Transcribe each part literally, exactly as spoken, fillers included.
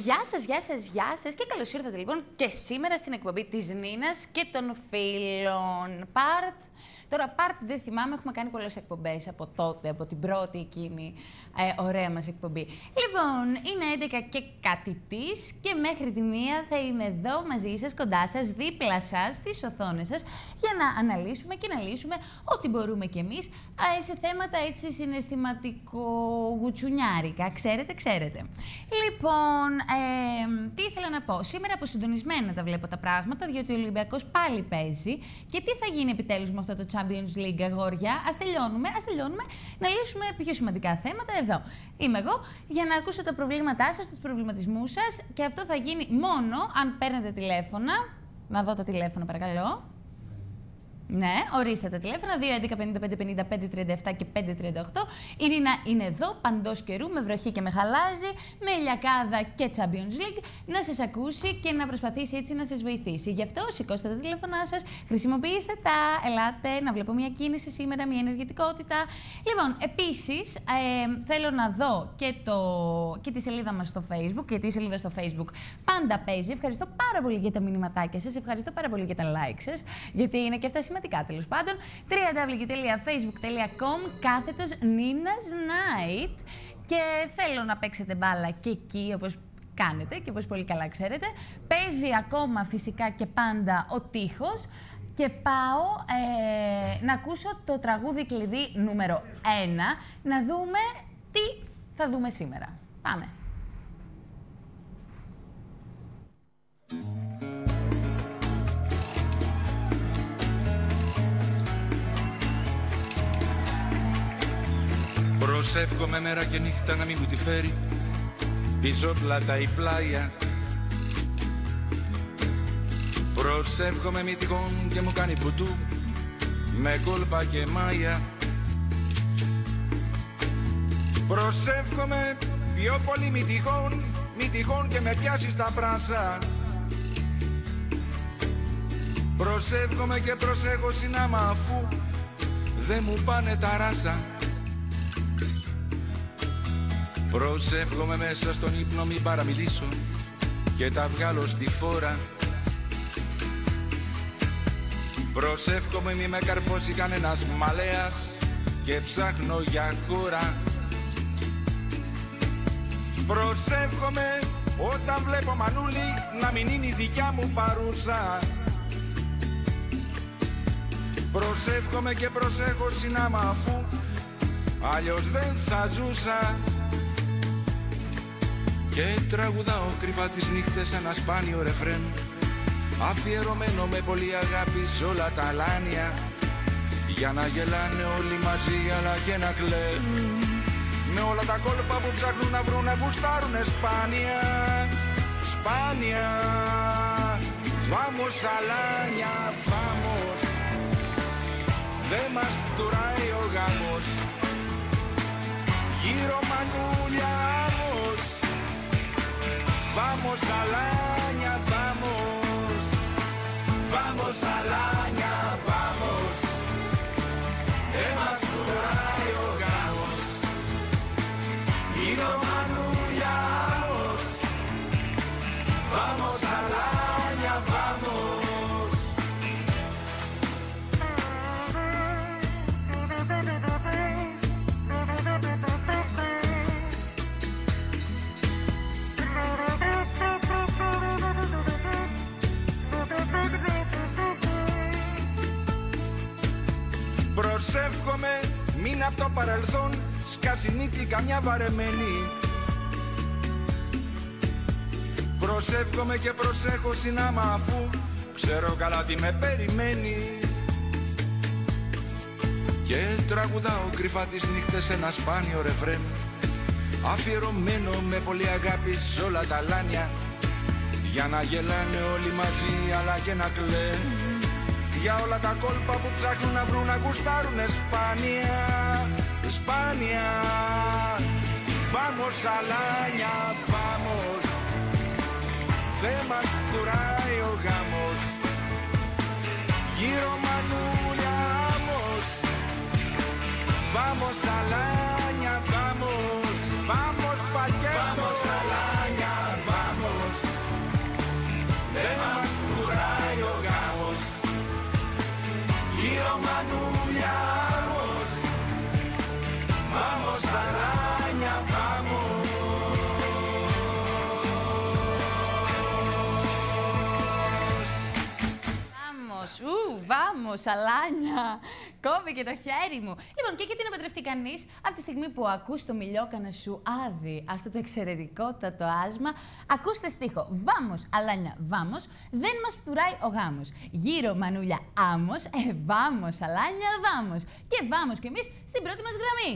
Γεια σας, γεια σας, γεια σας και καλώς ήρθατε λοιπόν και σήμερα στην εκπομπή της Νίνας και των φίλων. Part. Τώρα, part δεν θυμάμαι, έχουμε κάνει πολλές εκπομπές από τότε, από την πρώτη εκείνη ε, ωραία μας εκπομπή. Λοιπόν, είναι έντεκα και κάτι της και μέχρι τη μία θα είμαι εδώ μαζί σας, κοντά σας, δίπλα σας, στις οθόνες σας, για να αναλύσουμε και να λύσουμε ό,τι μπορούμε κι εμείς ε, σε θέματα έτσι συναισθηματικο-γουτσουνιάρικα. Ξέρετε, ξέρετε. Λοιπόν, ε, τι ήθελα να πω. Σήμερα αποσυντονισμένα τα βλέπω τα πράγματα, διότι ο Ολυμπιακός πάλι παίζει. Και τι θα γίνει επιτέλους με αυτό το Champions League, αγόρια? Ας τελειώνουμε, ας τελειώνουμε να λύσουμε πιο σημαντικά θέματα εδώ. Είμαι εγώ για να ακούσω τα προβλήματά σας, τους προβληματισμούς σας, και αυτό θα γίνει μόνο αν παίρνετε τηλέφωνα. Να δω το τηλέφωνο, παρακαλώ. Ναι, ορίστε τα τηλέφωνα, δύο έντεκα πενήντα πέντε πενήντα πέντε τριάντα επτά και πέντε τριάντα οκτώ. Η Ρίνα είναι εδώ, παντός καιρού, με βροχή και με χαλάζι, με ηλιακάδα και Champions League, να σας ακούσει και να προσπαθήσει έτσι να σας βοηθήσει. Γι' αυτό σηκώστε τα τηλέφωνά σας, χρησιμοποιήστε τα, ελάτε να βλέπω μια κίνηση σήμερα, μια ενεργητικότητα. Λοιπόν, επίσης, ε, θέλω να δω και, το, και τη σελίδα μας στο Facebook, γιατί η σελίδα στο Facebook πάντα παίζει. Ευχαριστώ πάρα πολύ για τα μηνυματάκια σας, ευχαριστώ πάρα πολύ για τα like σας, γιατί είναι και αυτά σημαντικά. Τέλος πάντων, double-u double-u double-u τελεία facebook τελεία com κάθετος Nina's Night, και θέλω να παίξετε μπάλα και εκεί, όπως κάνετε και όπως πολύ καλά ξέρετε. Παίζει ακόμα φυσικά και πάντα ο τείχος και πάω ε, να ακούσω το τραγούδι κλειδί νούμερο ένα, να δούμε τι θα δούμε σήμερα. Πάμε. Προσεύχομαι μέρα και νύχτα να μην μου τη φέρει πίσω πλάτα η πλάια. Προσεύχομαι μη τυχόν και μου κάνει πουτού με κόλπα και μάγια. Προσεύχομαι πιο πολύ μη τυχόν, μη τυχόν και με πιάσει στα πράσα. Προσεύχομαι και προσέχω συνάμα αφού δεν μου πάνε τα ράσα. Προσεύχομαι μέσα στον ύπνο μη παραμιλήσω και τα βγάλω στη φόρα. Προσεύχομαι μη με καρφώσει κανένας μαλέας και ψάχνω για χώρα. Προσεύχομαι όταν βλέπω μανούλι να μην είναι η δικιά μου παρούσα. Προσεύχομαι και προσέχω συνάμα αφού αλλιώς δεν θα ζούσα. Και τραγουδάω κρυφά τις νύχτες ένα σπάνιο ρεφρέν, αφιερωμένο με πολύ αγάπη σε όλα τα αλάνια, για να γελάνε όλοι μαζί αλλά και να κλαίνουν με όλα τα κόλπα που ψάχνουν να βρουνε, γουστάρουνε σπάνια. Σπάνια. Vamos αλάνια, vamos. Δεν μας φτουράει ο γάμος. Γύρω μανούλια, άμμος. Vamos αλάνια, vamos. Vamos αλάνια, vamos. Δεν μας φτουράει ο γάμος. Γύρω μανούλια, άμμος. Vamos αλάνια, vamos. Προσεύχομαι μην απ' το παρελθόν σκάσει νύχτη καμιά βαρεμένη. Προσεύχομαι και προσέχω συνάμα αφού ξέρω καλά τι με περιμένει. Και τραγουδάω κρυφά τις νύχτες ένα σπάνιο ρεφρέν, αφιερωμένο με πολύ αγάπη σε όλα τα λάνια, για να γελάνε όλοι μαζί αλλά και να κλαίνουν για όλα τα κόλπα που ψάχνουν να βρουν, να γουστάρουνε σπάνια. Σπάνια. Vamos αλάνια, vamos. Δεν μας φτουράει ο γάμος. Γύρω μανούλια, άμμος. Vamos αλάνια, vamos. Vamos πακέτο. Vamos αλάνια, vamos. Βάμος, αλάνια. Κόβει και το χέρι μου. Λοιπόν, και γιατί να παντρευτεί κανείς, από τη στιγμή που ακούς το μιλιόκανα σου άδει, αυτό το εξαιρετικότατο άσμα, ακούστε στίχο. Βάμος, αλάνια, βάμος, δεν μας φτουράει ο γάμος. Γύρω μανούλια άμμος, ε, βάμος, αλάνια, βάμος. Και βάμος κι εμείς στην πρώτη μας γραμμή.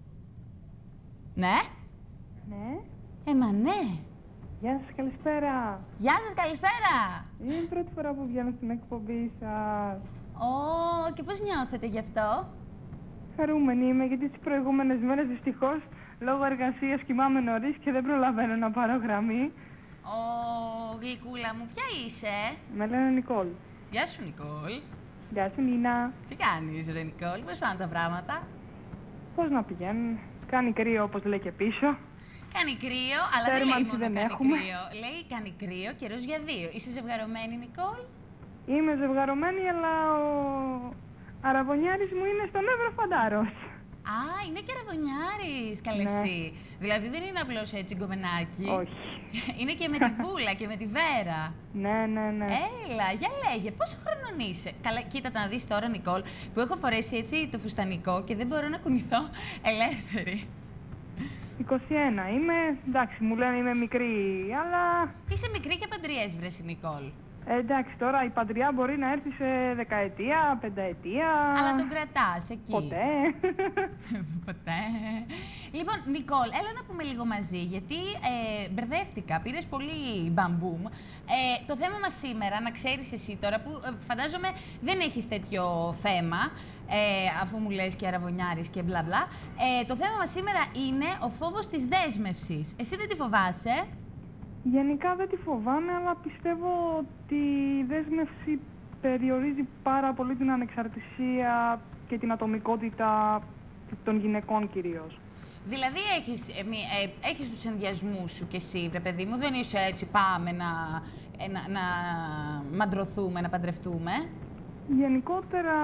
Ναι. Ναι. Ε, μα ναι. Γεια σας, καλησπέρα. Γεια σας, καλησπέρα. Είναι η πρώτη φορά που βγαίνω στην εκπομπή σας. Ω, και πώς νιώθετε γι' αυτό? Χαρούμενη είμαι, γιατί τις προηγούμενες μέρες δυστυχώς λόγω εργασίας κοιμάμαι νωρίς και δεν προλαβαίνω να πάρω γραμμή. Ω, γλυκούλα μου, ποια είσαι? Με λένε Νικόλ. Γεια σου, Νικόλ. Γεια σου, Νίνα. Τι κάνεις, ρε Νικόλ, πώς πάνε τα πράγματα? Πώς να πηγαίνουν. Κάνει κρύο, όπως λέει και πίσω. Κάνει κρύο, αλλά δεν Θέρμανση λέει μόνο δεν κάνει έχουμε. κρύο. Λέει κάνει κρύο, καιρός για δύο. Είσαι ζευγαρωμένη, Νικόλ? Είμαι ζευγαρωμένη, αλλά ο αραβωνιάρης μου είναι στον Εύρο Φαντάρος. Α, είναι και αραβωνιάρης, καλέ Ναι. εσύ. Δηλαδή δεν είναι απλώς έτσι γκομενάκι. Όχι. Είναι και με τη Βούλα και με τη Βέρα. Ναι, ναι, ναι. Έλα, για λέγε, πόσο χρονών είσαι? Καλά, κοίτα να δεις τώρα, Νικόλ, που έχω φορέσει έτσι το φουστανικό και δεν μπορώ να κουνηθώ ελεύθερη. είκοσι ένα είμαι, εντάξει, μου λένε είμαι μικρή, αλλά Είσαι μικρή και παντριές, βρε, Νικόλ. ε, εντάξει, τώρα η παντριά μπορεί να έρθει σε δεκαετία, πενταετία. Αλλά τον κρατάς εκεί. Ποτέ. Ποτέ. Λοιπόν, Νικόλ, έλα να πούμε λίγο μαζί, γιατί ε, μπερδεύτηκα, πήρες πολύ μπαμπούμ. Ε, το θέμα μας σήμερα, να ξέρεις εσύ τώρα, που ε, φαντάζομαι δεν έχεις τέτοιο θέμα, ε, αφού μου λες και αραβωνιάρης και μπλα μπλα. Ε, το θέμα μας σήμερα είναι ο φόβος της δέσμευσης. Εσύ δεν τη φοβάσαι? Γενικά δεν τη φοβάμαι, αλλά πιστεύω ότι η δέσμευση περιορίζει πάρα πολύ την ανεξαρτησία και την ατομικότητα των γυναικών κυρίως. Δηλαδή έχεις, ε, μη- ε, έχεις τους ενδιασμούς σου κι εσύ, βρε παιδί μου, δεν είσαι έτσι πάμε να, ε, να, να μαντρωθούμε, να παντρευτούμε. Γενικότερα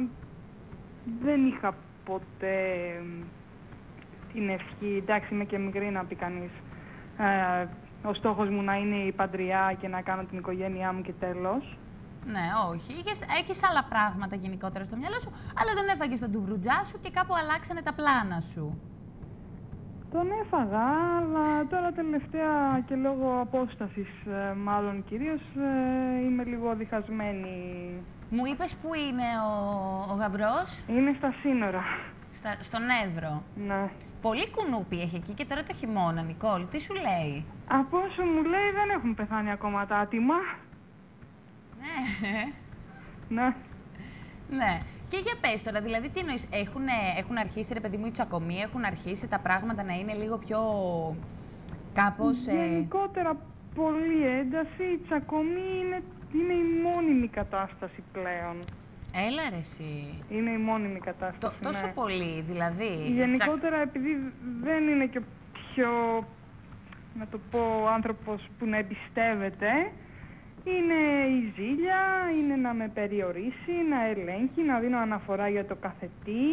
δεν είχα ποτέ την ευχή, εντάξει είμαι και μικρή να πει κανείς, ε, ο στόχος μου να είναι η παντριά και να κάνω την οικογένειά μου και τέλος. Ναι, όχι. Είχες, έχεις άλλα πράγματα γενικότερα στο μυαλό σου, αλλά τον έφαγες τον τουβρουτζά σου και κάπου αλλάξανε τα πλάνα σου. Τον έφαγα, αλλά τώρα τελευταία και λόγω απόστασης ε, μάλλον κυρίως ε, είμαι λίγο διχασμένη. Μου είπες πού είναι ο, ο γαμπρός? Είναι στα σύνορα. Στα, στον Εύρο. Ναι. Πολύ κουνούπι έχει εκεί και τώρα το χειμώνα, Νικόλ. Τι σου λέει? Από όσο μου λέει δεν έχουν πεθάνει ακόμα τα άτιμα. Ναι. Ναι. Ναι. Και για πες τώρα, δηλαδή τι εννοείς, έχουν, έχουν αρχίσει ρε παιδί μου οι τσακωμοί, έχουν αρχίσει τα πράγματα να είναι λίγο πιο κάπως... Ε... Γενικότερα πολύ ένταση, η τσακωμή είναι, είναι η μόνιμη κατάσταση πλέον. Έλα ρε εσύ. Είναι η μόνιμη κατάσταση, Το, τόσο ναι. πολύ, δηλαδή. Γενικότερα επειδή δεν είναι και πιο, να το πω, άνθρωπος που να εμπιστεύεται, είναι η ζήλια, είναι να με περιορίσει, να ελέγχει, να δίνω αναφορά για το κάθε τι.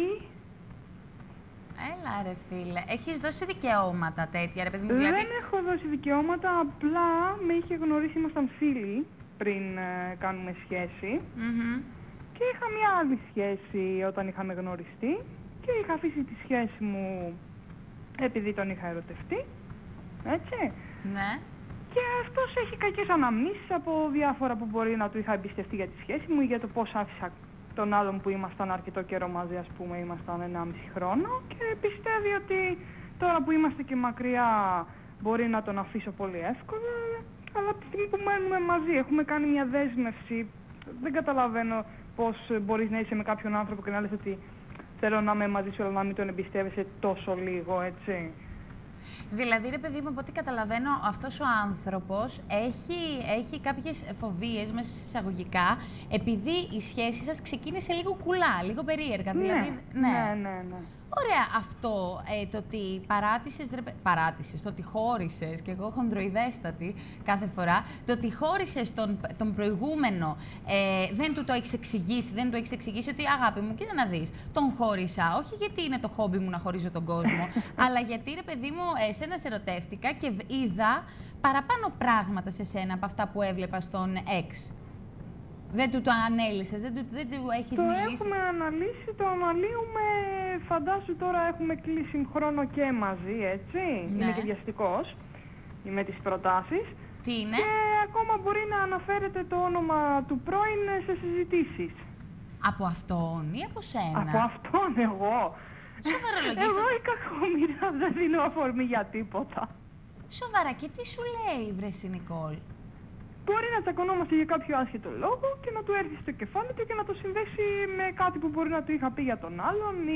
Έλα ρε φίλε, έχεις δώσει δικαιώματα τέτοια ρε παιδί μου, Δεν δηλαδή... έχω δώσει δικαιώματα, απλά με είχε γνωρίσει, ήμασταν φίλοι πριν ε, κάνουμε σχέση. Μμμ. Και είχα μια άλλη σχέση όταν είχαμε γνωριστεί και είχα αφήσει τη σχέση μου επειδή τον είχα ερωτευτεί, έτσι. Ναι. Και αυτός έχει κακές αναμνήσεις από διάφορα που μπορεί να του είχα εμπιστευτεί για τη σχέση μου ή για το πώς άφησα τον άλλον που ήμασταν αρκετό καιρό μαζί, ας πούμε, ήμασταν ενάμιση χρόνο και πιστεύει ότι τώρα που είμαστε και μακριά μπορεί να τον αφήσω πολύ εύκολα, αλλά από τη στιγμή που μένουμε μαζί, έχουμε κάνει μια δέσμευση, δεν καταλαβαίνω πώς μπορείς να είσαι με κάποιον άνθρωπο και να λες ότι θέλω να είμαι μαζί σου αλλά να μην τον εμπιστεύεσαι τόσο λίγο, έτσι. Δηλαδή, ρε παιδί μου, από ό,τι καταλαβαίνω, αυτός ο άνθρωπος έχει, έχει κάποιες φοβίες μέσα σε εισαγωγικά, επειδή η σχέση σας ξεκίνησε λίγο κουλά, λίγο περίεργα. Ναι, Δηλαδή, ναι, ναι, ναι. Ωραία αυτό, ε, το ότι παράτησες, ρε, παι- παράτησες, το ότι χώρισες, και εγώ χονδροειδέστατη κάθε φορά, το ότι χώρισες τον, τον προηγούμενο, ε, δεν του το έχεις εξηγήσει, δεν του έχεις εξηγήσει ότι αγάπη μου, κοίτα να δεις, τον χώρισα, όχι γιατί είναι το χόμπι μου να χωρίζω τον κόσμο, αλλά γιατί ρε παιδί μου, εσένα σε ερωτεύτηκα και β- είδα παραπάνω πράγματα σε σένα από αυτά που έβλεπα στον εξ. Δεν του το ανέλυσες, δεν του, δεν του έχεις το μιλήσει. Το έχουμε αναλύσει, το αναλύουμε, φαντάσου τώρα έχουμε κλείσει χρόνο και μαζί, έτσι. Ναι. Είναι και βιαστικός με τις προτάσεις. Τι είναι? Και ακόμα μπορεί να αναφέρεται το όνομα του πρώην σε συζητήσεις. Από αυτόν ή από σένα? Από αυτόν εγώ. Σοβαρολογήσα. Εγώ η κακομοίρα δεν δίνω αφορμή για τίποτα. Σοβαρά, και τι σου λέει, βρεσί Νικόλ? Μπορεί να τσακωνόμαστε για κάποιο άσχετο λόγο και να του έρθει στο κεφάλι του και να το συνδέσει με κάτι που μπορεί να του είχα πει για τον άλλον, ή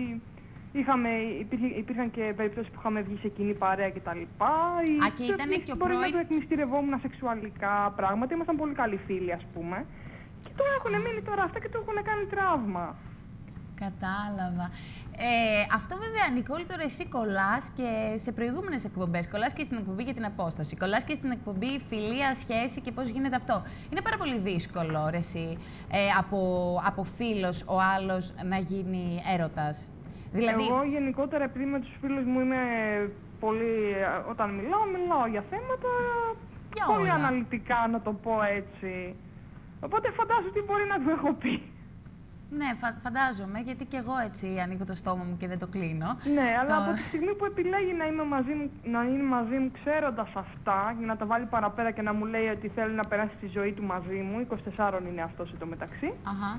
είχαμε, υπήρχε, υπήρχαν και περιπτώσεις που είχαμε βγει σε κοινή παρέα κτλ. Α, και ήταν και ο μπορεί πρώην... να του εκμυστηρευόμουν σεξουαλικά πράγματα, ήμασταν πολύ καλοί φίλοι, ας πούμε. Και τώρα έχουν μείνει τώρα αυτά και του έχουν κάνει τραύμα. Κατάλαβα. Ε, αυτό βέβαια, Νικόλ, τώρα εσύ κολλάς και σε προηγούμενες εκπομπές. Κολλάς και στην εκπομπή για την απόσταση. Κολλάς και στην εκπομπή φιλία, σχέση και πώς γίνεται αυτό. Είναι πάρα πολύ δύσκολο, ρε εσύ, ε, από, από φίλος ο άλλος να γίνει έρωτας. Δηλαδή... Εγώ γενικότερα, επειδή με τους φίλους μου είμαι πολύ... Όταν μιλάω, μιλάω για θέματα για πολύ όλα. αναλυτικά, να το πω έτσι. Οπότε φαντάζομαι τι μπορεί να του έχω πει. Ναι, φα φαντάζομαι, γιατί και εγώ έτσι ανοίγω το στόμα μου και δεν το κλείνω. Ναι, αλλά το... από τη στιγμή που επιλέγει να, είμαι μαζί μου, να είναι μαζί μου ξέροντας αυτά, για να τα βάλει παραπέρα και να μου λέει ότι θέλει να περάσει τη ζωή του μαζί μου, είκοσι τέσσερα είναι αυτός εντωμεταξύ, Αχα.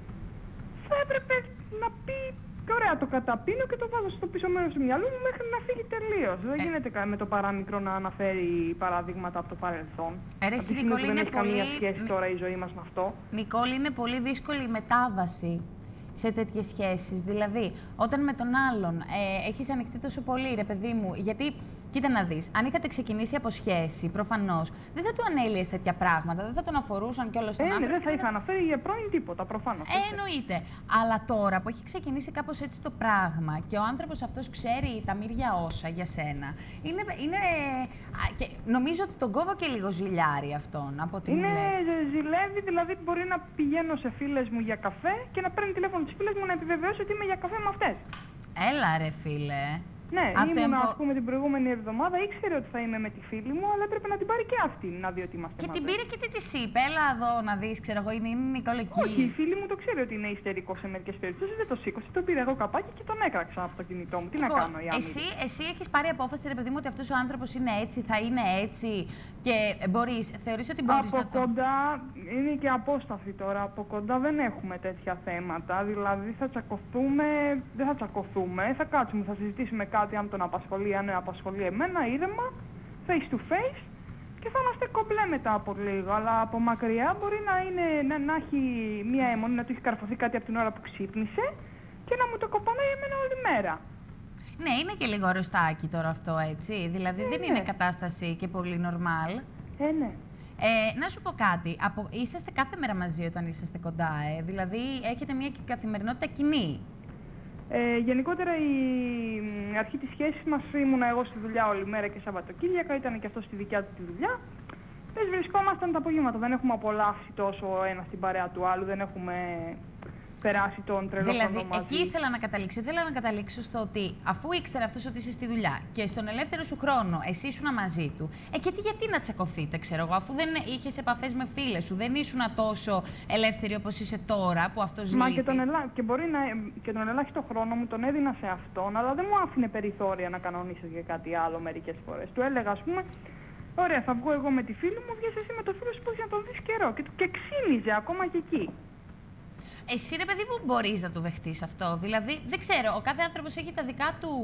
θα έπρεπε να πει, ωραία, το καταπίνω και το βάζω στο πίσω μέρος του μυαλού μου μέχρι να φύγει τελείως. Δεν Ε. γίνεται με το παράμικρο να αναφέρει παραδείγματα από το παρελθόν. Ε, ρε, εσύ, Νικόλ, δεν είναι έχει πολύ... καμία σχέση τώρα η ζωή μας με αυτό. Νικόλ, είναι πολύ δύσκολη η μετάβαση σε τέτοιες σχέσεις. Δηλαδή, όταν με τον άλλον ε, έχεις ανοιχτεί τόσο πολύ, ρε παιδί μου, γιατί, κοίτα να δεις, αν είχατε ξεκινήσει από σχέση, προφανώς, δεν θα του ανέλυες τέτοια πράγματα, δεν θα τον αφορούσαν κιόλας τον Ε, ναι, άνθρωπο. δεν θα είχα αναφέρει για πρώην τίποτα, προφανώς. Ε, εννοείται. Αλλά τώρα που έχει ξεκινήσει κάπως έτσι το πράγμα και ο άνθρωπος αυτός ξέρει τα μύρια όσα για σένα, είναι, είναι α, και νομίζω ότι τον κόβω και λίγο ζηλιάρι αυτόν, από ό,τι μου Είναι λες. ζηλεύει, δηλαδή μπορεί να πηγαίνω σε φίλες μου για καφέ και να παίρνει τηλέφωνο τις φίλες μου να επιβεβαιώσει ότι είμαι για καφέ με αυτές. Έλα ρε φίλε. Ναι, Αυτό ήμουν, εμπο... ας πούμε, την προηγούμενη εβδομάδα, ήξερε ότι θα είμαι με τη φίλη μου, αλλά έπρεπε να την πάρει και αυτή να δει ότι είμαστε Και μαζί. την πήρε και τι της είπε, έλα εδώ να δεις, ξέρω εγώ, είναι η Νικόλ εκεί. Όχι, η φίλη μου το ξέρει ότι είναι ιστερικό σε μερικές περιπτώσεις, δεν το σήκωσε, το πήρε εγώ καπάκι και τον έκραξα από το κινητό μου. Τι Νικόλ, να κάνω, η εσύ, εσύ έχεις πάρει απόφαση, ρε παιδί μου, ότι αυτός ο άνθρωπος είναι έτσι, θα είναι έτσι και μπορείς, θεωρείς ότι μπορείς από να το... κοντά, είναι και απόσταση τώρα, από κοντά δεν έχουμε τέτοια θέματα, δηλαδή θα τσακωθούμε, δεν θα τσακωθούμε, θα κάτσουμε, θα συζητήσουμε κάτι αν τον απασχολεί, αν απασχολεί εμένα, ήρεμα, face to face και θα είμαστε κομπλέ μετά από λίγο, αλλά από μακριά μπορεί να, είναι, να, να έχει μία αιμονή, να του έχει καρφωθεί κάτι από την ώρα που ξύπνησε και να μου το κοπανάει εμένα όλη μέρα. Ναι, είναι και λίγο αρρωστάκι τώρα αυτό, έτσι, δηλαδή Ε, δεν ναι. είναι κατάσταση και πολύ normal. Ε, ναι. Ε, να σου πω κάτι, από... είσαστε κάθε μέρα μαζί όταν είσαστε κοντά, ε? Δηλαδή έχετε μια καθημερινότητα κοινή. Ε, γενικότερα η μ, αρχή της σχέσης μας ήμουνα εγώ στη δουλειά όλη μέρα και Σαββατοκύριακα, ήταν και αυτό στη δικιά του τη δουλειά. Πες βρισκόμασταν τα απογεύματα, δεν έχουμε απολαύσει τόσο ο ένας την παρέα του άλλου, δεν έχουμε περάσει τον τρελό Δηλαδή, χρόνο μαζί. εκεί ήθελα να καταλήξω. Ήθελα να καταλήξω στο ότι αφού ήξερε αυτό ότι είσαι στη δουλειά και στον ελεύθερο σου χρόνο εσύ ήσουν μαζί του, ε, και τι, γιατί να τσακωθείτε, ξέρω εγώ, αφού δεν είχες επαφές με φίλες σου, δεν ήσουν τόσο ελεύθερη όπως είσαι τώρα που αυτός Μα λείπει. και τον, ελά... και, μπορεί να... και τον ελάχιστο χρόνο μου τον έδινα σε αυτόν, αλλά δεν μου άφηνε περιθώρια να κανονίσω για κάτι άλλο μερικές φορές. Του έλεγα, ας πούμε, ωραία, θα βγω εγώ με τη φίλη μου, βγες εσύ με το φίλο σου που έχεις να τον δεις καιρό. Και, και ξύνιζε ακόμα και εκεί. Εσύ, ρε παιδί μου, μπορείς να το δεχτείς αυτό? Δηλαδή, δεν ξέρω, ο κάθε άνθρωπος έχει τα δικά του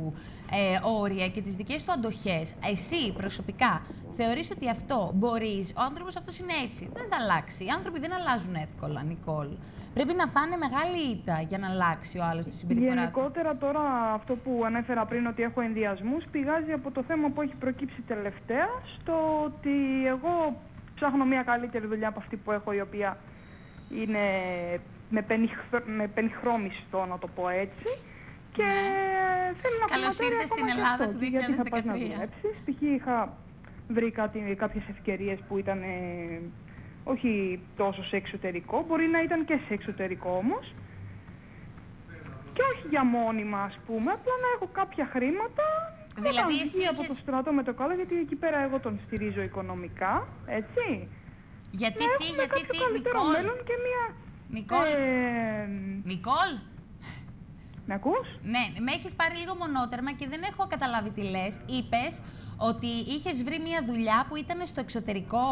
ε, όρια και τις δικές του αντοχές. Εσύ, προσωπικά, θεωρείς ότι αυτό μπορείς? Ο άνθρωπος αυτός είναι έτσι, δεν θα αλλάξει. Οι άνθρωποι δεν αλλάζουν εύκολα, Νικόλ. Πρέπει να φάνε μεγάλη ήττα για να αλλάξει ο άλλος τη συμπεριφορά του. Γενικότερα τώρα αυτό που ανέφερα πριν ότι έχω ενδιασμούς πηγάζει από το θέμα που έχει προκύψει τελευταία στο ότι εγώ ψάχνω μια καλύτερη δουλειά από αυτή που έχω, η οποία είναι με, πενιχ... με πενιχρό μισθό, να το πω έτσι, και Ναι. θέλω να Καλώς χρηματάρει ήρθες στην ακόμα και Ελλάδα αυτό. του Γιατί θα πας να δύο χιλιάδες δεκατρία. δουλέψεις. Π.χ. είχα βρει κάτι, κάποιες ευκαιρίες που ήταν ε, όχι τόσο σε εξωτερικό, μπορεί να ήταν και σε εξωτερικό όμως, και όχι για μόνιμα, ας πούμε, απλά να έχω κάποια χρήματα. Δηλαδή, όταν εσύ βγει από είχες- το στρατό με το καλό, γιατί εκεί πέρα εγώ τον στηρίζω οικονομικά, έτσι. Γιατί, να τι, έχουμε γιατί, κάποιο τι, καλύτερο Νικόλ. μέλλον και μια... Νικόλ. Ε, Νικόλ. με ακούς? Ναι, με έχεις πάρει λίγο μονότερμα και δεν έχω καταλάβει τι λες. Είπες ότι είχες βρει μια δουλειά που ήταν στο εξωτερικό.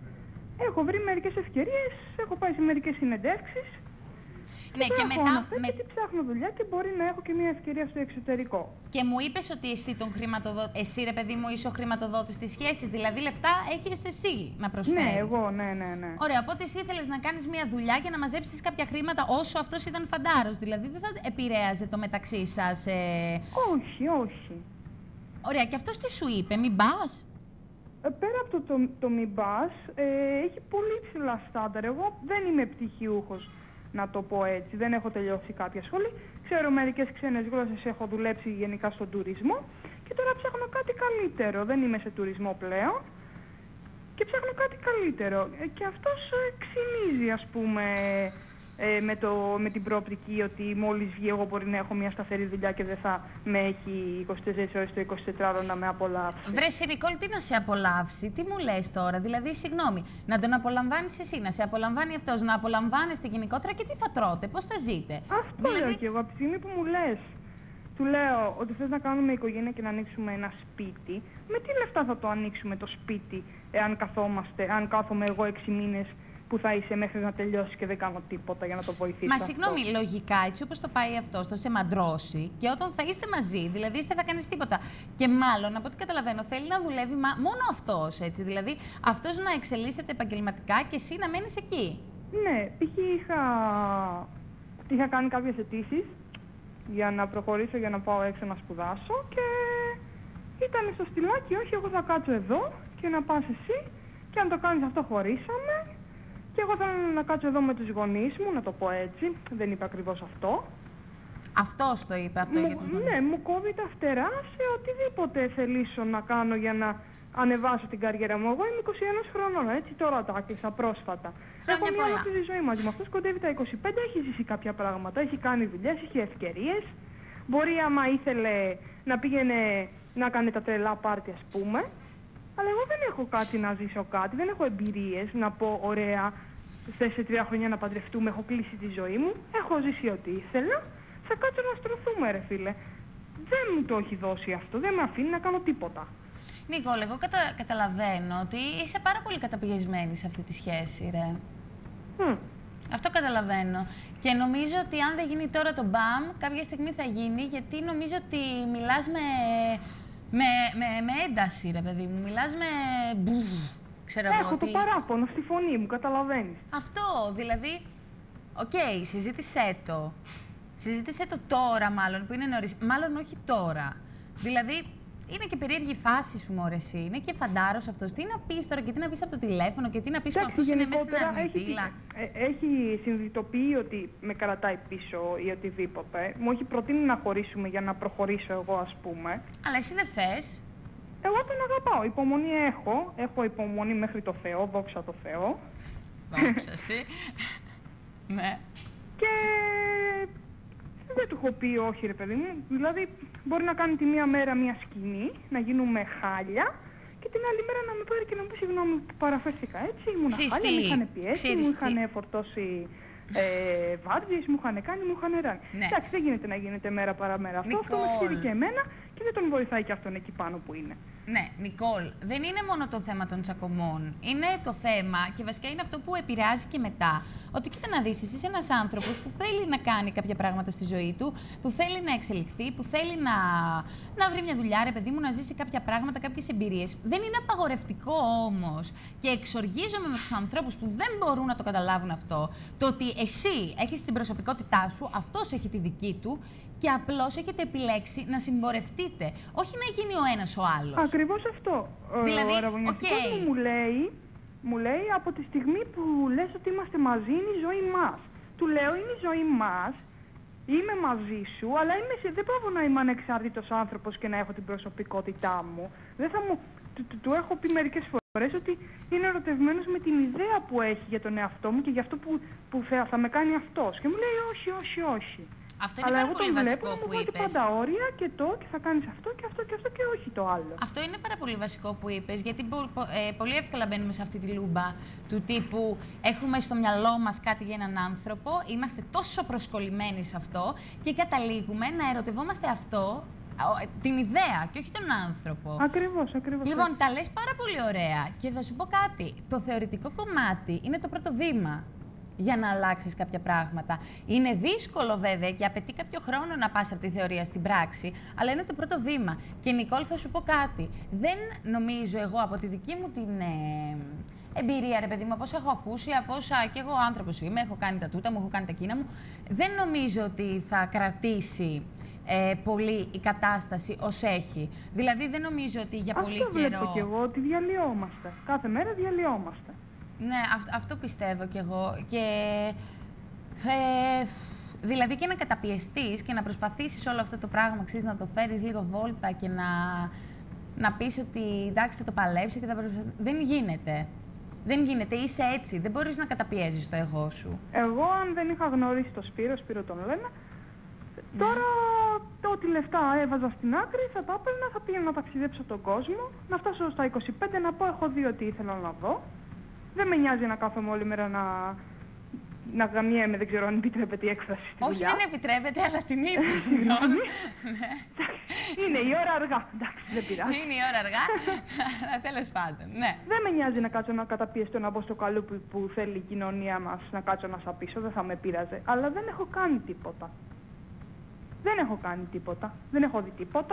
Έχω βρει μερικές ευκαιρίες, έχω πάει σε μερικές συνεντεύξεις. Ναι, και, και μετά... Με... Γιατί ψάχνω δουλειά και μπορεί να έχω και μια ευκαιρία στο εξωτερικό. Και μου είπες ότι εσύ, τον χρηματοδο... εσύ ρε παιδί μου είσαι ο χρηματοδότης της σχέσης, δηλαδή λεφτά έχεις εσύ να προσφέρεις. Ναι, εγώ, ναι, ναι, ναι. Ωραία, οπότε εσύ ήθελες να κάνεις μια δουλειά για να μαζέψεις κάποια χρήματα όσο αυτός ήταν φαντάρος, δηλαδή δεν θα επηρέαζε το μεταξύ σας. Ε... Όχι, όχι. Ωραία, και αυτός τι σου είπε, μην πας? Ε, πέρα από το, το, το μη πας, ε, έχει πολύ ψηλά στάνταρ. Εγώ δεν είμαι πτυχιούχος, να το πω έτσι. Δεν έχω τελειώσει κάποια σχολή. Ξέρω μερικές ξένες γλώσσες, έχω δουλέψει γενικά στον τουρισμό. Και τώρα ψάχνω κάτι καλύτερο. Δεν είμαι σε τουρισμό πλέον. Και ψάχνω κάτι καλύτερο. Ε, και αυτός ε, ξυνίζει, ας πούμε, ε, με, το, με την προοπτική ότι μόλις βγει εγώ μπορεί να έχω μια σταθερή δουλειά και δεν θα με έχει είκοσι τέσσερις ώρες το εικοσιτετράωρο να με απολαύσει. Βρε Νικόλ, τι να σε απολαύσει, τι μου λες τώρα, δηλαδή συγγνώμη, να τον απολαμβάνεις εσύ, να σε απολαμβάνει αυτός, να απολαμβάνεστε γενικότερα και τι θα τρώτε, πώς θα ζείτε. Αυτό δηλαδή... λέω και εγώ, από τη στιγμή που μου λες, του λέω ότι θες να κάνουμε οικογένεια και να ανοίξουμε ένα σπίτι, με τι λεφτά θα το ανοίξουμε το σπίτι, εάν καθόμαστε, αν κάθομαι εγώ έξι μήνες που θα είσαι μέχρι να τελειώσει και δεν κάνω τίποτα για να το βοηθήσω. Μα συγγνώμη, λογικά έτσι όπως το πάει αυτό, θα σε μαντρώσει και όταν θα είστε μαζί, δηλαδή δεν θα κάνεις τίποτα. Και μάλλον, από ό,τι καταλαβαίνω, θέλει να δουλεύει μα... μόνο αυτός, έτσι. Δηλαδή αυτός να εξελίσσεται επαγγελματικά και εσύ να μένεις εκεί. Ναι, π.χ. είχα... είχα κάνει κάποιες αιτήσεις για να προχωρήσω, για να πάω έξω να σπουδάσω και ήταν στο στυλάκι, όχι, εγώ θα κάτσω εδώ και να πας εσύ και αν το κάνεις αυτό χωρίσαμε. Και εγώ θέλω να κάτσω εδώ με τους γονείς μου, να το πω έτσι. Δεν είπα ακριβώς αυτό. Αυτός το είπε αυτό μου, για τους γονείς. Ναι, μου κόβει τα φτερά σε οτιδήποτε θελήσω να κάνω για να ανεβάσω την καριέρα μου. Εγώ είμαι είκοσι ένα χρονών, έτσι, τώρα τα άκλεισα πρόσφατα. Έχω μια ολόκληρη ζωή μαζί μου. Αυτός κοντεύει τα είκοσι πέντε, έχει ζήσει κάποια πράγματα, έχει κάνει δουλειές, έχει ευκαιρίες. Μπορεί άμα ήθελε να πήγαινε να κάνει τα τρελά πάρτι, ας πούμε. Αλλά εγώ δεν έχω κάτι να ζήσω κάτι, δεν έχω εμπειρίες να πω ωραία, θες σε τρία χρόνια να παντρευτούμε, έχω κλείσει τη ζωή μου, έχω ζήσει ό,τι ήθελα, θα κάτσω να στρωθούμε ρε φίλε. Δεν μου το έχει δώσει αυτό, δεν με αφήνει να κάνω τίποτα. Νικόλ, εγώ κατα... καταλαβαίνω ότι είσαι πάρα πολύ καταπιεσμένη σε αυτή τη σχέση, ρε. Mm. Αυτό καταλαβαίνω. Και νομίζω ότι αν δεν γίνει τώρα το μπαμ, κάποια στιγμή θα γίνει, γιατί νομίζω ότι μιλάς με... Με, με, με ένταση, ρε παιδί μου. Μιλάς με... Μπουβ, ξέρω Έχω εγώ, το ότι... παράπονο στη φωνή μου, καταλαβαίνεις. Αυτό, δηλαδή... Οκ, okay, συζήτησέ το. Συζήτησέ το τώρα μάλλον, που είναι νωρίς. Μάλλον όχι τώρα. Δηλαδή, είναι και περίεργη φάση σου, μωρέ, εσύ. Είναι και φαντάρος αυτός. Τι να πεις τώρα και τι να πεις από το τηλέφωνο και τι να πεις που αυτός είναι μέσα στην αρνητήλα. Έχει, έχει συνειδητοποιεί ότι με κρατάει πίσω ή οτιδήποτε. Μου έχει προτείνει να χωρίσουμε για να προχωρήσω εγώ, ας πούμε. Αλλά εσύ δεν θες. Εγώ τον αγαπάω. Υπομονή έχω. Έχω υπομονή μέχρι το Θεό. Δόξα τω Θεώ. Δόξα εσύ. Ναι. Και δεν του έχω πει όχι ρε παιδί μου. Δηλαδή μπορεί να κάνει τη μία μέρα μία σκηνή, να γίνουμε χάλια και την άλλη μέρα να με πάρει και να μου πει συγγνώμη που παραφέρθηκα έτσι. Ήμουν χάλια, με είχαν πιέσει, μου είχαν φορτώσει ε, βάρδιες, μου είχαν κάνει, μου είχαν ράνει. Ναι. Εντάξει, δεν γίνεται να γίνεται μέρα παραμέρα αυτό. Νικόλ. Αυτό με ξέρει και εμένα και δεν τον βοηθάει και αυτόν εκεί πάνω που είναι. Ναι, Νικόλ, δεν είναι μόνο το θέμα των τσακωμών. Είναι το θέμα, και βασικά είναι αυτό που επηρεάζει και μετά. Ότι κοίτα να δεις, εσύ είσαι ένας άνθρωπος που θέλει να κάνει κάποια πράγματα στη ζωή του, που θέλει να εξελιχθεί, που θέλει να, να βρει μια δουλειά, ρε παιδί μου, να ζήσει κάποια πράγματα, κάποιες εμπειρίες. Δεν είναι απαγορευτικό όμως. Και εξοργίζομαι με τους ανθρώπους που δεν μπορούν να το καταλάβουν αυτό. Το ότι εσύ έχεις την προσωπικότητά σου, αυτός έχει τη δική του. Και απλώς έχετε επιλέξει να συμπορευτείτε, όχι να γίνει ο ένας ο άλλος. Ακριβώς αυτό. Δηλαδή, ο αραβωνιαστικός okay. μου, μου, λέει, μου λέει από τη στιγμή που λες ότι είμαστε μαζί είναι η ζωή μας. Του λέω είναι η ζωή μας, είμαι μαζί σου, αλλά είμαι σε, δεν πάω να είμαι ανεξάρτητος άνθρωπος και να έχω την προσωπικότητά μου. Δεν θα μου, του, του, του έχω πει μερικές φορές ότι είναι ερωτευμένος με την ιδέα που έχει για τον εαυτό μου και για αυτό που, που θα, θα με κάνει αυτός. Και μου λέει όχι, όχι, όχι. Αυτό είναι Αλλά πάρα εγώ πολύ τον βασικό βλέπω να μου που βάζει είπες. πάντα όρια και το και θα κάνεις αυτό και αυτό και αυτό και όχι το άλλο. Αυτό είναι πάρα πολύ βασικό που είπες, γιατί πο- πο- ε, πολύ εύκολα μπαίνουμε σε αυτή τη λούμπα του τύπου έχουμε στο μυαλό μας κάτι για έναν άνθρωπο, είμαστε τόσο προσκολλημένοι σε αυτό και καταλήγουμε να ερωτευόμαστε αυτό, ο- την ιδέα και όχι τον άνθρωπο. Ακριβώς, ακριβώς. Λοιπόν, τα λες πάρα πολύ ωραία και θα σου πω κάτι. Το θεωρητικό κομμάτι είναι το πρώτο βήμα για να αλλάξεις κάποια πράγματα. Είναι δύσκολο βέβαια και απαιτεί κάποιο χρόνο να πας από τη θεωρία στην πράξη, αλλά είναι το πρώτο βήμα. Και Νικόλ, θα σου πω κάτι. Δεν νομίζω εγώ από τη δική μου την ε, εμπειρία, ρε παιδί μου, από όσα έχω ακούσει, από όσα και εγώ άνθρωπος είμαι, έχω κάνει τα τούτα μου, έχω κάνει τα κίνα μου, δεν νομίζω ότι θα κρατήσει ε, πολύ η κατάσταση ως έχει. Δηλαδή δεν νομίζω ότι για πολύ Αυτό καιρό... βλέπω κι εγώ, ότι διαλυόμαστε. Κάθε μέρα διαλυόμαστε. Ναι, αυ- αυτό πιστεύω κι εγώ. Και, ε, δηλαδή και να καταπιεστείς και να προσπαθήσεις όλο αυτό το πράγμα, ξέρεις, να το φέρεις λίγο βόλτα και να, να πεις ότι εντάξει θα το παλέψω και θα προσπαθήσω. Δεν γίνεται. Δεν γίνεται, είσαι έτσι. Δεν μπορείς να καταπιέζεις το εγώ σου. Εγώ, αν δεν είχα γνωρίσει το Σπύρο, Σπύρο τον λένε, τώρα ό,τι λεφτά έβαζα στην άκρη θα τα έπαιρνα, θα πήγαινα να ταξιδέψω τον κόσμο, να φτάσω στα είκοσι πέντε να πω έχω δει ότι ήθελα να δω. Δεν με νοιάζει να κάθομαι όλη μέρα να, να γαμιέμαι, δεν ξέρω αν επιτρέπεται η έκφραση στη Όχι, δουλειά. δεν επιτρέπεται, αλλά την είπες, συγγνώμη. Είναι η ώρα αργά, εντάξει, δεν πειράζει. Είναι η ώρα αργά, αλλά τέλος πάντων, ναι. Δεν με νοιάζει να κάτσω να καταπιεστώ να μπω στο καλούπι που θέλει η κοινωνία μας, να κάτσω να σαπίσω, δεν θα με πείραζε. Αλλά δεν έχω κάνει τίποτα. Δεν έχω κάνει τίποτα. Δεν έχω δει τίποτα.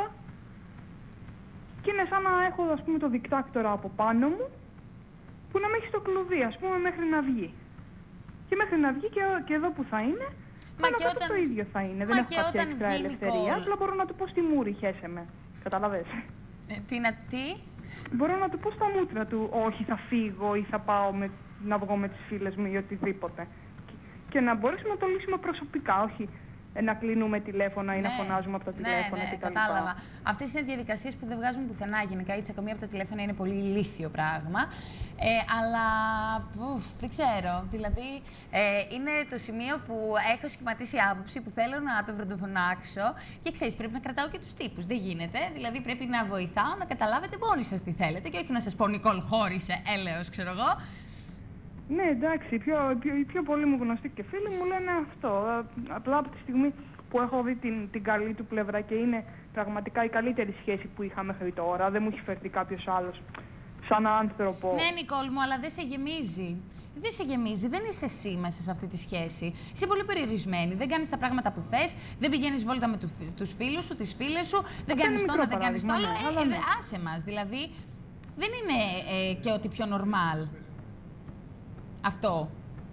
Και είναι σαν να έχω, ας πούμε, το δικτάκτορα από πάνω μου, που να με έχει στο κλουβί, ας πούμε, μέχρι να βγει. Και μέχρι να βγει και, και εδώ που θα είναι, Μα πάνω και κάτω όταν- το ίδιο θα είναι. Μα Δεν έχω και κάποια όταν εξτρά βγει, ελευθερία, Νικόλ. απλά μπορώ να του πω στη μούρη, χέσε με. Καταλαβες. Ε, τι να τι. Μπορώ να του πω στα μούτρα του, όχι θα φύγω ή θα πάω με, να βγω με τις φίλες μου ή οτιδήποτε. Και, και να μπορέσουμε να το λύσουμε προσωπικά, όχι ε, να κλείνουμε τηλέφωνα ή να φωνάζουμε από τα τηλέφωνα ναι, ναι, κτλ. κατάλαβα. Αυτές είναι διαδικασίες που δεν βγάζουν πουθενά. Γενικά η τσακωμία από τα τηλέφωνα είναι πολύ ηλίθιο πράγμα. Ε, αλλά ουφ, δεν ξέρω. Δηλαδή ε, είναι το σημείο που έχω σχηματίσει άποψη που θέλω να το βροντοφωνάξω και ξέρεις, πρέπει να κρατάω και τους τύπους. Δεν γίνεται. Δηλαδή πρέπει να βοηθάω να καταλάβετε μόνοι σας τι θέλετε και όχι να σας πω Νικόλ χώρισε, έλεος, ξέρω εγώ. Ναι, εντάξει, οι πιο, πιο, οι πιο πολλοί μου γνωστοί και φίλοι μου λένε αυτό. Απλά από τη στιγμή που έχω δει την, την καλή του πλευρά και είναι πραγματικά η καλύτερη σχέση που είχα μέχρι τώρα, δεν μου έχει φερθεί κάποιος άλλος σαν άνθρωπο. Ναι, Νικόλ μου, αλλά δεν σε γεμίζει. Δεν σε γεμίζει, δεν είσαι εσύ μέσα σε αυτή τη σχέση. Είσαι πολύ περιορισμένη. Δεν κάνεις τα πράγματα που θες, δεν πηγαίνεις βόλτα με του, τους φίλους σου, τις φίλες σου, δεν κάνεις το μικρό ένα, δεν κάνεις το άλλο. παράδειγμα, ναι, Ε, αλλά ε, ναι. άσε μας. Δηλαδή, δεν είναι ε, και ότι πιο νορμάλ. Αυτό.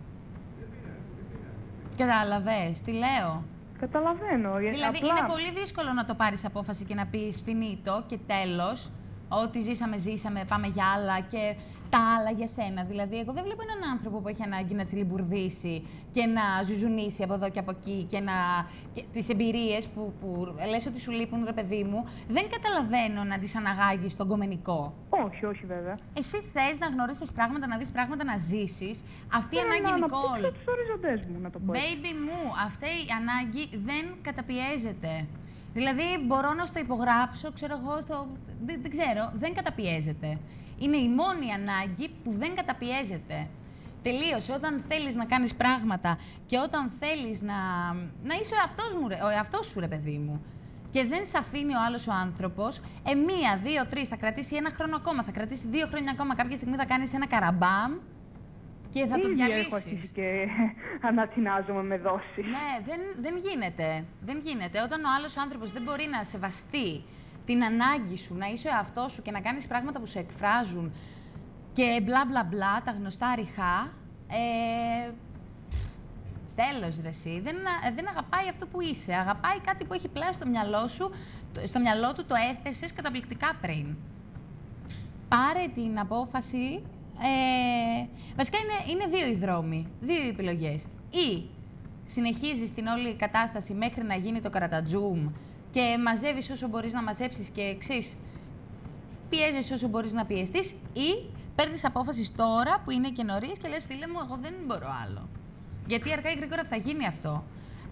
Κατάλαβες, τι λέω. Καταλαβαίνω. ε, Δηλαδή, απλά... είναι πολύ δύσκολο να το πάρεις απόφαση και να πεις φινίτο και τέλος. Ό,τι ζήσαμε, ζήσαμε, πάμε για άλλα και τα άλλα για σένα. Δηλαδή, εγώ δεν βλέπω έναν άνθρωπο που έχει ανάγκη να τσιλιμπουρδίσει και να ζουζουνίσει από εδώ και από εκεί και να. Και τις εμπειρίες που, που λες ότι σου λείπουν, ρε παιδί μου, δεν καταλαβαίνω να τις αναγάγεις στον κομμενικό. Όχι, όχι βέβαια. Εσύ θες να γνωρίσεις πράγματα, να δεις πράγματα, να ζήσεις. Αυτή η Θέλω ανάγκη, να Νικόλ. αναπτύξω τους οριζοντές μου, να το πω έτσι. Baby μου, αυτή η ανάγκη δεν καταπιέζεται. Δηλαδή, μπορώ να στο υπογράψω, ξέρω εγώ, στο... δεν, δεν ξέρω, δεν καταπιέζεται. Είναι η μόνη ανάγκη που δεν καταπιέζεται. Τελείωσε. Όταν θέλεις να κάνεις πράγματα και όταν θέλεις να, να είσαι ο εαυτός, μου, ο εαυτός σου, ρε παιδί μου, και δεν σε αφήνει ο άλλος ο άνθρωπος, ε, μία, δύο, τρεις, θα κρατήσει ένα χρόνο ακόμα, θα κρατήσει δύο χρόνια ακόμα, κάποια στιγμή θα κάνεις ένα καραμπάμ και θα το Ήδη έχω διαλύσεις. αρχίσει και ανατινάζομαι με δόση. Ναι, δεν, δεν γίνεται. Δεν γίνεται. Όταν ο άλλος άνθρωπος δεν μπορεί να σεβαστεί την ανάγκη σου, να είσαι ο εαυτός σου και να κάνεις πράγματα που σε εκφράζουν και μπλα μπλα μπλα, τα γνωστά ρηχά, ε, τέλος ρε εσύ. Δεν, δεν αγαπάει αυτό που είσαι. Αγαπάει κάτι που έχει πλάσει στο μυαλό σου, στο μυαλό του το έθεσες καταπληκτικά πριν. Πάρε την απόφαση. Ε, βασικά είναι, είναι δύο οι δρόμοι, δύο οι επιλογές. Ή συνεχίζεις την όλη κατάσταση μέχρι να γίνει το καρατατζούμ και μαζεύεις όσο μπορείς να μαζέψεις και ξέρεις, πιέζεις όσο μπορείς να πιεστείς, ή παίρνεις απόφαση τώρα που είναι και νωρίς και λες φίλε μου, εγώ δεν μπορώ άλλο. Γιατί αργά ή γρήγορα θα γίνει αυτό.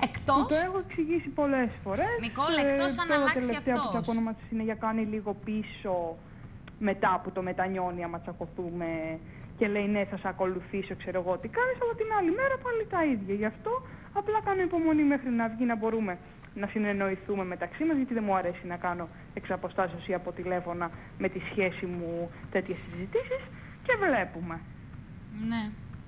Εκτός... Του το έχω εξηγήσει πολλές φορές. Νικόλ, εκτός αν αλλάξει αυτός. Το τελευταίο όνομα της είναι για κάνει λίγο πίσω μετά που το μετανιώνει άμα τσακωθούμε και λέει ναι θα σε ακολουθήσω, ξέρω εγώ τι κάνεις, αλλά την άλλη μέρα πάλι τα ίδια. Γι' αυτό απλά κάνω υπομονή μέχρι να βγει να μπορούμε να συνεννοηθούμε μεταξύ μας, γιατί δεν μου αρέσει να κάνω εξ αποστάσεως ή από τηλέφωνα με τη σχέση μου τέτοιες συζητήσεις και βλέπουμε. Ναι.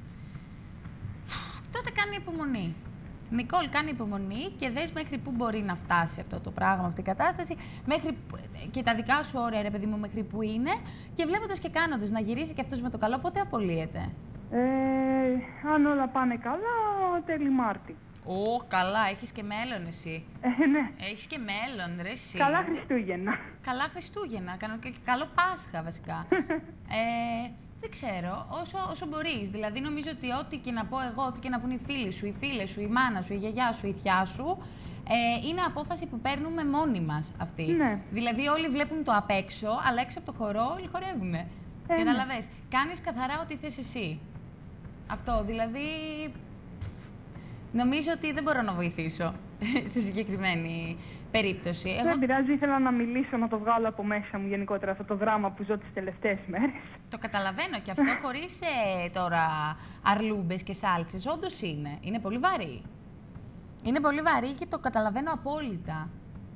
Τότε κάνει υπομονή. Νικόλ, κάνει υπομονή και δες μέχρι πού μπορεί να φτάσει αυτό το πράγμα, αυτή η κατάσταση, μέχρι και τα δικά σου όρια, ρε παιδί μου, μέχρι πού είναι, και βλέποντας και κάνοντας να γυρίσει και αυτός με το καλό, πότε απολύεται. Ε, αν όλα πάνε καλά, τέλη Μάρτη. Ω, καλά, έχεις και μέλλον εσύ. Ε, ναι. Έχεις και μέλλον, ρε εσύ. Καλά Χριστούγεννα. Καλά Χριστούγεννα, και καλό Πάσχα βασικά. ε, Δεν ξέρω, όσο, όσο μπορείς. Δηλαδή, νομίζω ότι ό,τι και να πω εγώ, ό,τι και να πούν οι φίλοι σου, οι φίλες σου, η μάνα σου, η γιαγιά σου, η θιά σου, ε, είναι απόφαση που παίρνουμε μόνοι μας αυτή. Ναι. Δηλαδή, όλοι βλέπουν το απ' έξω, αλλά έξω από το χορό όλοι χορεύουνε. Ε, Καταλαβες. Ναι. Κάνεις καθαρά ό,τι θες εσύ. Αυτό, δηλαδή. Νομίζω ότι δεν μπορώ να βοηθήσω στη συγκεκριμένη περίπτωση. Δεν Εγώ... πειράζει, ήθελα να μιλήσω, να το βγάλω από μέσα μου γενικότερα αυτό το δράμα που ζω τις τελευταίες μέρες. Το καταλαβαίνω και αυτό χωρίς ε, τώρα αρλούμπες και σάλτσες. Όντως είναι. Είναι πολύ βαρύ. Είναι πολύ βαρύ και το καταλαβαίνω απόλυτα.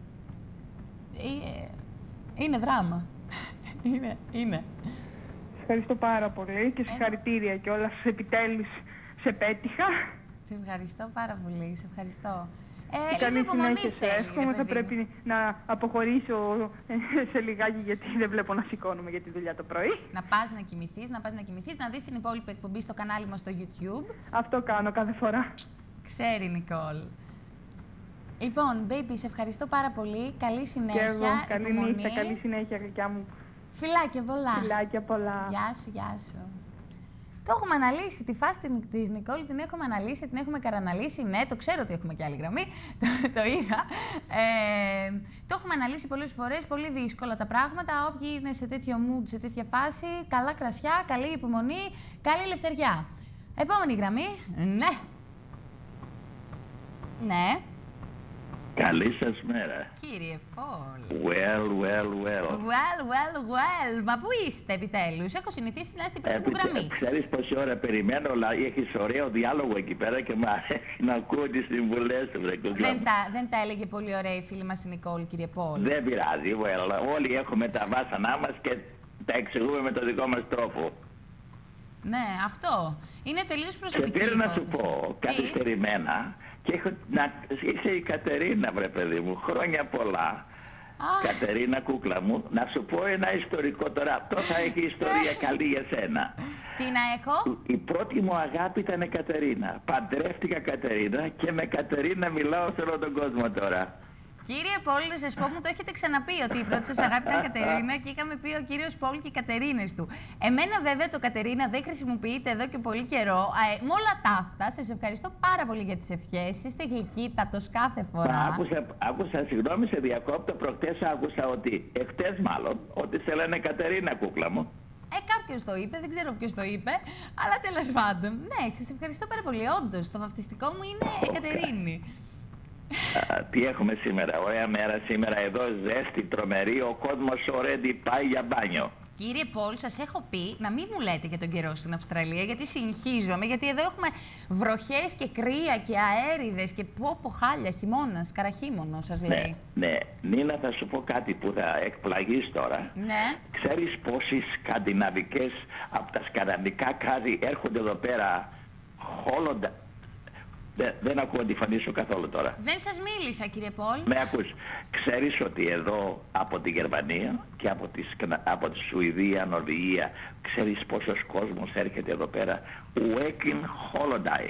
Ε, είναι δράμα. είναι, είναι. Σε ευχαριστώ πάρα πολύ και συγχαρητήρια κιόλας, επιτέλους σε πέτυχα. Σε ευχαριστώ πάρα πολύ, σε ευχαριστώ. Ε, καλή συνέχεια σε εύχομαι, θα πρέπει να αποχωρήσω σε λιγάκι γιατί δεν βλέπω να σηκώνομαι για τη δουλειά το πρωί. Να πας να κοιμηθείς, να πας να κοιμηθείς, να δεις την υπόλοιπη εκπομπή στο κανάλι μας στο YouTube. Αυτό κάνω κάθε φορά. Ξέρει, Νικόλ. Λοιπόν, baby, σε ευχαριστώ πάρα πολύ. Καλή συνέχεια, και εγώ, καλή υπομονή. νύχτα, καλή συνέχεια, γλυκιά μου. Φιλάκια πολλά. Φιλάκια πολλά. Γεια σου, γεια σου. Το έχουμε αναλύσει, τη φάση της Νικόλ την έχουμε αναλύσει, την έχουμε καραναλύσει. Ναι, το ξέρω ότι έχουμε και άλλη γραμμή, το, το είδα. Ε, το έχουμε αναλύσει πολλές φορές, πολύ δύσκολα τα πράγματα. Όποιοι είναι σε τέτοιο mood, σε τέτοια φάση, καλά κρασιά, καλή υπομονή, καλή ελευθεριά. Επόμενη γραμμή, ναι. Ναι. Καλή σας μέρα. Κύριε Πολ. Well, well, well. Well, well, well. Μα πού είστε επιτέλους? Έχω συνηθίσει να είστε πρώτη μου γραμμή. Ξέρεις πόση ώρα περιμένω, αλλά έχεις ωραίο διάλογο εκεί πέρα και μου αρέσει να ακούω τις συμβουλές σου. Δεν τα, δεν τα έλεγε πολύ ωραία η φίλη μας η Νικόλ, κύριε Πολ. Δεν πειράζει, well, όλοι έχουμε τα βάσανά μας και τα εξηγούμε με τον δικό μας τρόπο. Ναι, αυτό. Είναι τελείως προσωπική και πήρα υπόθεση. να σου πω, καθυστερημένα, και έχω, να, είσαι η Κατερίνα, βρε παιδί μου, χρόνια πολλά. Ah. Κατερίνα, κούκλα μου, να σου πω ένα ιστορικό τώρα. Αυτό θα έχει ιστορία καλή για σένα. Τι να έχω? Η πρώτη μου αγάπη ήταν η Κατερίνα. Παντρεύτηκα Κατερίνα και με Κατερίνα μιλάω σε όλο τον κόσμο τώρα. Κύριε Πολ, να σας πω, μου το έχετε ξαναπεί ότι η πρώτη σας αγάπη ήταν Κατερίνα και είχαμε πει ο κύριος Πολ και οι Κατερίνες του. Εμένα βέβαια το Κατερίνα δεν χρησιμοποιείται εδώ και πολύ καιρό. Ε, με όλα τα αυτά, σας ευχαριστώ πάρα πολύ για τις ευχές. Είστε γλυκύτατος κάθε φορά. Άκουσα, άκουσα, συγγνώμη σε διακόπτω, προχτές άκουσα ότι, εχθές μάλλον, ότι σε λένε Κατερίνα, κούκλα μου. Ε, κάποιος το είπε, δεν ξέρω ποιος το είπε, αλλά τέλος πάντων. Ναι, σας ευχαριστώ πάρα πολύ. Όντως, το βαφτιστικό μου είναι η Κατερίνη. Α, τι έχουμε σήμερα, ωραία μέρα σήμερα εδώ, ζέστη, τρομερή, ο κόσμος already πάει για μπάνιο. Κύριε Πολ, σας έχω πει να μην μου λέτε για τον καιρό στην Αυστραλία, γιατί συγχύζομαι, γιατί εδώ έχουμε βροχές και κρύα και αέριδες και πω πω χάλια, χειμώνας, καραχήμωνο σας λέει. Ναι, ναι, Νίνα, θα σου πω κάτι που θα εκπλαγείς τώρα. Ναι. Ξέρεις πόσοι σκανδιναβικές από τα σκανδιναβικά κάδι έρχονται εδώ πέρα χόλοντα. Δεν, δεν ακούω τη φωνή σου καθόλου τώρα. Δεν σας μίλησα, κύριε Πολ. Με ακούς. Ξέρεις ότι εδώ από τη Γερμανία και από τη, από τη Σουηδία, Νορβηγία, ξέρεις πόσος κόσμος έρχεται εδώ πέρα working holiday.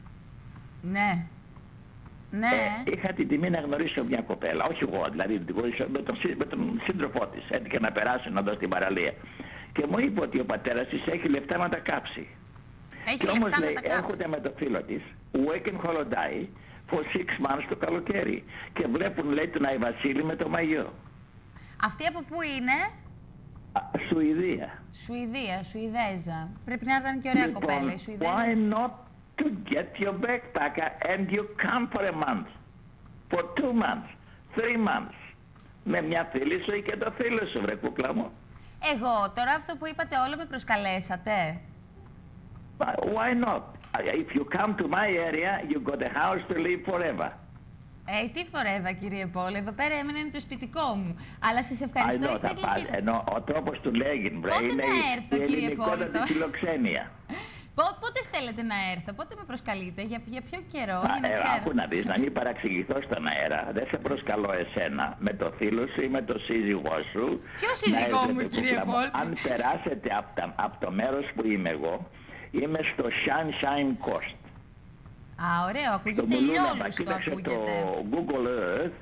Ναι. Ναι. Ε, είχα την τιμή να γνωρίσω μια κοπέλα, όχι εγώ, δηλαδή την γνωρίσω με τον, με τον σύντροφό της. Έτυχε να περάσουν εδώ στην παραλία. Και μου είπε ότι ο πατέρας της έχει λεφτά να τα κάψει. Έχει και λεφτά όμως να λέει, τα κάψει. έρχονται με το φίλο της working holiday for six months το καλοκαίρι και βλέπουν, λέει, τον Άι Βασίλη με το μαγιό. Αυτή από πού είναι? Α, Σουηδία. Σουηδία, Σουηδέζα. Πρέπει να ήταν και ωραία Λοιπόν, κοπέλα. Οι Σουηδέζες. why not to get your backpacker and you come for a month, for two months, three months. Με μια φίλη σου ή και το φίλο σου, βρε κούκλα μου. Εγώ, τώρα αυτό που είπατε όλο με προσκαλέσατε. Why not? If you come to my area, you got a house to live forever. Ε, τι φορεύα, κύριε Πολ, εδώ πέρα έμεινε είναι το σπιτικό μου. Αλλά σας ευχαριστώ, know, είστε γλυκοί. Ενώ ο τρόπος του λέγει, βρε, πότε είναι να έρθω, η κύριε ελληνικότατη Πολ, φιλοξένεια. Πότε θέλετε να έρθω, πότε με προσκαλείτε, για, για ποιο καιρό, Α, για να ε, ξέρω. άκου να δεις, να μην παραξηγηθώ στον αέρα. Δεν σε προσκαλώ εσένα με το φίλο σου ή με το σύζυγό σου. Ποιο σύζυγό μου, έρθετε, κύριε Πολ? Αν περάσετε από, από το μέρος που είμαι εγώ, είμαι στο Sunshine Coast. Α, ωραίο, ακούγεται ηλιόλουστο, ακούγεται. Το Google Earth,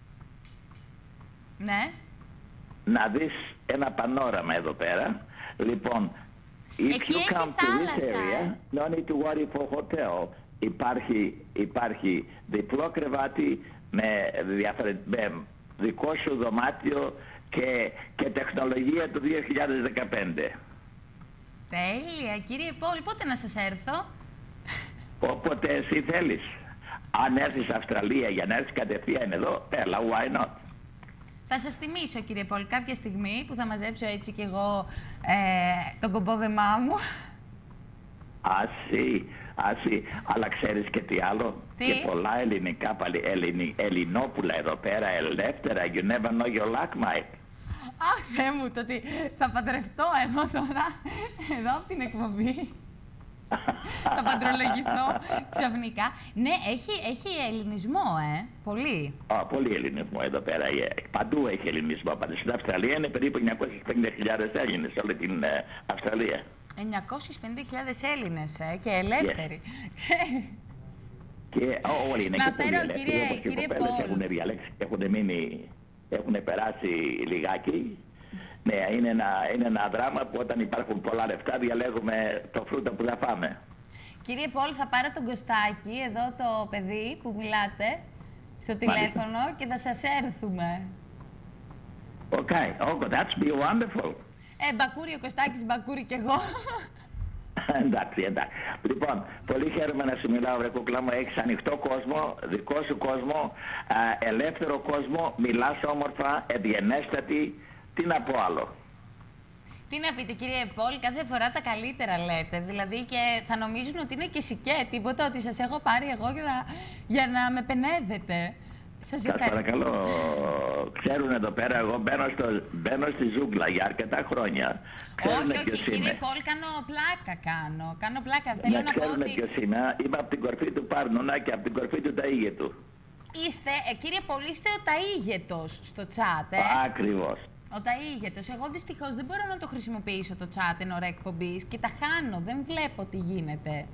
Ναι. να δεις ένα πανόραμα εδώ πέρα. Λοιπόν, if εκεί you έχει come to this θάλασσα, area, ε. no need to worry for hotel. Υπάρχει, υπάρχει διπλό κρεβάτι με, διαφορε... με δικό σου δωμάτιο και, και τεχνολογία του δύο χιλιάδες δεκαπέντε. Τέλεια, κύριε Πολ, πότε να σας έρθω? Όποτε εσύ θέλεις. Αν έρθεις Αυστραλία για να έρθεις κατευθείαν εδώ, έλα, why not. Θα σας τιμήσω, κύριε Πολ, κάποια στιγμή που θα μαζέψω έτσι κι εγώ ε, τον κομπόδεμά μου. Ασύ, ασύ. Αλλά ξέρεις και τι άλλο? Τι? Και πολλά ελληνικά, παλι, ελληνι, ελληνόπουλα εδώ πέρα, ελεύθερα. You never know your luck, Mike. Αχ, Θεέ μου, το ότι θα παντρευτώ εγώ τώρα, εδώ από την εκπομπή. Θα παντρολογηθώ ξαφνικά. Ναι, έχει, έχει ελληνισμό, ε. Πολύ. Α, πολύ ελληνισμό εδώ πέρα. Παντού έχει ελληνισμό. Πάντως στην Αυστραλία είναι περίπου εννιακόσιες πενήντα χιλιάδες Έλληνες σε όλη την ε, Αυστραλία. εννιακόσιες πενήντα χιλιάδες Έλληνες, ε, και ελεύθεροι. Yes. Και ό, όλοι είναι να και φέρω, πολύ ελεύθεροι. κύριε, Όπως κύριε οι κοπέλες Πολ. έχουν διαλέξει, έχουν μείνει, έχουν περάσει λιγάκι. Ναι, είναι ένα, είναι ένα δράμα που όταν υπάρχουν πολλά λεφτά διαλέγουμε το φρούτο που θα φάμε. Κύριε Πολ, θα πάρω τον Κωστάκη, εδώ το παιδί που μιλάτε, στο τηλέφωνο και θα σας έρθουμε. Okay, oh, that's be wonderful. Ε, Μπακούρι ο Κωστάκης, Μπακούρι κι εγώ. Εντάξει, εντάξει. Λοιπόν, πολύ χαίρομαι να σου μιλάω, βρε κούκλα μου. Έχεις ανοιχτό κόσμο, δικό σου κόσμο, α, ελεύθερο κόσμο, μιλάς όμορφα, ευγενέστατη. Τι να πω άλλο? Τι να πείτε, κύριε Πολ, κάθε φορά τα καλύτερα λέτε. Δηλαδή και θα νομίζουν ότι είναι και σικέ, τίποτα, ότι σας έχω πάρει εγώ για να, για να με πενεύετε. Σας Σας ευχαριστώ. παρακαλώ, ξέρουν εδώ πέρα, εγώ μπαίνω, στο, μπαίνω στη ζούγκλα για αρκετά χρόνια. Ξέρουν Όχι, όχι, ποιος κύριε είμαι. Πολ, κάνω πλάκα κάνω. Κάνω πλάκα, θέλω Να να πω ξέρουν ότι... ποιος είμαι. Είμαι από την κορφή του Πάρνονα και από την κορφή του Ταΐγετου. Είστε, ε, κύριε Πολ, είστε ο ταΐγετος στο τσάτ, ε. Ακριβώς. Ο ταΐγετος. Εγώ δυστυχώς δεν μπορώ να το χρησιμοποιήσω το τσάτ εν ώρα εκπομπής και τα χάνω. Δεν βλέπω τι γίνεται.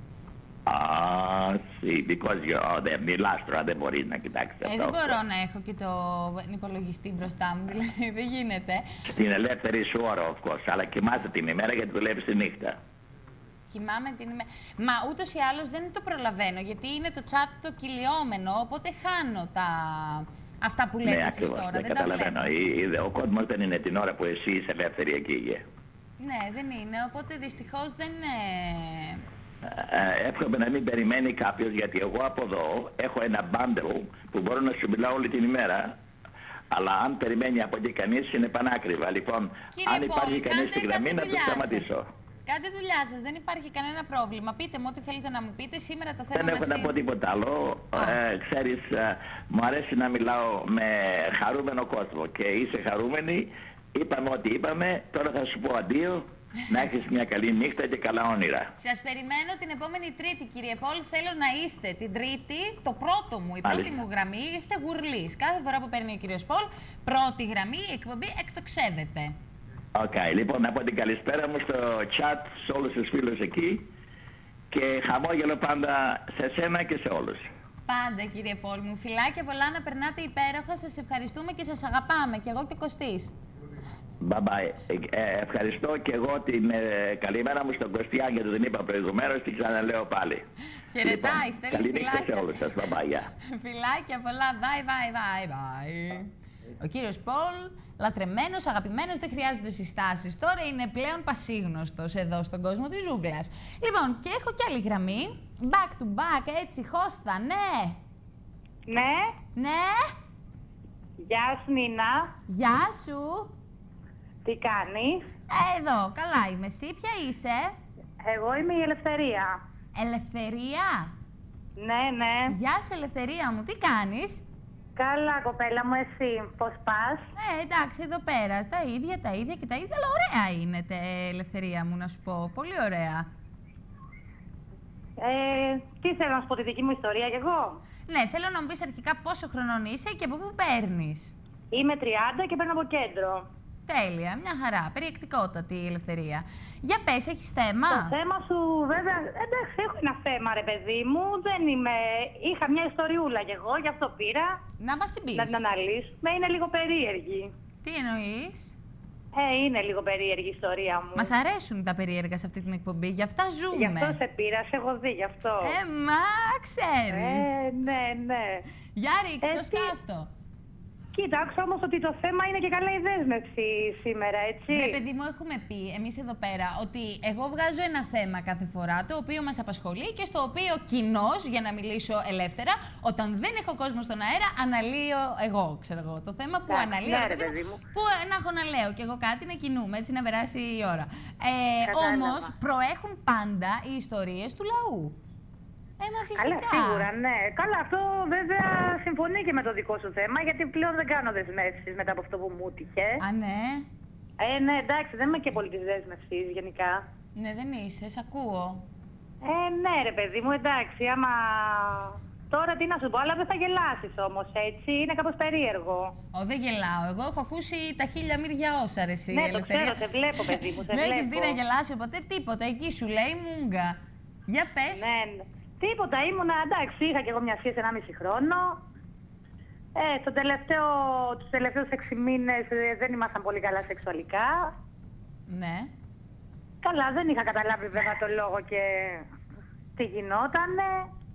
Ah, see, because you're, oh, δεν μιλάς τώρα, δεν μπορείς να κοιτάξεις Ε, αυτό. δεν μπορώ να έχω και το υπολογιστή μπροστά μου, δηλαδή δεν γίνεται. Στην ελεύθερη σου ώρα, of course, αλλά κοιμάσαι την ημέρα γιατί δουλεύεις τη νύχτα. Κοιμάμαι την ημέρα. Μα ούτως ή άλλως δεν το προλαβαίνω, γιατί είναι το chat το κυλιόμενο, οπότε χάνω τα... αυτά που λέτε Ναι, εσείς ακριβώς, τώρα. δεν Δεν τα καταλαβαίνω. βλέπω. Η- η- Ο κόσμος δεν είναι την ώρα που εσύ είσαι ελεύθερη εκεί. ε. Ναι, δεν είναι, οπότε δυστυχώς δεν... Ε... Ε, εύχομαι να μην περιμένει κάποιος, γιατί εγώ από εδώ έχω ένα bundle που μπορώ να σου μιλάω όλη την ημέρα. Αλλά αν περιμένει από εκεί κανείς είναι πανάκριβα. Λοιπόν, Κύριε αν υπάρχει Πολ, κανείς κάντε- στη γραμμή κάντε να το δουλειά σας. σταματήσω. Κάντε δουλειά σας, δεν υπάρχει κανένα πρόβλημα. Πείτε μου ό,τι θέλετε να μου πείτε. Σήμερα το θέμα Δεν έχω μας να είναι... πω τίποτα άλλο. Ε, ξέρεις, ε, μου αρέσει να μιλάω με χαρούμενο κόσμο και είσαι χαρούμενη. Είπαμε ό,τι είπαμε, τώρα θα σου πω αντίο. Να έχεις μια καλή νύχτα και καλά όνειρα. Σας περιμένω την επόμενη Τρίτη, κύριε Πολ. Θέλω να είστε την Τρίτη, το πρώτο μου, η πρώτη Μάλιστα. μου γραμμή, είστε γουρλής. Κάθε φορά που παίρνει ο κύριος Πολ, πρώτη γραμμή, η εκπομπή εκτοξεύεται. Οκ, okay, λοιπόν, να πω την καλησπέρα μου στο chat σε όλους τους φίλους εκεί και χαμόγελο πάντα σε σένα και σε όλους. Πάντα, κύριε Πολ μου. Φιλάκια πολλά, να περνάτε υπέροχα. Σας ευχαριστούμε και σας αγαπάμε. Και εγώ και ο Κωστής. Bye bye. Ε, ευχαριστώ και εγώ την ε, καλημέρα μου στον Κωστιάν, γιατί την είπα προηγουμένως, την ξαναλέω πάλι. Χαιρετάει, Λοιπόν, στέλνει καλή νύχτα φιλάκια. σε όλους σας. Bye bye. Yeah. Φιλάκια πολλά. Bye, bye, bye, bye. Ο κύριος Πολ λατρεμένος, αγαπημένος, δεν χρειάζονται συστάσεις. Τώρα είναι πλέον πασίγνωστος εδώ στον κόσμο της ζούγκλας. Λοιπόν, και έχω κι άλλη γραμμή. Back to back, έτσι, χώστα, ναι. Ναι. Ναι. Γεια σου, Νίνα. Γεια σου. Τι κάνεις? Εδώ, καλά είμαι. Εσύ ποια είσαι? Εγώ είμαι η Ελευθερία. Ελευθερία. Ναι, ναι. Γεια σου, Ελευθερία μου. Τι κάνεις? Καλά, κοπέλα μου, εσύ. Πώς πας? Ε, εντάξει, εδώ πέρα. Τα ίδια, τα ίδια και τα ίδια. Αλλά ωραία είναι, τε, Ελευθερία μου, να σου πω. Πολύ ωραία. Ε, τι θέλω να σου πω, τη δική μου ιστορία κι εγώ? Ναι, θέλω να μου πεις αρχικά πόσο χρονών είσαι και από πού παίρνεις. Είμαι τριάντα και παίρνω από κέντρο. Τέλεια, μια χαρά. Περιεκτικότατη η Ελευθερία. Για πες, έχεις θέμα? Το θέμα σου, βέβαια, εντάξει, έχω ένα θέμα, ρε παιδί μου. Δεν είμαι... Είχα μια ιστοριούλα κι εγώ, γι' αυτό πήρα. Να μας την πεις. Να την αναλύσουμε. Είναι λίγο περίεργη. Τι εννοείς? Ε, είναι λίγο περίεργη η ιστορία μου. Μας αρέσουν τα περίεργα σε αυτή την εκπομπή, γι' αυτά ζούμε. Γι' αυτό σε πήρα, σε έχω δει, γι' αυτό. Ε, μα ξέρεις. Ε, ναι, ναι. Για ρίξ' Ε, το τι- σκάστο. Κοίτα, άκουσα όμως ότι το θέμα είναι και καλά η δέσμευση σήμερα, έτσι. Ρε παιδί μου, έχουμε πει εμείς εδώ πέρα ότι εγώ βγάζω ένα θέμα κάθε φορά το οποίο μας απασχολεί και στο οποίο κοινώς, για να μιλήσω ελεύθερα, όταν δεν έχω κόσμο στον αέρα, αναλύω εγώ, ξέρω εγώ. Το θέμα που Ναι, αναλύω, ναι, ρε ρε παιδί παιδί μου, μου. που να έχω να λέω και εγώ κάτι να κινούμε, έτσι να περάσει η ώρα. Ε, Κατάλαβα. όμως, προέχουν πάντα οι ιστορίες του λαού. Ε, μα Καλά, φυσικά. σίγουρα, ναι. Καλά, αυτό βέβαια συμφωνεί και με το δικό σου θέμα, γιατί πλέον δεν κάνω δεσμεύσεις μετά από αυτό που μου τύχε. Α, ναι. Ε, ναι, εντάξει, δεν είμαι και πολύ της δέσμευσης γενικά. Ναι, δεν είσαι, σ' ακούω. Ε, ναι, ρε παιδί μου, εντάξει, άμα... Τώρα τι να σου πω, αλλά δεν θα γελάσεις όμως, έτσι. Είναι κάπως περίεργο. Ω, δεν γελάω. Εγώ έχω ακούσει τα χίλια μύρια όσα, ρε εσύ, Ναι, το Ελευθερία. ξέρω, σε βλέπω, παιδί μου, σε Δεν έχεις δει βλέπω. να γελάσει ποτέ τίποτα. Εκεί σου λέει μούγκα. Για πες. Ναι, ναι. Τίποτα, ήμουνα, εντάξει, είχα και εγώ μια σχέση ενάμιση χρόνο. Ε, στο τελευταίο, τους τελευταίους έξι μήνες ε, δεν ήμασταν πολύ καλά σεξουαλικά. Ναι. Καλά, δεν είχα καταλάβει βέβαια το λόγο και τι γινότανε.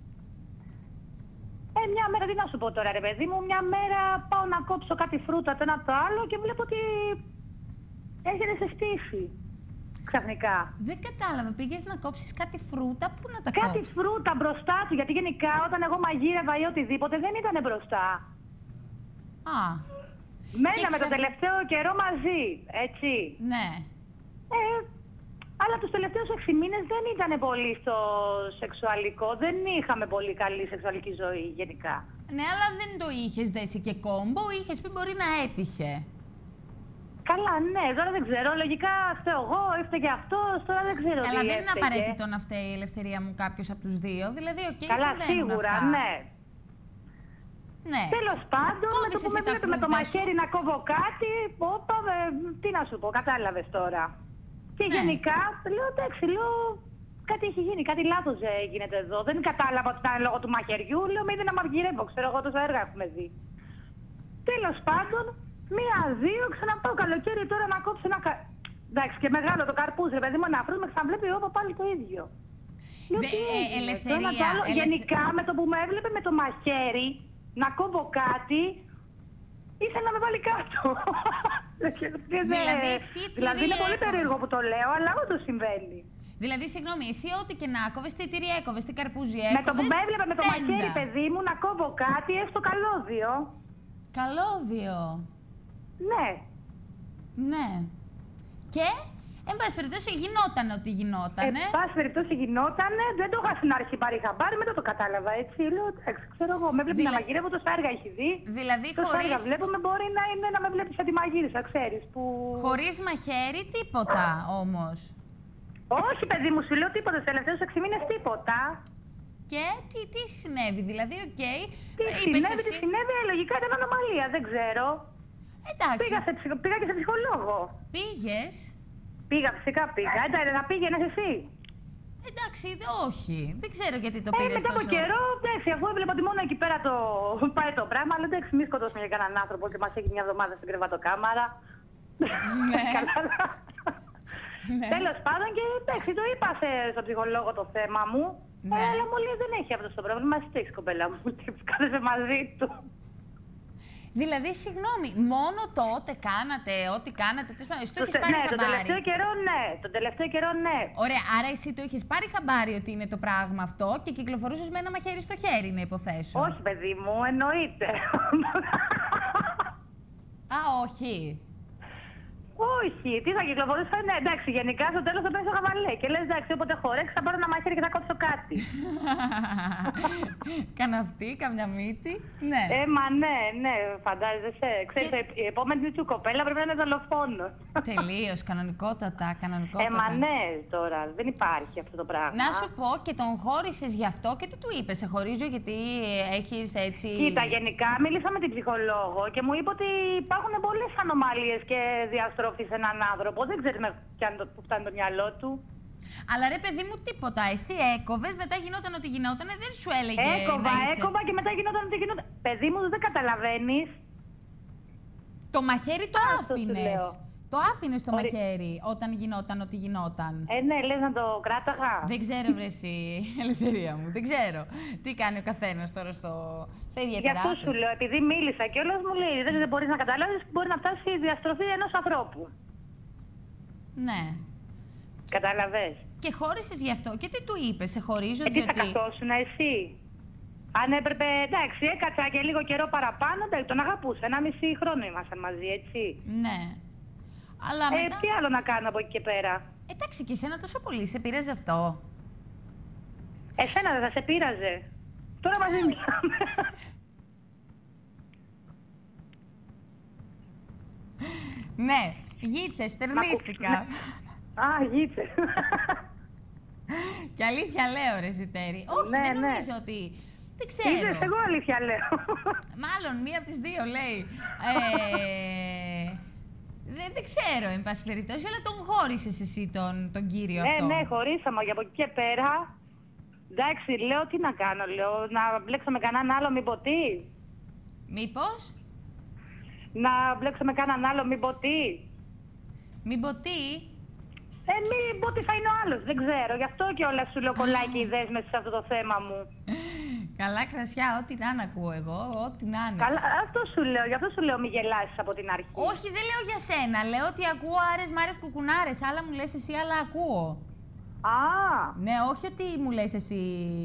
Ε, μια μέρα, τι να σου πω τώρα ρε παιδί μου, μια μέρα πάω να κόψω κάτι φρούτα το ένα από το άλλο και βλέπω ότι έρχεται σε στήση. Ξαφνικά. Δεν κατάλαβα. Πήγες να κόψεις κάτι φρούτα, πού να τα Κάτι κόψεις? φρούτα μπροστά του, γιατί γενικά όταν εγώ μαγείρευα ή οτιδήποτε δεν ήταν μπροστά. Α, Μέναμε ξαφ- το τελευταίο καιρό μαζί, έτσι. ναι. Ε, αλλά τους τελευταίους έξι μήνες δεν ήταν πολύ στο σεξουαλικό, δεν είχαμε πολύ καλή σεξουαλική ζωή γενικά. Ναι, αλλά δεν το είχες δέσει και κόμπο, είχες πει μπορεί να έτυχε. Καλά, ναι, τώρα δεν ξέρω. Λογικά φταίω εγώ, έφταιγε αυτός, τώρα δεν ξέρω Καλά, τι δεν είναι έφταιγε. απαραίτητο να φταίει η Ελευθερία μου κάποιος από τους δύο. Δηλαδή, οκ, Καλά, συμβαίνουν σίγουρα, αυτά. ναι. Ναι. Τέλος πάντων, με Κόβεις το που εσύ με τα βλέπει με το φρούτα μαχαίρι σου. να κόβω κάτι, όπα, ε, τι να σου πω, κατάλαβες τώρα. Και Ναι. γενικά, λέω εντάξει, λέω κάτι έχει γίνει, κάτι λάθος ε, γίνεται εδώ. Δεν κατάλαβα ότι ήταν λόγω του μαχαιριού, λέω με είδε να μαργυρεύω, ξέρω εγώ τόσα έργα έχουμε δει. Τέλος πάντων, μία-δύο, ξαναπάω καλοκαίρι τώρα να κόψω ένα κα... Εντάξει, και μεγάλο το καρπούζι, ρε παιδί μου, να βρούμε, ξαναβλέπει όπα πάλι το ίδιο. Λέω, Δε- τι ε, έγινε, Ελευθερία, το ένα το άλλο. ελευθε- Γενικά με το που με έβλεπε με το μαχαίρι να κόβω κάτι, ήθελε να με βάλει κάτω. Δηλαδή, τι δηλαδή είναι τυρί πολύ έκοβες? περίεργο που το λέω, αλλά όντως συμβαίνει. Δηλαδή, συγγνώμη, εσύ ό,τι και να κόβες, τι τυρί έκοβες, τι καρπούζι Με το που έκοβες, με έβλεπε με το τέντα. μαχαίρι, παιδί μου, να κόβω κάτι, έστω καλώδιο. Καλώδιο. Ναι. Ναι. Και, εν πάση περιπτώσει, γινόταν ό,τι γινότανε. Εν πάση περιπτώσει γινότανε, δεν το είχα στην αρχή πάρει χαμπάρι, μετά το κατάλαβα έτσι. Λέω, εντάξει, ξέρω εγώ, με βλέπει Δηλα- να μαγειρεύω, τόσα έργα έχει δει. Δηλαδή, Τόσα έργα χωρίς, βλέπουμε, μπορεί να είναι να με βλέπει σαν τη μαγείρισα, ξέρεις. Που... χωρίς μαχαίρι, τίποτα όμως. Όχι, παιδί μου, σου λέω τίποτα. Στους τελευταίους έξι μήνες τίποτα. Και τι, τι συνέβη, δηλαδή, οκ. Τι είπες συνέβη, τι εσύ- συνέβη, ε, λογικά ήταν ανομαλία, δεν ξέρω. Εντάξει, Πήγα, σε, ψυχ- πήγα και σε ψυχολόγο. πήγες. Πήγα, φυσικά πήγα. Εντάξει, να πήγαινες εσύ. Εντάξει, όχι. Δεν ξέρω γιατί το Ε, πήρες μετά από τόσο. καιρό, εντάξει, αφού έβλεπα ότι μόνο εκεί πέρα το πάει το πράγμα, αλλά εντάξει, μη σκοτώσουμε για κανέναν άνθρωπο και μας έχει μια εβδομάδα στην κρεβατοκάμαρα. Ναι. Καλά. Ναι. Τέλος πάντων και εντάξει, το είπα σε- στον ψυχολόγο το θέμα μου. Ναι. Ε, αλλά μου λέει δεν έχει αυτό το πρόβλημα, εσύ το έχεις κοπέλα μου. Και κάθεσαι μαζί του. Δηλαδή, συγγνώμη, μόνο τότε κάνατε ό,τι κάνατε. Τέλος πάντων, εσύ το έχεις πάρει Ναι, χαμπάρι. τον τελευταίο καιρό ναι. Τον τελευταίο καιρό ναι. Ωραία, άρα εσύ το είχες πάρει χαμπάρι ότι είναι το πράγμα αυτό και κυκλοφορούσες με ένα μαχαίρι στο χέρι, να υποθέσω. Όχι, παιδί μου, εννοείται. Α, όχι. Όχι, τι θα κυκλοφορούσα, ναι, εντάξει, γενικά στο τέλος θα πέσω χαβαλέ και λες εντάξει, όποτε χορέξει θα πάρω ένα μαχαίρι και θα κόψω κάτι. Καναυτή, καμιά μύτη, ναι. Ε, μα ναι, ναι, φαντάζεσαι. Ξέρεις, και... η επόμενη του κοπέλα πρέπει να είναι δολοφόνος. Τελείως, κανονικότατα, κανονικότατα. Ε, μα ναι, τώρα, δεν υπάρχει αυτό το πράγμα. Να σου πω, και τον χώρισες γι' αυτό και τι του είπες, σε χωρίζω γιατί έχεις έτσι... Κοίτα, γενικά μίλησα με την ψυχολόγο και μου είπε ότι υπάρχουν πολλές ανομαλίες και διαστροφές σε έναν άνθρωπο. Δεν ξέρει που φτάνει το μυαλό του. Αλλά ρε παιδί μου, τίποτα. Εσύ έκοβες, μετά γινόταν ό,τι γινόταν, δεν σου έλεγε. Έκοβα, να είσαι... έκοβα και μετά γινόταν ό,τι γινόταν. Παιδί μου, δεν καταλαβαίνεις. Το μαχαίρι το Άστο, άφηνες. Το άφηνες το Ωρι... μαχαίρι όταν γινόταν ό,τι γινόταν. Ε, ναι, λες να το κράταγα. Δεν ξέρω, βρε εσύ, ελευθερία μου. Δεν ξέρω. Τι κάνει ο καθένας τώρα στο... στα ιδιαίτερά Γι' αυτό του. σου λέω, επειδή μίλησα και όλος μου λέει, δεν, δεν μπορείς να καταλάβεις που μπορεί να φτάσει η διαστροφή ενός ανθρώπου. Ναι. Καταλαβες. Και χώρισες γι' αυτό. Και τι του είπες, σε χωρίζω ε, διότι... τι θα καθόσουν εσύ. Αν έπρεπε, εντάξει, έκατσα και λίγο καιρό παραπάνω, εντάξει, τον αγαπούσα. Ένα μισή χρόνο ήμασταν μαζί, έτσι. Ναι. Αλλά ε, μετά... τι άλλο να κάνω από εκεί και πέρα. Εντάξει, και εσένα τόσο πολύ, σε πείραζε αυτό. Εσένα δεν θα σε πείραζε. Τώρα μαζί μιλάμε. Ναι, γίτσες, στερνίστηκα. Α, γίτσες. Και αλήθεια λέω, ρε Ζητέρη. Όχι, ναι, δεν ναι. νομίζω ότι... Δεν ξέρω. Είδες, εγώ αλήθεια λέω. Μάλλον μία από τις δύο λέει. Ε, δεν, δεν ξέρω, εν πάση περιπτώσει, αλλά τον χώρισες εσύ τον, τον κύριο ναι, αυτό. Ναι, χωρίσαμε και από εκεί και πέρα. Εντάξει, λέω τι να κάνω, λέω, να μπλέξω με κανέναν άλλο, μην πω τι. Μήπως? Να μπλέξω με κανέναν άλλο, μην πω τι. Μην πω τι. Ε, μην πω τι θα είναι ο άλλος, δεν ξέρω. Γι' αυτό και όλα σου λέω κολλάει και η δέσμευση σε αυτό το θέμα μου. Καλά κρασιά, ό,τι να είναι ακούω εγώ, ό,τι να είναι. Καλά, αυτό σου λέω, γι' αυτό σου λέω μη γελάσεις από την αρχή. Όχι, δεν λέω για σένα. Λέω ότι ακούω άρες μάρες κουκουνάρες. Άλλα μου λες εσύ, άλλα ακούω. Α, Ναι, όχι ότι μου λες εσύ.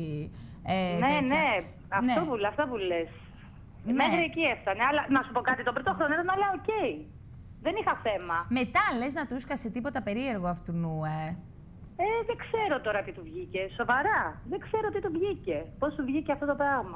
Ε, ναι, τέτοια. ναι, αυτό, Ναι. Που, αυτό που λες. Ναι. Μέχρι εκεί έφτανε. Αλλά να σου πω κάτι, το πρώτο χρόνο ήταν όλα οκ. Δεν είχα θέμα. Μετά λες να του σκάσε τίποτα περίεργο αυτού νου, ε. Ε, δεν ξέρω τώρα τι του βγήκε. Σοβαρά. Δεν ξέρω τι του βγήκε. Πώς του βγήκε αυτό το πράγμα.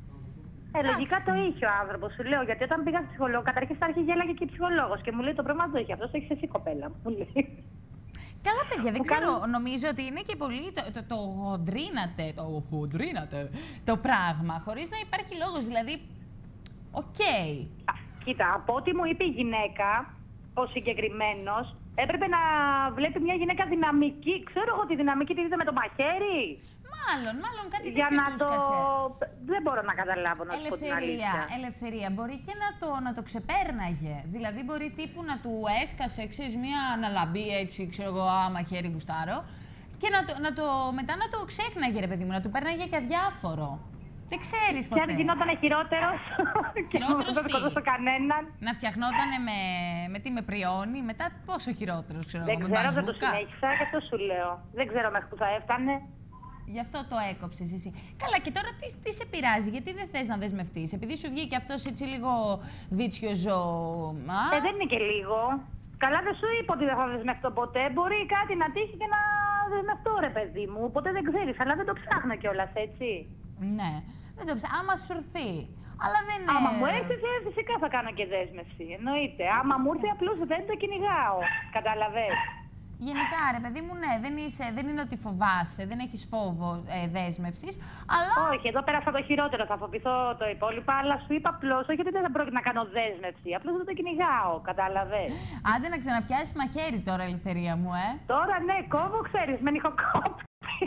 Ε, λογικά το είχε ο άνθρωπος, σου λέω. Γιατί όταν πήγα στο ψυχολόγο, καταρχήν στα αρχή γέλαγε και η ψυχολόγος. Και μου λέει το πρόβλημα το είχε. Αυτό το έχεις εσύ, κοπέλα μου. Μου λέει. Καλά, παιδιά, δεν Μου ξέρω. κάνουν- Νομίζω ότι είναι και πολύ. Το, το, το γοντρίνατε. Το γοντρίνατε το πράγμα. Χωρίς να υπάρχει λόγος. Δηλαδή. Οκ. Α, κοίτα, από ό,τι μου είπε η γυναίκα, ο συγκεκριμένος, έπρεπε να βλέπει μια γυναίκα δυναμική. Ξέρω εγώ τη δυναμική τη είδε με το μαχαίρι. Μάλλον, μάλλον κάτι Για τέτοιο να του το... σκάσε. Δεν μπορώ να καταλάβω, να σου πω την Ελευθερία, αλήθεια. ελευθερία. Μπορεί και να το, να το ξεπέρναγε. Δηλαδή, μπορεί τύπου να του έσκασε εξής μια αναλαμπή έτσι, ξέρω εγώ, άμα χέρι γουστάρω. Και να το, να το, μετά να το ξέχναγε, ρε παιδί μου, να του πέρναγε και αδιάφορο. Δεν ξέρεις Και αν ποτέ. γινόταν χειρότερος, και Χειρότερος δεν τι? σκοτώσω κανέναν. Να φτιαχνότανε με, με τι, με πριόνι, μετά πόσο χειρότερος, ξέρω Δεν εγώ, με ξέρω, δεν το μπαζούκα. συνέχισα και αυτό σου λέω. Δεν ξέρω μέχρι που θα έφτανε. Γι' αυτό το έκοψες εσύ. Καλά, και τώρα τι, τι σε πειράζει, γιατί δεν θες να δεσμευτείς, επειδή σου βγήκε αυτός έτσι λίγο βίτσιοζο. Α? Ε, δεν είναι και λίγο. Καλά, δεν σου είπα ότι δεν θα δεσμευτώ ποτέ. Μπορεί κάτι να τύχει και να δεσμευτώ, ρε παιδί μου. Ποτέ δεν ξέρεις, αλλά δεν το ψάχνω κιόλας, έτσι. Ναι, δεν το ψάχνω. Άμα σου έρθει. Αλλά δεν είναι. Άμα μου έρθει, ε, φυσικά θα κάνω και δέσμευση. Εννοείται. Άμα μου έρθει, απλώς δεν το κυνηγάω. Καταλαβες. Γενικά, ρε παιδί μου, ναι, δεν, είσαι, δεν είναι ότι φοβάσαι, δεν έχεις φόβο ε, δέσμευσης, αλλά. Όχι, εδώ πέρασα το χειρότερο. Θα φοβηθώ το υπόλοιπο, αλλά σου είπα απλώς, όχι ότι δεν πρόκειται να κάνω δέσμευση. Απλώς δεν το κυνηγάω. Κατάλαβες. Άντε να ξαναπιάσεις μαχαίρι τώρα, ελευθερία μου, ε. Τώρα ναι, κόβω, ξέρεις, με νυχοκόπτη.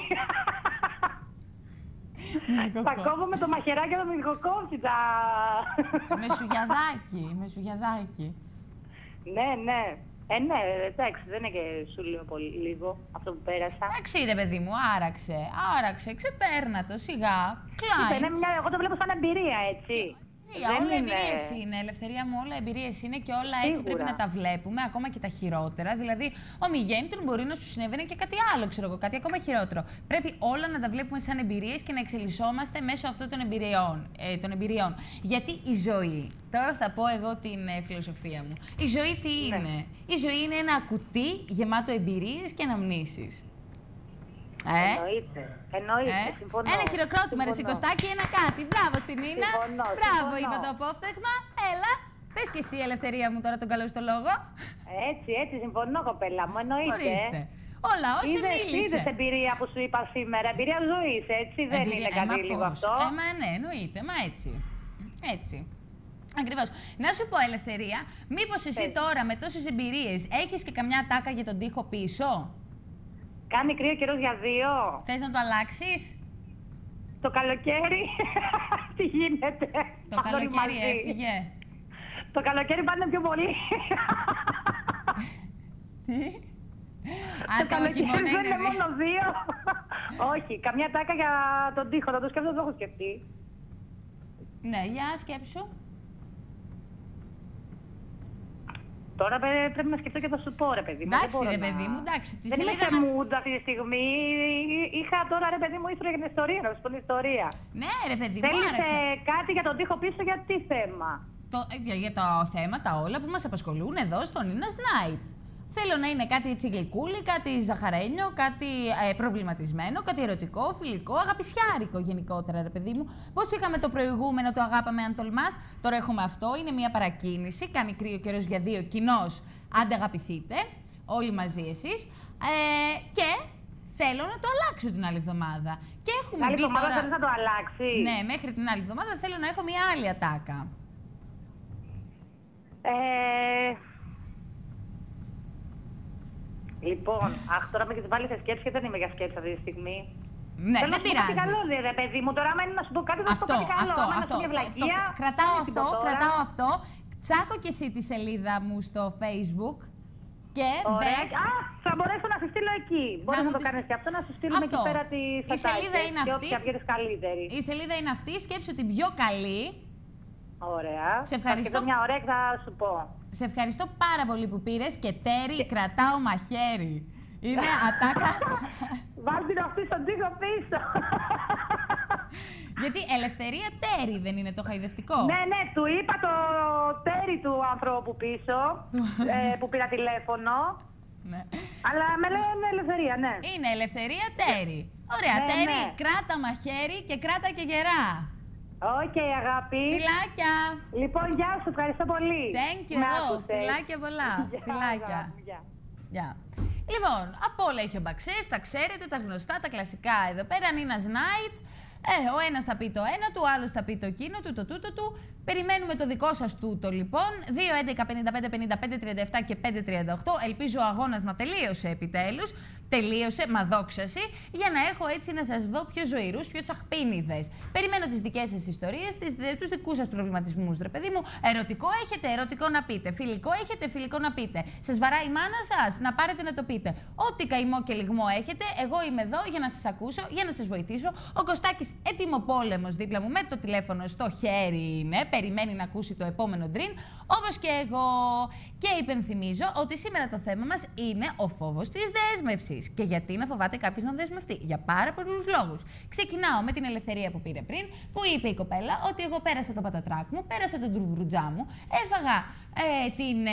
Θα κόβω με το μαχαιράκι και το νυχοκόπτη. Τα... Με σουγιαδάκι, με σουγιαδάκι. Ναι, ναι. Ε, ναι, εντάξει, δεν είναι και σου λέω πολύ λίγο αυτό που πέρασα. Εντάξει, ρε παιδί μου, άραξε, άραξε, ξεπέρνα το, σιγά, κλάει. Είναι μια, εγώ το βλέπω σαν εμπειρία, έτσι. Yeah, όλα είναι... εμπειρίες είναι, ελευθερία μου, όλα εμπειρίες είναι και όλα έτσι Σίγουρα. πρέπει να τα βλέπουμε, ακόμα και τα χειρότερα. Δηλαδή, ομιγέννητον μπορεί να σου συνέβαινε και κάτι άλλο, ξέρω εγώ, κάτι ακόμα χειρότερο. Πρέπει όλα να τα βλέπουμε σαν εμπειρίες και να εξελισσόμαστε μέσω αυτών των εμπειριών. Ε, των εμπειριών. Γιατί η ζωή, τώρα θα πω εγώ την ε, φιλοσοφία μου. Η ζωή τι είναι? Ναι. Η ζωή είναι ένα κουτί γεμάτο εμπειρίες και αναμνήσεις. Ε? Εννοείται. Εννοείται. Ε? Συμφωνώ. Ένα χειροκρότημα, ρε Σικωστάκη, ένα κάτι. Μπράβο στην Νίνα. Συμφωνώ, Μπράβο, συμφωνώ. είπα το απόφθεγμα. Έλα. Πες και εσύ, Ελευθερία μου, τώρα τον καλό στο λόγο. Έτσι, έτσι, συμφωνώ, κοπέλα μου. Εννοείται. Ορίστε. Όλα, όσοι μίλησε. Είδες εμπειρία που σου είπα σήμερα. Εμπειρία ζωής, έτσι. Δεν Εμπειρία- είναι ε, μα κάτι λίγο πώς. αυτό. Ε, μα ναι, εννοείται, μα έτσι. Έτσι. Ακριβώς. Να σου πω, Ελευθερία, μήπως εσύ Πες. τώρα με τόσες εμπειρίες έχεις και καμιά τάκα για τον τοίχο πίσω? Κάνει κρύο καιρός για δύο. Θες να το αλλάξεις? Το καλοκαίρι. Τι γίνεται. Το Όλοι καλοκαίρι μαζί. έφυγε. Το καλοκαίρι πάνε πιο πολύ. Τι? Το Α, το καλοκαίρι χειμώνα δεν είναι είναι δύο. μόνο δύο. Όχι, καμιά τάκα για τον τοίχο. Θα το σκέφτομαι, το έχω σκεφτεί. Ναι, για σκέψου. Τώρα πρέ- πρέπει να σκεφτώ και θα σου πω, ρε παιδί μου. Δεν Εντάξει, μπορώ ρε να- παιδί μου, εντάξει. Τη Δεν είμαι σελίδα σε μας... mood αυτή τη στιγμή. Είχα τώρα, ρε παιδί μου, ήθελα για την ιστορία, να σου πω την ιστορία. Ναι, ρε παιδί μου, Θέλεις άραξε. ε, κάτι για τον τοίχο πίσω, για τι θέμα? Το, ε, για, για τα θέματα όλα που μας απασχολούν εδώ στο Nina's Night. Θέλω να είναι κάτι έτσι γλυκούλι, κάτι ζαχαρένιο, κάτι ε, προβληματισμένο, κάτι ερωτικό, φιλικό, αγαπησιάρικο γενικότερα, ρε παιδί μου. Πώς είχαμε το προηγούμενο, το αγάπαμε αν τολμάς, τώρα έχουμε αυτό, είναι μια παρακίνηση, κάνει κρύο καιρός για δύο, κοινώς, άντε αγαπηθείτε, όλοι μαζί εσείς. Ε, και θέλω να το αλλάξω την άλλη εβδομάδα. Και έχουμε Άλλη μπει εβδομάδα τώρα... θέλεις να το αλλάξει. Ναι, μέχρι την άλλη εβδομάδα θέλω να έχω μια άλλη ατάκα. Ε, λοιπόν, αχ, τώρα με έχεις βάλει σε σκέψη και δεν είμαι για σκέψη αυτή τη στιγμή. Ναι, Θέλω δεν να σου πω κάτι πειράζει. καλό, ρε παιδί μου. Τώρα, άμα είναι να σου πω κάτι, θα σου πω Αυτό, κάτι καλό. αυτό, Άμα είναι να αυτό. σου πω μια Το- βλακεία, το- κρατάω δεν αυτό, σου πω τώρα. κρατάω αυτό. Τσάκω και εσύ τη σελίδα μου στο Facebook και Ωραία. μπες... Α, θα μπορέσω να σου στείλω εκεί. Μπορείς μου να το τις- κάνεις και αυτό, να σου στείλουμε Αυτό. εκεί πέρα τη Η σελίδα είναι Και αυτή. όποια βγαίνεις καλύτερη. Η σελίδα είναι αυτή, σκέψου την πιο καλή. Ωραία. Σε ευχαριστώ. Θα σκεφτώ μια ωραία και θα σου πω. Σε ευχαριστώ πάρα πολύ που πήρες και τέρι κρατάω μαχαίρι. Είναι ατάκα. Βάλ την αυτή στον τοίχο πίσω. Γιατί ελευθερία τέρι δεν είναι το χαϊδευτικό. Ναι, ναι, του είπα το τέρι του ανθρώπου πίσω, ε, που πήρα τηλέφωνο. Ναι. Αλλά με λένε ελευθερία, ναι. Είναι ελευθερία τέρι. Ωραία, Ναι, τέρι, ναι. κράτα μαχαίρι και κράτα και γερά. Οκ, αγάπη. Φιλάκια. Λοιπόν, γεια σου, ευχαριστώ πολύ. Thank you, Με εγώ. άκουσες. Φιλάκια πολλά. Γεια, Φιλάκια. αγάπη, γεια. Γεια. Λοιπόν, από όλα έχει ο Μπαξές, τα ξέρετε, τα γνωστά, τα κλασικά εδώ πέρα. Nina's Night. Ε, ο ένας θα πει το ένα του, ο άλλος θα πει το εκείνο του, το τούτο του. Περιμένουμε το δικό σας τούτο λοιπόν. δύο έντεκα πενήντα πέντε πενήντα πέντε τριάντα επτά και πέντε τριάντα οκτώ. Ελπίζω ο αγώνας να τελείωσε επιτέλους. Τελείωσε, μα δόξαση, για να έχω έτσι να σας δω πιο ζωηρούς, πιο τσαχπίνιδες. Περιμένω τις δικές σας ιστορίες, τις, τους δικούς σας προβληματισμούς, ρε παιδί μου. Ερωτικό έχετε, ερωτικό να πείτε. Φιλικό έχετε, φιλικό να πείτε. Σας βαράει η μάνα σας, να πάρετε να το πείτε. Ό,τι καημό και λιγμό έχετε, εγώ είμαι εδώ για να σας ακούσω, για να σας βοηθήσω. Ο Κωστάκης ετοιμοπόλεμος δίπλα μου με το τηλέφωνο στο χέρι είναι. Περιμένει να ακούσει το επόμενο ντριν, όπως και εγώ. Και υπενθυμίζω ότι σήμερα το θέμα μας είναι ο φόβος της δέσμευσης. Και γιατί να φοβάται κάποιος να δεσμευτεί? Για πάρα πολλούς λόγους. Ξεκινάω με την ελευθερία που πήρε πριν, που είπε η κοπέλα ότι εγώ πέρασα το πατατράκ μου, πέρασα τον τρουβρουτζά μου, έφαγα ε, την,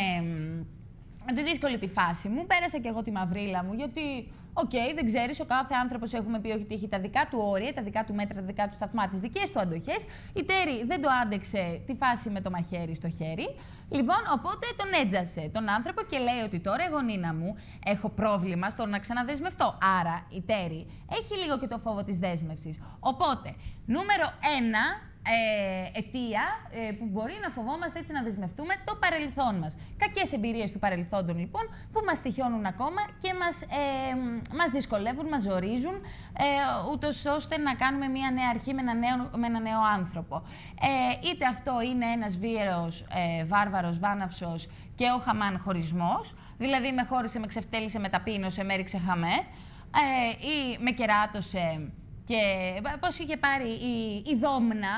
ε, τη δύσκολη τη φάση μου, πέρασα και εγώ τη μαυρίλα μου, γιατί... Οκ, okay, δεν ξέρεις, ο κάθε άνθρωπος έχουμε πει ότι έχει τα δικά του όρια, τα δικά του μέτρα, τα δικά του σταθμά, τις δικές του αντοχές. Η Τέρι δεν το άντεξε τη φάση με το μαχαίρι στο χέρι. Λοιπόν, οπότε τον έτζασε τον άνθρωπο και λέει ότι τώρα εγώ, Νίνα μου, έχω πρόβλημα στο να ξαναδεσμευτώ. Άρα η Τέρι έχει λίγο και το φόβο της δέσμευσης. Οπότε, νούμερο ένα. Ε, αιτία ε, που μπορεί να φοβόμαστε έτσι να δεσμευτούμε το παρελθόν μας. Κακές εμπειρίες του παρελθόντων λοιπόν που μας τυχιώνουν ακόμα και μας, ε, μας δυσκολεύουν, μας ζορίζουν ε, ούτως ώστε να κάνουμε μια νέα αρχή με ένα νέο, με ένα νέο άνθρωπο. Ε, είτε αυτό είναι ένας βίαιος, ε, βάρβαρος, βάναυσος και ο χαμάν χωρισμός, δηλαδή με χώρισε, με ξεφτέλησε, με ταπείνωσε, με έριξε χαμέ, ε, ή με κεράτωσε. Και πώς είχε πάρει η, η Δόμνα,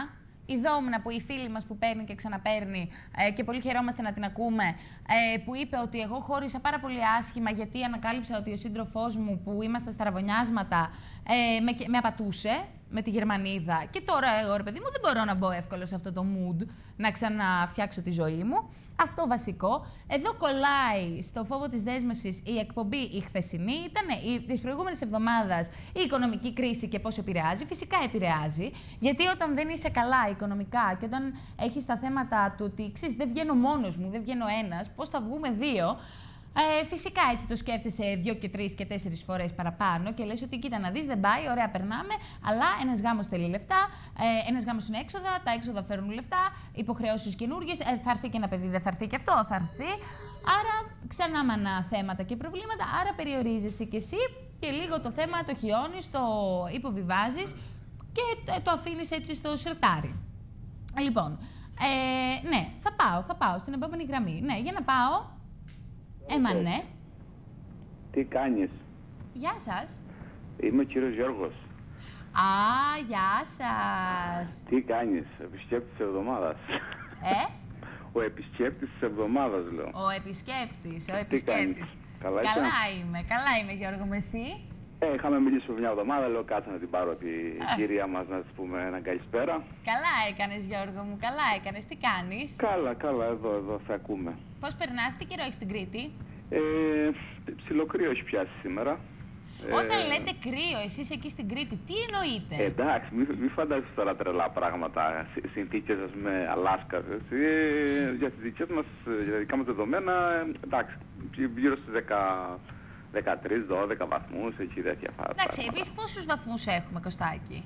η Δόμνα, που η φίλη μας που παίρνει και ξαναπαίρνει ε, και πολύ χαιρόμαστε να την ακούμε, ε, που είπε ότι εγώ χώρισα πάρα πολύ άσχημα γιατί ανακάλυψα ότι ο σύντροφός μου που είμαστε στα ραβωνιάσματα ε, με, με απατούσε με τη Γερμανίδα και τώρα εγώ, ρε παιδί μου, δεν μπορώ να μπω εύκολα σε αυτό το mood να ξαναφτιάξω τη ζωή μου. Αυτό βασικό. Εδώ κολλάει στο φόβο της δέσμευσης η εκπομπή η χθεσινή. Ήταν της προηγούμενης εβδομάδας η οικονομική κρίση και πώς επηρεάζει. Φυσικά επηρεάζει, γιατί όταν δεν είσαι καλά οικονομικά και όταν έχεις τα θέματα του ότι ξέρεις, δεν βγαίνω μόνος μου, δεν βγαίνω ένας, πώς θα βγούμε δύο. Ε, φυσικά έτσι το σκέφτεσαι δύο και τρεις και τέσσερις φορές παραπάνω και λες ότι κοίτα να δεις, δεν πάει, ωραία περνάμε, αλλά ένας γάμος θέλει λεφτά, ε, ένας γάμος είναι έξοδα, τα έξοδα φέρνουν λεφτά, υποχρεώσεις καινούργιες, ε, θα έρθει και ένα παιδί, δεν θα έρθει και αυτό, θα έρθει. Άρα ξανά μανά θέματα και προβλήματα, άρα περιορίζεσαι κι εσύ και λίγο το θέμα το χιώνεις, το υποβιβάζεις και το αφήνεις έτσι στο σιρτάρι. Λοιπόν, ε, ναι, θα πάω, θα πάω στην επόμενη γραμμή. Ναι, για να πάω. Έμα ναι. Τι κάνεις? Γεια σας. Είμαι ο κύριος Γιώργος. Α, γεια σας. Τι κάνεις? Επισκέπτης της εβδομάδας. Ε? Ο επισκέπτης της εβδομάδας, λέω. Ο επισκέπτης, ο επισκέπτης. Καλά, καλά είμαι, καλά είμαι Γιώργο, με εσύ? Ε, είχαμε μιλήσει μια εβδομάδα, λέω κάτσε να την πάρω τη ε. κυρία μας να της πούμε ένα καλησπέρα. Καλά έκανες Γιώργο μου, καλά έκανες. Τι κάνεις? Καλά, καλά, εδώ, εδώ θα ακούμε. Πώς περνάς, τι καιρό έχεις στην Κρήτη? Ε, ψιλοκρύο έχει πιάσει σήμερα. Όταν ε, λέτε κρύο, εσείς εκεί στην Κρήτη, τι εννοείτε? Ε, εντάξει, μην μη φαντάζεσαι τώρα τρελά πράγματα, συνθήκες ας πούμε Αλάσκα. Ε, για τις δικές μας, για τα δικά μας δεδομένα, εντάξει, γύρω στις δεκατρείς δώδεκα βαθμούς, εκεί τέτοια φάση. Εντάξει, εμείς πόσους βαθμούς έχουμε, Κωστάκη?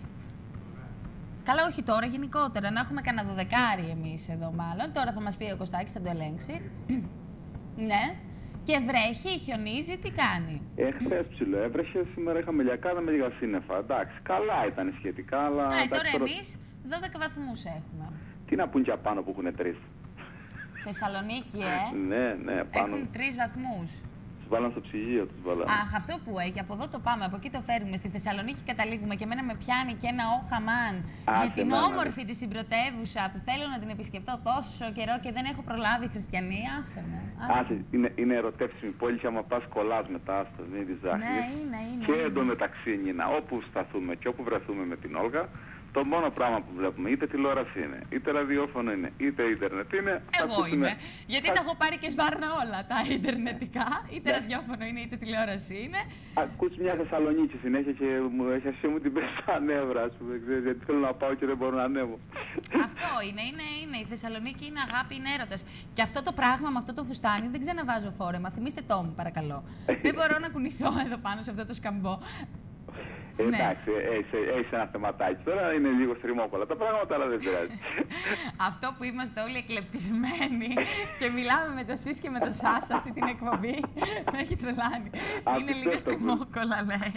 Καλά, όχι τώρα, γενικότερα. Να έχουμε κανένα δωδεκάρι εμείς εδώ, μάλλον. Τώρα θα μας πει ο Κωστάκης, θα το ελέγξει. Ναι. Και βρέχει, χιονίζει, τι κάνει? Ε, χθες ψιλοέβρεχε, σήμερα είχαμε λιακάδα με λίγα σύννεφα. Εντάξει, καλά ήταν σχετικά, αλλά... Ναι, εντάξει, τώρα τώρα... εμείς δώδεκα βαθμούς έχουμε. Τι να πούν και απάνω που έχουν τρεις? Θεσσαλονίκη, ε. Ναι, ναι, πάνω. Έχουν τρεις βαθμούς. Τους βάλαν στο ψυγείο, τους βάλαν. Αχ, αυτό που έχει, από εδώ το πάμε, από εκεί το φέρνουμε. Στη Θεσσαλονίκη καταλήγουμε και εμένα με πιάνει και ένα όχαμαν για την μάνα, όμορφη τη συμπρωτεύουσα που θέλω να την επισκεφτώ τόσο καιρό και δεν έχω προλάβει χριστιανή. Άσε με. Άσε. Άσε, είναι, είναι ερωτεύσιμη πόλη και άμα πας κολλάς μετά, άστος, μην τη ζάχεις. Ναι, είναι, είναι. Και είναι. εντωμεταξύ, Νίνα, όπου σταθούμε και όπου βρεθούμε με την Όλγα, το μόνο πράγμα που βλέπουμε, είτε τηλεόραση είναι, είτε ραδιόφωνο είναι, είτε ίντερνετ είναι. Εγώ ακούσουμε... είμαι. Γιατί τα έχω πάρει και σβάρνα όλα τα ιντερνετικά. Είτε ραδιόφωνο είναι, είτε τηλεόραση είναι. Ακούς μια Θεσσαλονίκη συνέχεια και μου έχει μου την πέσει στα νεύρα, ας πούμε. Ξέρεις, γιατί θέλω να πάω και δεν μπορώ να ανέβω. Αυτό είναι, είναι, είναι. Η Θεσσαλονίκη είναι αγάπη, είναι έρωτας. Και αυτό το πράγμα με αυτό το φουστάνι δεν ξαναβάζω φόρεμα. Θυμήστε το μου, παρακαλώ. Δεν μπορώ να κουνηθώ εδώ πάνω σε αυτό το σκαμπό. Ε, ναι. Εντάξει, έχει ένα θεματάκι τώρα, είναι λίγο θρημόκολα τα πράγματα, αλλά δεν πειράζει. Αυτό που είμαστε όλοι εκλεπτισμένοι και μιλάμε με το σεις και με το σας αυτή την εκπομπή, με έχει τρελάνει. Είναι λίγο θρημόκολα, λέει.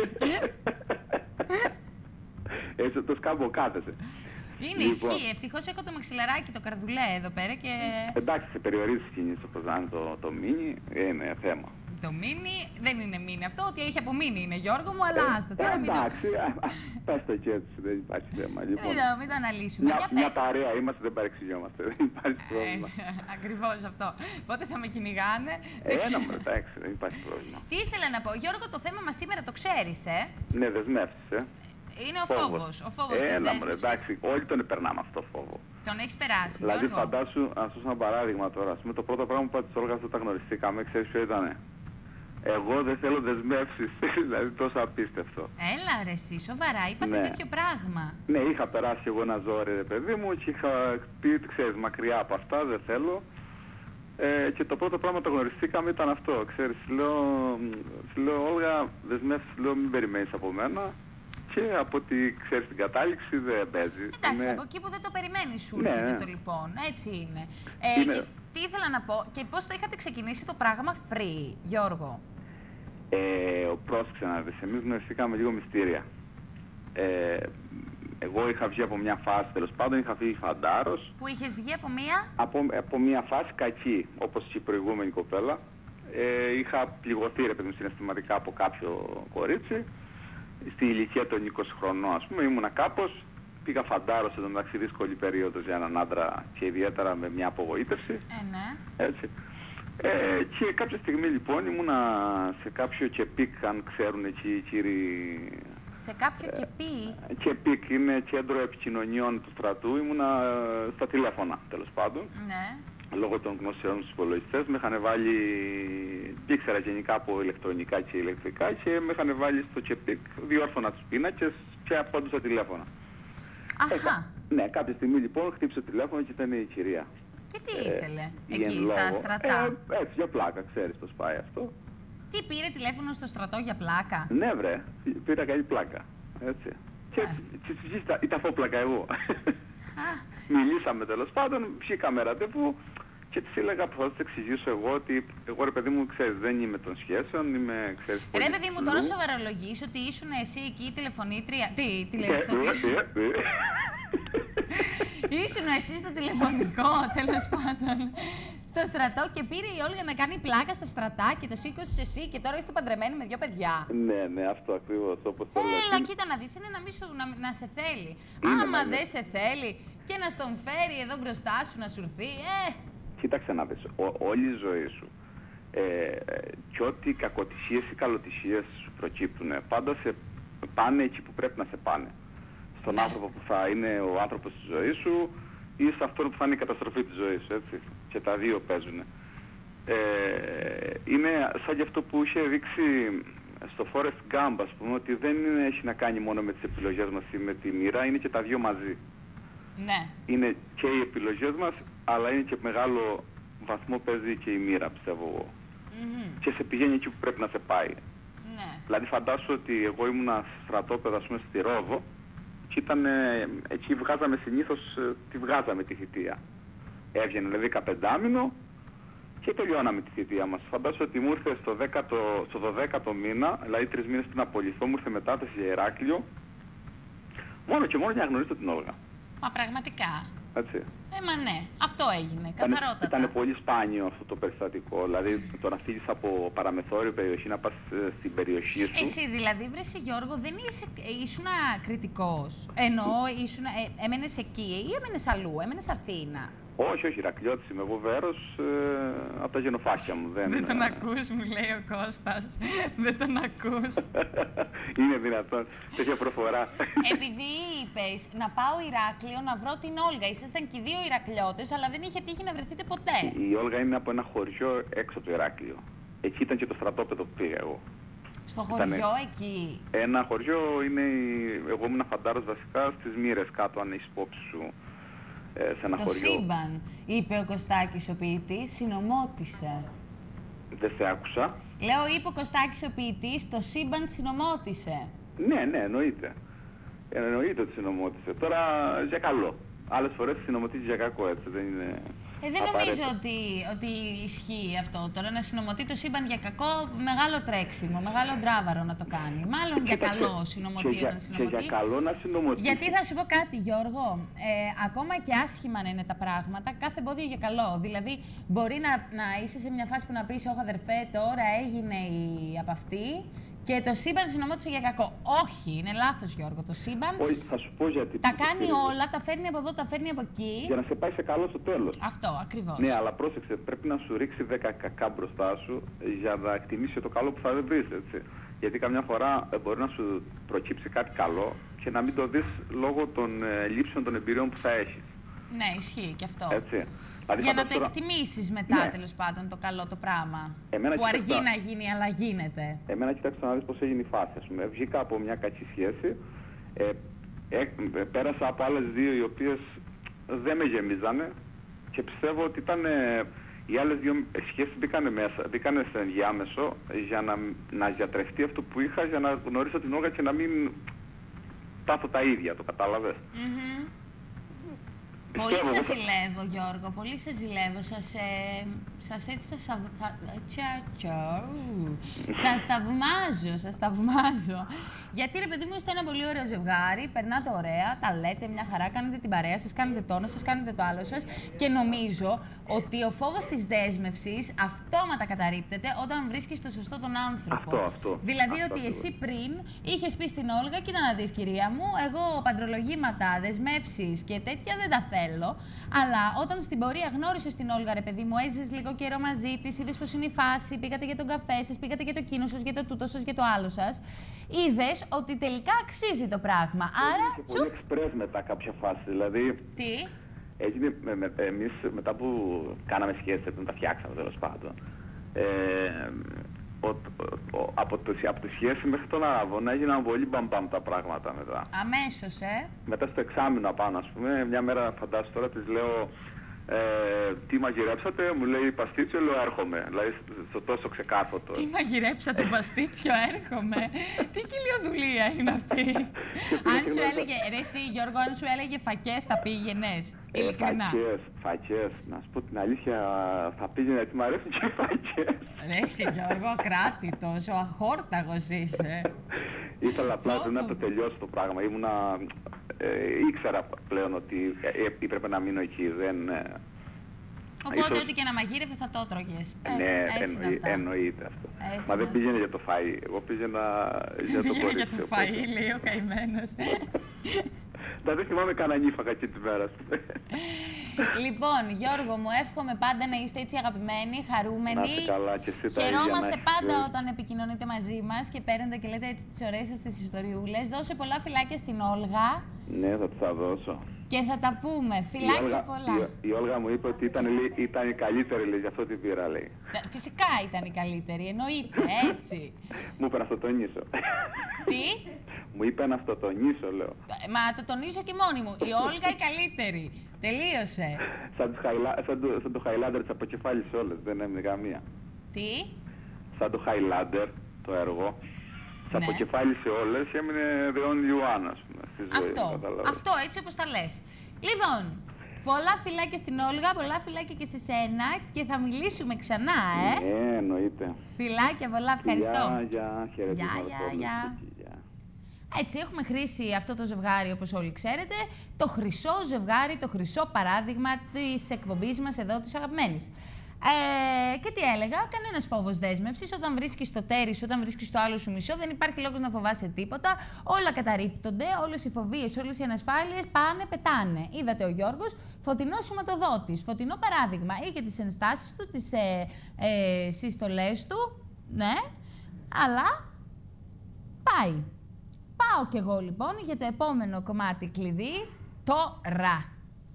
Έτσι το σκάμπο κάθεσαι. Είναι, λοιπόν, ισχύει. Ευτυχώς έχω το μαξιλαράκι, το καρδουλέ εδώ πέρα και... Εντάξει, σε περιορίζεις κινήσεις όπως να είναι το, το μίνι, είναι θέμα. Το μίνι δεν είναι μίνι αυτό, ότι έχει απομείνει είναι Γιώργο μου, αλλά ε, άστο. Τώρα μην εντάξει, το... πες το και έτσι, δεν υπάρχει θέμα. Λοιπόν, μην, το, μην το αναλύσουμε. Μια, μια παρέα είμαστε, δεν παρεξηγιόμαστε, δεν υπάρχει πρόβλημα. Ε, ακριβώς αυτό. Πότε θα με κυνηγάνε. Ένα μου, εντάξει, δεν υπάρχει πρόβλημα. Τι ήθελα να πω, Γιώργο, το θέμα μας σήμερα το ξέρεις, ε. Ναι, δεσμεύσεις, ε. Είναι ο φόβος, ο φόβος της δέσμευσης. Εντάξει, όλοι τον περνάμε αυτό το φόβο. Τον έχεις περάσει, δηλαδή, Γιώργο? φαντάσου, να σου ένα παράδειγμα τώρα. Ας πούμε, το πρώτο πράγμα που είπα της Όλγας όταν γνωριστήκαμε, ξέρεις ποιο ήτανε? Εγώ δεν θέλω δεσμεύσεις, δηλαδή τόσο απίστευτο. Έλα ρε εσύ, σοβαρά, είπατε ναι. τέτοιο πράγμα? Ναι, είχα περάσει εγώ ένα ζόρι, ρε παιδί μου, και είχα πει, ξέρεις, μακριά από αυτά, δεν θέλω. Ε, και το πρώτο πράγμα το γνωριστήκαμε ήταν αυτό, ξέρεις, λέω, λέω Όλγα, δεσμεύσεις, λέω, μην περιμένεις από μένα. Και από ό,τι ξέρεις την κατάληξη δεν παίζει. Εντάξει, είναι... από εκεί που δεν το περιμένεις σου ναι, έρχεται ναι. το λοιπόν, έτσι είναι. Ε, είναι... Και τι ήθελα να πω, και πώς το είχατε ξεκινήσει το πράγμα free, Γιώργο? Ε, πρόσεξε να δεις, εμείς γνωριστήκαμε λίγο μυστήρια. Ε, εγώ είχα βγει από μια φάση, τέλος πάντων, είχα φύγει φαντάρος. Που είχες βγει από μια? Από, από μια φάση κακή, όπως και η προηγούμενη κοπέλα. Ε, είχα πληγωθεί, ρε παιδί μου, συναισθηματικά από κάποιο κορίτσι. Στη ηλικία των είκοσι χρονών, ας πούμε, ήμουνα κάπως πήγα φαντάρος εδώ μεταξύ, δύσκολη περίοδος για έναν άντρα και ιδιαίτερα με μια απογοήτευση. Ε, ναι. Έτσι. Ε, και κάποια στιγμή λοιπόν ήμουνα σε κάποιο κεπίκ, αν ξέρουν εκεί οι κύριοι. Σε κάποιο ε, κεπί. Κεπίκ είναι κέντρο επικοινωνιών του στρατού, ήμουνα στα τηλέφωνα τέλος πάντων. Ναι. Λόγω των γνώσεων στους υπολογιστές με είχαν βάλει, ήξερα γενικά από ηλεκτρονικά και ηλεκτρικά και με είχαν βάλει στο κεπίκ, διόρθωνα τους πίνακες και απόντουσα τηλέφωνα. Αχα. Ε, ναι, κάποια στιγμή λοιπόν χτύπησε το τηλέφωνο και ήταν η κυρία. Και τι ήθελε ε, εκεί στα στρατά? Ε, έτσι για πλάκα, ξέρεις το σπάει αυτό. Τι, πήρε τηλέφωνο στο στρατό για πλάκα? Ναι βρε, πήρα καλή πλάκα. Έτσι. Και η ταφόπλακα εγώ. Μιλήσαμε τέλος πάντων, βγήκαμε ραντεβού και της έλεγα που θα της εξηγήσω εγώ ότι εγώ ρε παιδί μου, ξέρεις, δεν είμαι των σχέσεων, είμαι, ξέρεις, ρε παιδί μου, τώρα σοβαρολογείς ότι ήσουν εσύ εκεί η τηλεφωνήτρια, τι, τηλεφωνήτρια. Ήσουν εσύ στο τηλεφωνικό, τέλος πάντων, στο στρατό και πήρε η Όλγα να κάνει πλάκα στα στρατά και το σήκωσες εσύ και τώρα είστε παντρεμένοι με δύο παιδιά. Ναι, ναι, αυτό ακριβώς, όπως το λέω. Έλα, κοίτα να δεις, είναι να, μη σου, να, να σε θέλει. Είναι, άμα δεν σε θέλει και να στον φέρει εδώ μπροστά σου να σου έρθει, ε... Κοίταξε να δεις, ό, όλη η ζωή σου ε, και ό,τι κακοτυχίες ή καλοτυχίες σου προκύπτουν, πάντα σε πάνε εκεί που πρέπει να σε πάνε. Στον άνθρωπο που θα είναι ο άνθρωπος της ζωής σου ή σε αυτόν που θα είναι η καταστροφή της ζωής σου, έτσι. Και τα δύο παίζουν. Ε, είναι σαν και αυτό που είχε δείξει στο Forrest Gump, ας πούμε, ότι δεν είναι, έχει να κάνει μόνο με τις επιλογές μας ή με τη μοίρα, είναι και τα δύο μαζί. Ναι. Είναι και οι επιλογές μας, αλλά είναι και μεγάλο βαθμό παίζει και η μοίρα, πιστεύω εγώ. Mm-hmm. Και σε πηγαίνει εκεί που πρέπει να σε πάει. Ναι. Δηλαδή φαντάσου ότι εγώ ήμουνα στρατόπεδα, ας πούμε, στη Ρόδο και ήταν, εκεί βγάζαμε συνήθως, τη βγάζαμε τη θητεία. Έβγαινε δηλαδή δεκαπεντάμινο και τελειώναμε τη θητεία μας. Φαντάσου ότι μου ήρθε στο, δέκατο, στο δωδέκατο μήνα, δηλαδή τρεις μήνες πριν απολυθώ, μου ήρθε μετάθεση για Ηράκλειο, μόνο και μόνο για να γνωρίσω την Όλγα. Μα πραγματικά. Έτσι. Ε, μα ναι, αυτό έγινε, καθαρότατα. Ήταν πολύ σπάνιο αυτό το περιστατικό, δηλαδή το να φύγεις από παραμεθόριο περιοχή να πας στην περιοχή σου. Εσύ δηλαδή, βρες Γιώργο, δεν είσαι, ήσουν κριτικός, ενώ ήσουν, ε, έμενες εκεί ή έμενες αλλού, έμενες Αθήνα? Όχι, όχι, Ηρακλειώτης είμαι εγώ, Βέρος, ε, από τα γενοφάκια μου. Δεν, δεν τον ακούς, μου λέει ο Κώστας. Δεν τον ακούς. Είναι δυνατόν, τέτοια προφορά. Επειδή είπες να πάω Ηράκλειο να βρω την Όλγα, ήσασταν και οι δύο Ηρακλειώτες, αλλά δεν είχε τύχει να βρεθείτε ποτέ. Η Όλγα είναι από ένα χωριό έξω από το Ηράκλειο. Εκεί ήταν και το στρατόπεδο που πήγα εγώ. Στο χωριό Ήτανε... εκεί. Ένα χωριό είναι, η... εγώ ήμουν φαντάρος βασικά στις Μοίρες κάτω, αν έχεις υπόψη σου. Ε, σε ένα το χωριό. σύμπαν, είπε ο Κωστάκης ο ποιητής, συνομότησε. Δεν σε άκουσα. Λέω, είπε ο Κωστάκης ο ποιητής, το σύμπαν συνομότησε. Ναι, ναι, εννοείται. Εννοείται ότι συνομότησε. Τώρα για καλό. Άλλες φορές συνομωτίζει για κακό, έτσι, δεν είναι... Ε, δεν νομίζω ότι, ότι ισχύει αυτό. Τώρα να συνομωτεί το σύμπαν για κακό, μεγάλο τρέξιμο, μεγάλο ντράβαρο να το κάνει. Μάλλον για καλό συνομωτεί όταν συνομωτεί. Και για καλό να συνομωτεί. Γιατί θα σου πω κάτι, Γιώργο. Ε, ακόμα και άσχημα να είναι τα πράγματα, κάθε εμπόδιο για καλό. Δηλαδή, μπορεί να, να είσαι σε μια φάση που να πεις, όχι αδερφέ, τώρα έγινε η από αυτή. Και το σύμπαν συνομώτησε για κακό. Όχι, είναι λάθος, Γιώργο. Το σύμπαν Όχι, θα σου πω γιατί. Τα κάνει όλα, τα φέρνει από εδώ, τα φέρνει από εκεί. Για να σε πάει σε καλό στο τέλος. Αυτό, ακριβώς. Ναι, αλλά πρόσεξε, πρέπει να σου ρίξει δέκα κακά μπροστά σου για να εκτιμήσει το καλό που θα βρεις, έτσι. Γιατί καμιά φορά μπορεί να σου προκύψει κάτι καλό και να μην το δεις λόγω των ε, λήψεων των εμπειριών που θα έχεις. Ναι, ισχύει και αυτό. Έτσι. Δηλαδή, για να το τώρα... εκτιμήσεις μετά, ναι, τέλος πάντων, το καλό το πράγμα. Εμένα, που αργεί να γίνει, αλλά γίνεται. Εμένα κοιτάξτε να δεις πώς έγινε η φάση. Ας πούμε. Βγήκα από μια κακή σχέση, ε, ε, ε, πέρασα από άλλες δύο οι οποίες δεν με γεμίζανε και πιστεύω ότι ήταν, ε, οι άλλες δύο σχέσεις μπήκανε μέσα, μπήκανε σε ενδιάμεσο για να, να διατρεχτεί αυτό που είχα, για να γνωρίσω την Όλγα και να μην πάθω τα ίδια, το κατάλαβες. Mm-hmm. Πολύ σας ζηλεύω, Γιώργο, πολύ σας ζηλεύω. Σας, ε, σας έτσι σας θα, θα, σας θαυμάζω, σας θαυμάζω. Γιατί ρε παιδί μου είστε ένα πολύ ωραίο ζευγάρι, περνάτε ωραία, τα λέτε μια χαρά, κάνετε την παρέα σας, κάνετε το ono σας, κάνετε το άλλο σας και νομίζω ότι ο φόβος της δέσμευσης αυτόματα καταρρίπτεται όταν βρίσκεις το σωστό τον άνθρωπο. Αυτό, αυτό. Δηλαδή αυτό, ότι αυτό. εσύ πριν είχες πει στην Όλγα, κοίτα να δεις κυρία μου, εγώ παντρολογήματα, δεσμεύσεις και τέτοια δεν τα θέλω, αλλά όταν στην πορεία γνώρισες την Όλγα, ρε παιδί μου, έζησες λίγο καιρό μαζί της, είδες πως είναι η φάση, πήγατε για τον καφέ σας, πήγατε για το κίνο σας, για το τούτο σας, για το άλλο σας, είδες ότι τελικά αξίζει το πράγμα. Άρα, και πολύ εξπρές μετά κάποια φάση, δηλαδή... Τι? Έγινε, με, με, εμείς μετά που κάναμε σχέσεις, όταν τα φτιάξαμε τέλος πάντων, ε, ο, ο, από, το, από τη σχέση μέχρι τον Αραβώνα έγιναν πολύ μπαμπαμ τα πράγματα μετά. Αμέσως, ε. Μετά στο εξάμηνο απάνω, ας πούμε, μια μέρα φαντάσου τώρα, της λέω ε, τι μαγειρέψατε, μου λέει παστίτσιο, λέω έρχομαι. Δηλαδή στο τόσο ξεκάθωτο. Τι μαγειρέψατε, παστίτσιο, έρχομαι. Τι κοιλιοδουλεία είναι αυτή. Αν σου έλεγε, ρε εσύ Γιώργο, αν σου έλεγε φακές θα πήγαινες, ειλικρινά. Ε, φακές, φακές. Να σου πω την αλήθεια, θα πήγαινε, γιατί μου αρέσουν και οι φακές. Ρε εσύ Γιώργο, ακράτητος, ο αχόρταγος είσαι. Ήθελα απλά να το τελειώσω το πράγμα. Ήμουνα, ε, ήξερα πλέον ότι ε, έπρεπε να μείνω εκεί. Δεν, ε, Οπότε ίσως... ό,τι και να μαγείρευε θα το έτρωγες. Ναι, ε, εννοεί, εννοείται αυτό. Έτσι Μα δεν να... πήγαινε για το φαΐ. Εγώ πήγαινα για το πήγαινε κορίτσι. για το φαΐ, λέει ο καημένος. Τα δεν θυμάμαι κανένα νύφακα εκεί τη μέρα. Λοιπόν, Γιώργο μου, εύχομαι πάντα να είστε έτσι αγαπημένοι, χαρούμενοι. Να είστε καλά και εσύ τα ίδια. Χαιρόμαστε να πάντα έχεις... όταν επικοινωνείτε μαζί μας και παίρνετε και λέτε έτσι τις ωραίες σας τις ιστοριούλες. Δώσε πολλά φιλάκια στην Όλγα. Ναι, θα τις θα δώσω. Και θα τα πούμε. Φιλάκια Όλγα, πολλά. Η, η Όλγα μου είπε ότι ήταν, ήταν η καλύτερη, λέει, γι' αυτό την πήρα, λέει. Φυσικά ήταν η καλύτερη, εννοείται, έτσι. Μου είπε να στο τονίσω. Τι? Μου είπε να στο τονίσω, λέω. Μα το τονίζω και μόνη μου. Η Όλγα η καλύτερη. Τελείωσε. Σαν, χαϊλα... σαν, το, σαν το Highlander της αποκεφάλης όλες, δεν έμεινε καμία. Τι? Σαν το Highlander, το έργο, της Ναι. αποκεφάλης σε όλες έμεινε the only one, ας πούμε, στη ζωή. Αυτό, Καταλάβες. αυτό έτσι όπως τα λες. Λοιπόν, πολλά φιλάκια στην Όλγα, πολλά φιλάκια και σε σένα και θα μιλήσουμε ξανά, ε. Ναι, εννοείται. Φιλάκια πολλά, ευχαριστώ. Γεια, γεια, χαιρετίσματα Γεια, σε όλους. γεια. Γεια. Έτσι, έχουμε χρήσει αυτό το ζευγάρι, όπως όλοι ξέρετε, το χρυσό ζευγάρι, το χρυσό παράδειγμα της εκπομπής μας εδώ, της αγαπημένης. Ε, και τι έλεγα, κανένας φόβος δέσμευσης. Όταν βρίσκεις το τέρι σου, όταν βρίσκεις το άλλο σου μισό, δεν υπάρχει λόγος να φοβάσαι τίποτα. Όλα καταρρίπτονται, όλες οι φοβίες, όλες οι ανασφάλειες πάνε, πετάνε. Είδατε ο Γιώργος, φωτεινός σηματοδότης, φωτεινό παράδειγμα. Είχε τις ενστάσεις του, τις ε, ε, συστολές του, ναι, αλλά πάει. Πάω κι εγώ λοιπόν για το επόμενο κομμάτι κλειδί, το ρα.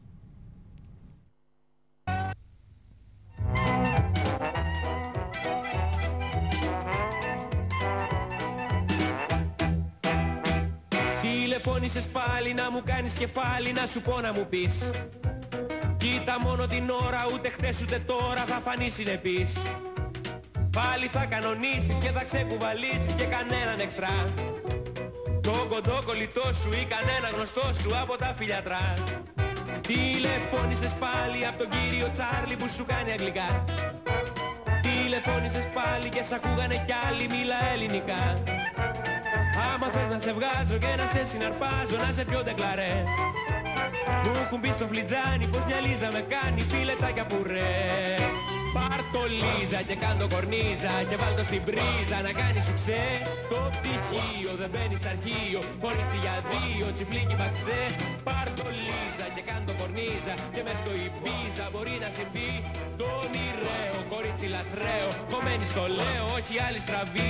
Τηλεφώνησες πάλι να μου κάνεις κεφάλι, να σου πω να μου πεις. Κοίτα μόνο την ώρα, ούτε χτες ούτε τώρα θα φανείς συνεπής. Πάλι θα κανονίσεις και θα ξεκουβαλήσεις και κανέναν εξτρά. Το κοντό κολλητό σου ή κανένα γνωστό σου από τα φιλιατρά. Τηλεφώνησες πάλι από τον κύριο Τσάρλι που σου κάνει αγγλικά. Τηλεφώνησες πάλι και σ' ακούγανε κι άλλοι, μίλα ελληνικά. Άμα θες να σε βγάζω και να σε συναρπάζω, να σε πιω ντεκλαρέ. Μου έχουν πει στο φλιτζάνι πως μια Λίζα με κάνει φιλετάκια πουρέ. Πάρ' το Λίζα και κάν' το κορνίζα και βάλ' το στην πρίζα να κάνει σουξέ. Το πτυχίο δεν μπαίνει στα αρχείο, κορίτσι για δύο, τσιφλίκι μπαξέ. Πάρ' το Λίζα και κάν' το κορνίζα και μες στο Ιμπίζα μπορεί να συμβεί το μοιραίο, κορίτσι λαθραίο, κομμένη στο λέω, όχι άλλη στραβή.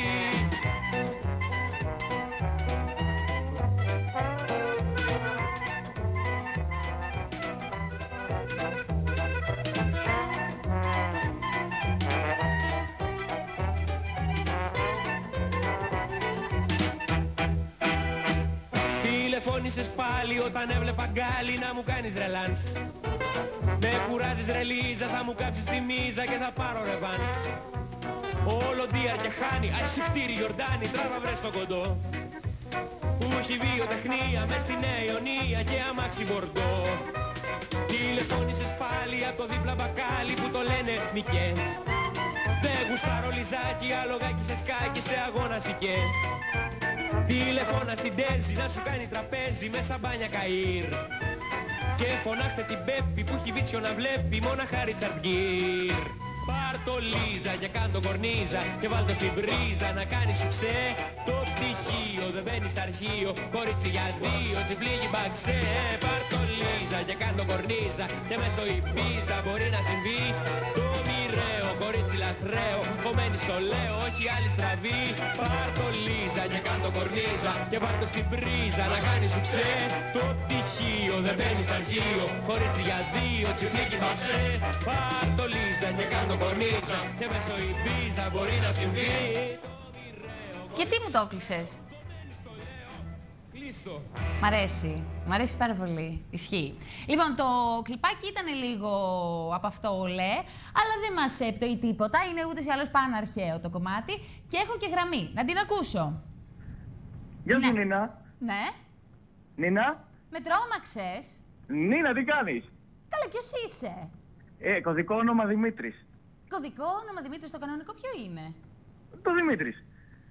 Τηλεφώνησες πάλι όταν έβλεπα γκάλι να μου κάνεις ρελάνς. Με κουράζεις ρε Λίζα, θα μου κάψεις τη μίζα και θα πάρω ρεβάνς. Όλο ντύαρ και χάνει, ασυχτήρι Γιορτάνη, τράβα βρες στο κοντό. Που έχει βιοτεχνία μες στη Νέα Ιωνία και αμάξι Μπορντό. Τηλεφώνησες πάλι από το δίπλα μπακάλι που το λένε Μικέ. Δεν γουστάρω λιζάκι, αλογάκι σε σκάκι, σε αγώνα σικέ. Τηλεφώνα στην Τέζη να σου κάνει τραπέζι με σαμπάνια καΐρ. Και φωνάχτε την Πέπη που έχει βίτσιο να βλέπει μόναχα Ρίτσαρντ Γκίρ. Πάρ' το Λίζα και κάν' το κορνίζα και βάλ' το στην πρίζα να κάνει σουξέ. Το πτυχίο δεν μπαίνει στα αρχείο, κορίτσι για δύο, τσιπλίγι μπαξέ. Πάρ' το Λίζα και κάν' το κορνίζα και μες στο Ιμπίζα μπορεί να συμβεί. Το μοιραίο, κορίτσι λαθραίο, κομμένη στο λέω, όχι άλλη στραβή. Πάρ' το Λίζα και κάν' το κορνίζα και βάλ' το στην πρίζα να κάνει σουξέ. Το πτυχίο δεν μπαίνει στα αρχείο, κορίτσι για δύο, τσιπλίγι μπαξέ. Πάρ' το Λίζα και κάν' το κορνίζα και μες στο Ιμπίζα μπορεί να συμβεί. Και τι μου το έκλεισες? Μ' αρέσει. Μ' αρέσει πάρα πολύ. Ισχύει. Λοιπόν, το κλιπάκι ήταν λίγο από αυτό ολέ, αλλά δεν μας έπτωει τίποτα. Είναι ούτως ή άλλως πάνω αρχαίο το κομμάτι. Και έχω και γραμμή. Να την ακούσω. Γεια σου, Ναι. Νίνα. Ναι. Νίνα. Με τρόμαξες. Νίνα, τι κάνεις? Καλά, ποιος είσαι? Ε, κωδικό όνομα Δημήτρης. Κωδικό όνομα Δημήτρης, το κανονικό ποιο είναι? Το Δημήτρης.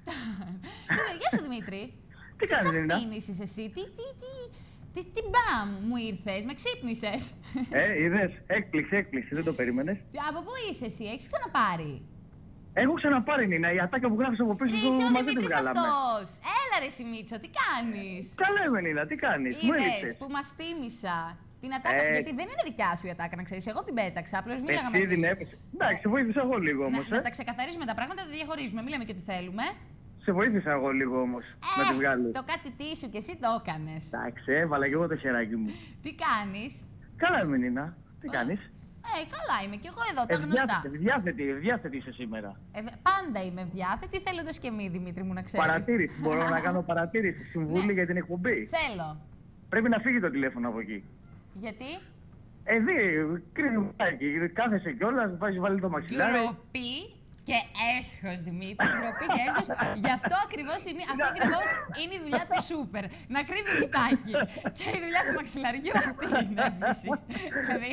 Γεια σου, Δημήτρη. Τι κάνεις, Νίνα? τσαπίνης είσαι εσύ, τι, τι, τι, τι, τι μπαμ μου ήρθες, με ξύπνησες. Ε, είδες, έκπληξη, έκπληξη, δεν το περίμενες. Από πού είσαι εσύ, έχεις ξαναπάρει? Έχω ξαναπάρει, Νίνα, η ατάκα που γράφεις από πίσω Ρε, σου είσαι ο μαζί τη Δημήτρης βγάλαμε. αυτός. Έλα ρε Σιμίτσο, τι κάνεις? Καλά είμαι, Νίνα, τι κάνεις, μου Είδες έριξες. που μας τίμησα. Την ατάκα, Ε, γιατί δεν είναι δικιά σου η ατάκα, να ξέρεις. Εγώ την πέταξα, απλώς μίλαγα Εσύ μαζί την σου. έπαιξε. Εντάξει, σε βοήθησα εγώ λίγο Να, όμως, να ε. τα ξεκαθαρίζουμε τα πράγματα, δεν διαχωρίζουμε. Μην λέμε και ό,τι θέλουμε. Σε βοήθησα εγώ λίγο όμως, να τη βγάλεις. το κάτι τι σου και εσύ το έκανες. Εντάξει, έβαλα και εγώ το χεράκι μου. Τι κάνεις? Καλά είμαι, Νίνα, τι κάνεις? Ε, καλά είμαι κι εγώ εδώ, τα γνωστά. Ευδιάθετη, ευδιάθετη, ευδιάθετη είσαι σήμερα. Ε, πάντα είμαι ευδιάθετη, θέλοντας και μη, Δημήτρη μου, να ξέρεις. Παρατήρηση, μπορώ να κάνω παρατήρηση, συμβούλη Ναι. για την εκπομπή. Θέλω. Πρέπει να φύγει το τηλέφωνο από εκεί. Γιατί? Ε, δει, κρύβει μουλάκι, κάθεσαι κιόλας, βάζει βάλει το μαξιλάρι. Ντροπή και έσχος, Δημήτρη. Ντροπή και έσχος. Γι' αυτό ακριβώς είναι, αυτό ακριβώς είναι η δουλειά του σούπερ. Να κρύβει μπουτάκι. Και η δουλειά του μαξιλαριού αυτή είναι επίσης. Δηλαδή,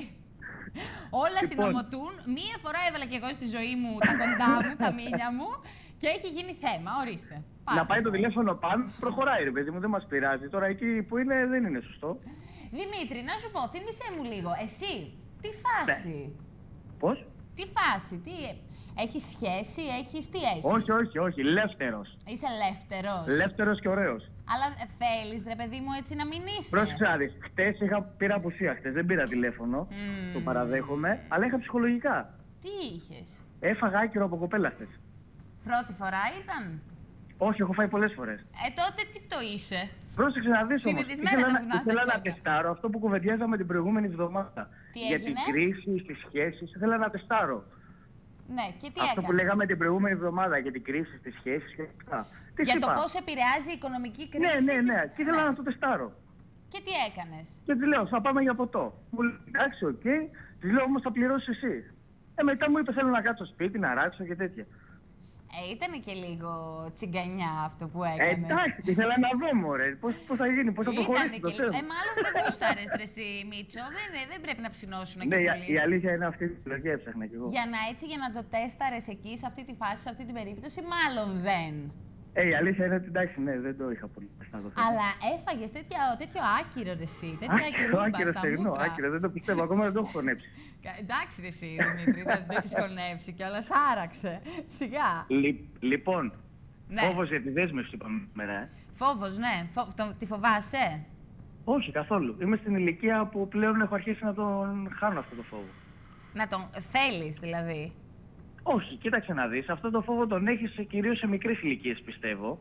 όλα Λοιπόν. συνομωτούν. Μία φορά έβαλα κι εγώ στη ζωή μου τα κοντά μου, τα μίλια μου και έχει γίνει θέμα. Ορίστε. Πάμε. Να πάει το τηλέφωνο πάνω, προχωράει ρε παιδί μου, δεν μας πειράζει. Τώρα εκεί που είναι δεν είναι σωστό. Δημήτρη, να σου πω, θύμισέ μου λίγο. Εσύ, τι φάση. Πώς? Τι φάση, τι... Έχεις σχέση, έχεις, τι έχεις? Όχι, όχι, όχι, ελεύθερος. Είσαι ελεύθερος. Ελεύθερος και ωραίος. Αλλά ε, θέλεις, ρε παιδί μου, έτσι να μην είσαι. Πρόσεξε να δεις, χτες είχα, πήρα απουσία χτες, δεν πήρα τηλέφωνο, το παραδέχομαι, αλλά είχα ψυχολογικά. Τι είχες? Έφαγα άκυρο από κοπέλα χτες. Πρώτη φορά ήταν? Όχι, έχω φάει πολλές φορές. Ε, τότε τι το είσαι? Πρόσεξε να δεις όμως, Συνηθισμένα ήθελα, τα να, βουνά στα ήθελα να χέρια. τεστάρω αυτό που κουβεντιάζαμε την προηγούμενη εβδομάδα. Τι Για την έγινε? κρίση στις σχέσεις, ήθελα να τεστάρω. Ναι, και τι Αυτό έκανες? που λέγαμε την προηγούμενη εβδομάδα για την κρίση στις σχέσεις και αυτά. Τι Για το είπα? πώς επηρεάζει η οικονομική κρίση. Ναι, ναι, ναι. της- Και ήθελα Ναι. να το τεστάρω. Και τι έκανες? Και τη λέω, θα πάμε για ποτό. Μου λέει, εντάξει, οκ. Τη λέω, όμως θα πληρώσεις εσύ. Ε, μετά μου είπε, θέλω να κάτσω σπίτι, να ράξω και τέτοια. Ε, ήταν και λίγο τσιγκανιά αυτό που Ε, έκανες. εντάξει, ήθελα να δω, μωρέ. Πώς, πώς θα γίνει, πώς θα Ήτανε προχωρήσει το και λίγο. θέμα. Ε, μάλλον δεν γούσταρες, ρε εσύ, Μίτσο. Δεν, δεν πρέπει να ψινώσουν Ναι, και η, πολύ. η αλήθεια είναι αυτή τη συλλογή έψαχνα κι εγώ. Για να έτσι, για να το τέσταρες εκεί, σε αυτή τη φάση, σε αυτή την περίπτωση, μάλλον δεν. Ε, η αλήθεια είναι ότι εντάξει, ναι, δεν το είχα πολύ μπροστά το θέμα. Αλλά έφαγες τέτοιο, τέτοιο άκυρο ρε εσύ, τέτοια Άκυρο, ακυρούπα άκυρο, στα στερνό, μούτρα. άκυρο, δεν το πιστεύω, ακόμα δεν το έχω χωνέψει. Κα- Εντάξει ρε εσύ Δημήτρη, δεν το έχεις χωνεύσει κιόλας, άραξε. Σιγά. Λι- λοιπόν, Ναι. φόβος για τη δέσμευση είπαμε σήμερα, ε. Φόβος, ναι. Φο... το- τη φοβάσαι? Όχι, καθόλου. Είμαι στην ηλικία που πλέον έχω αρχίσει να τον χάνω αυτό το φόβο. Να τον θέλεις δηλαδή? Όχι, κοίταξε να δεις. Αυτό το φόβο τον έχεις κυρίως σε μικρές ηλικίες, πιστεύω.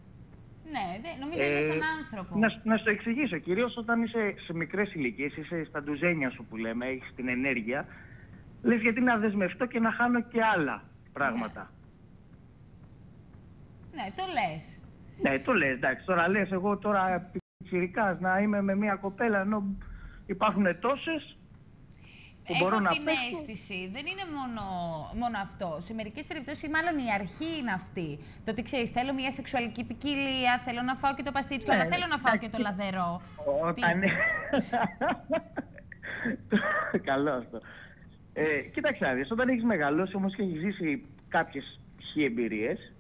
Ναι, δε, νομίζω είναι στον άνθρωπο. Να, σ- να σου το εξηγήσω. Κυρίως όταν είσαι σε μικρές ηλικίες, είσαι στα ντουζένια σου που λέμε, έχεις την ενέργεια, λες γιατί να δεσμευτώ και να χάνω και άλλα πράγματα. Ναι, το λες. Ναι, το λες, εντάξει. Τώρα λες εγώ τώρα πιτσιρικάς να είμαι με μια κοπέλα ενώ υπάρχουν τόσες που Έχω μπορώ να την παίξω. αίσθηση, δεν είναι μόνο, μόνο αυτό. Σε μερικές περιπτώσεις, μάλλον η αρχή είναι αυτή. Το ότι ξέρεις, θέλω μια σεξουαλική ποικιλία, θέλω να φάω και το παστίτσιο, Ναι, αλλά θέλω να φάω και εντάξει. το λαδερό. Όταν... Καλό αυτό. Ε, κοίταξε να δεις, όταν έχεις μεγαλώσει όμως και έχεις ζήσει κάποιες χι εμπειρίες,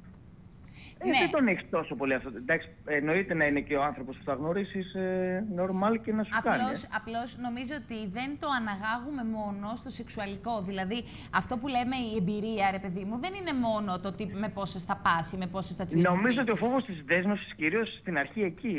Ε, Ναι. δεν τον έχεις τόσο πολύ αυτό. Εντάξει, εννοείται να είναι και ο άνθρωπος που θα γνωρίσεις ε, normal και να σου κάνει. Απλώς, ε. απλώς νομίζω ότι δεν το αναγάγουμε μόνο στο σεξουαλικό. Δηλαδή, αυτό που λέμε η εμπειρία, ρε παιδί μου, δεν είναι μόνο το τι, με πόσες θα πάσει, με πόσες θα τσιμπήσεις. Νομίζω ότι ο φόβος της δέσμευσης κυρίως στην αρχή εκεί.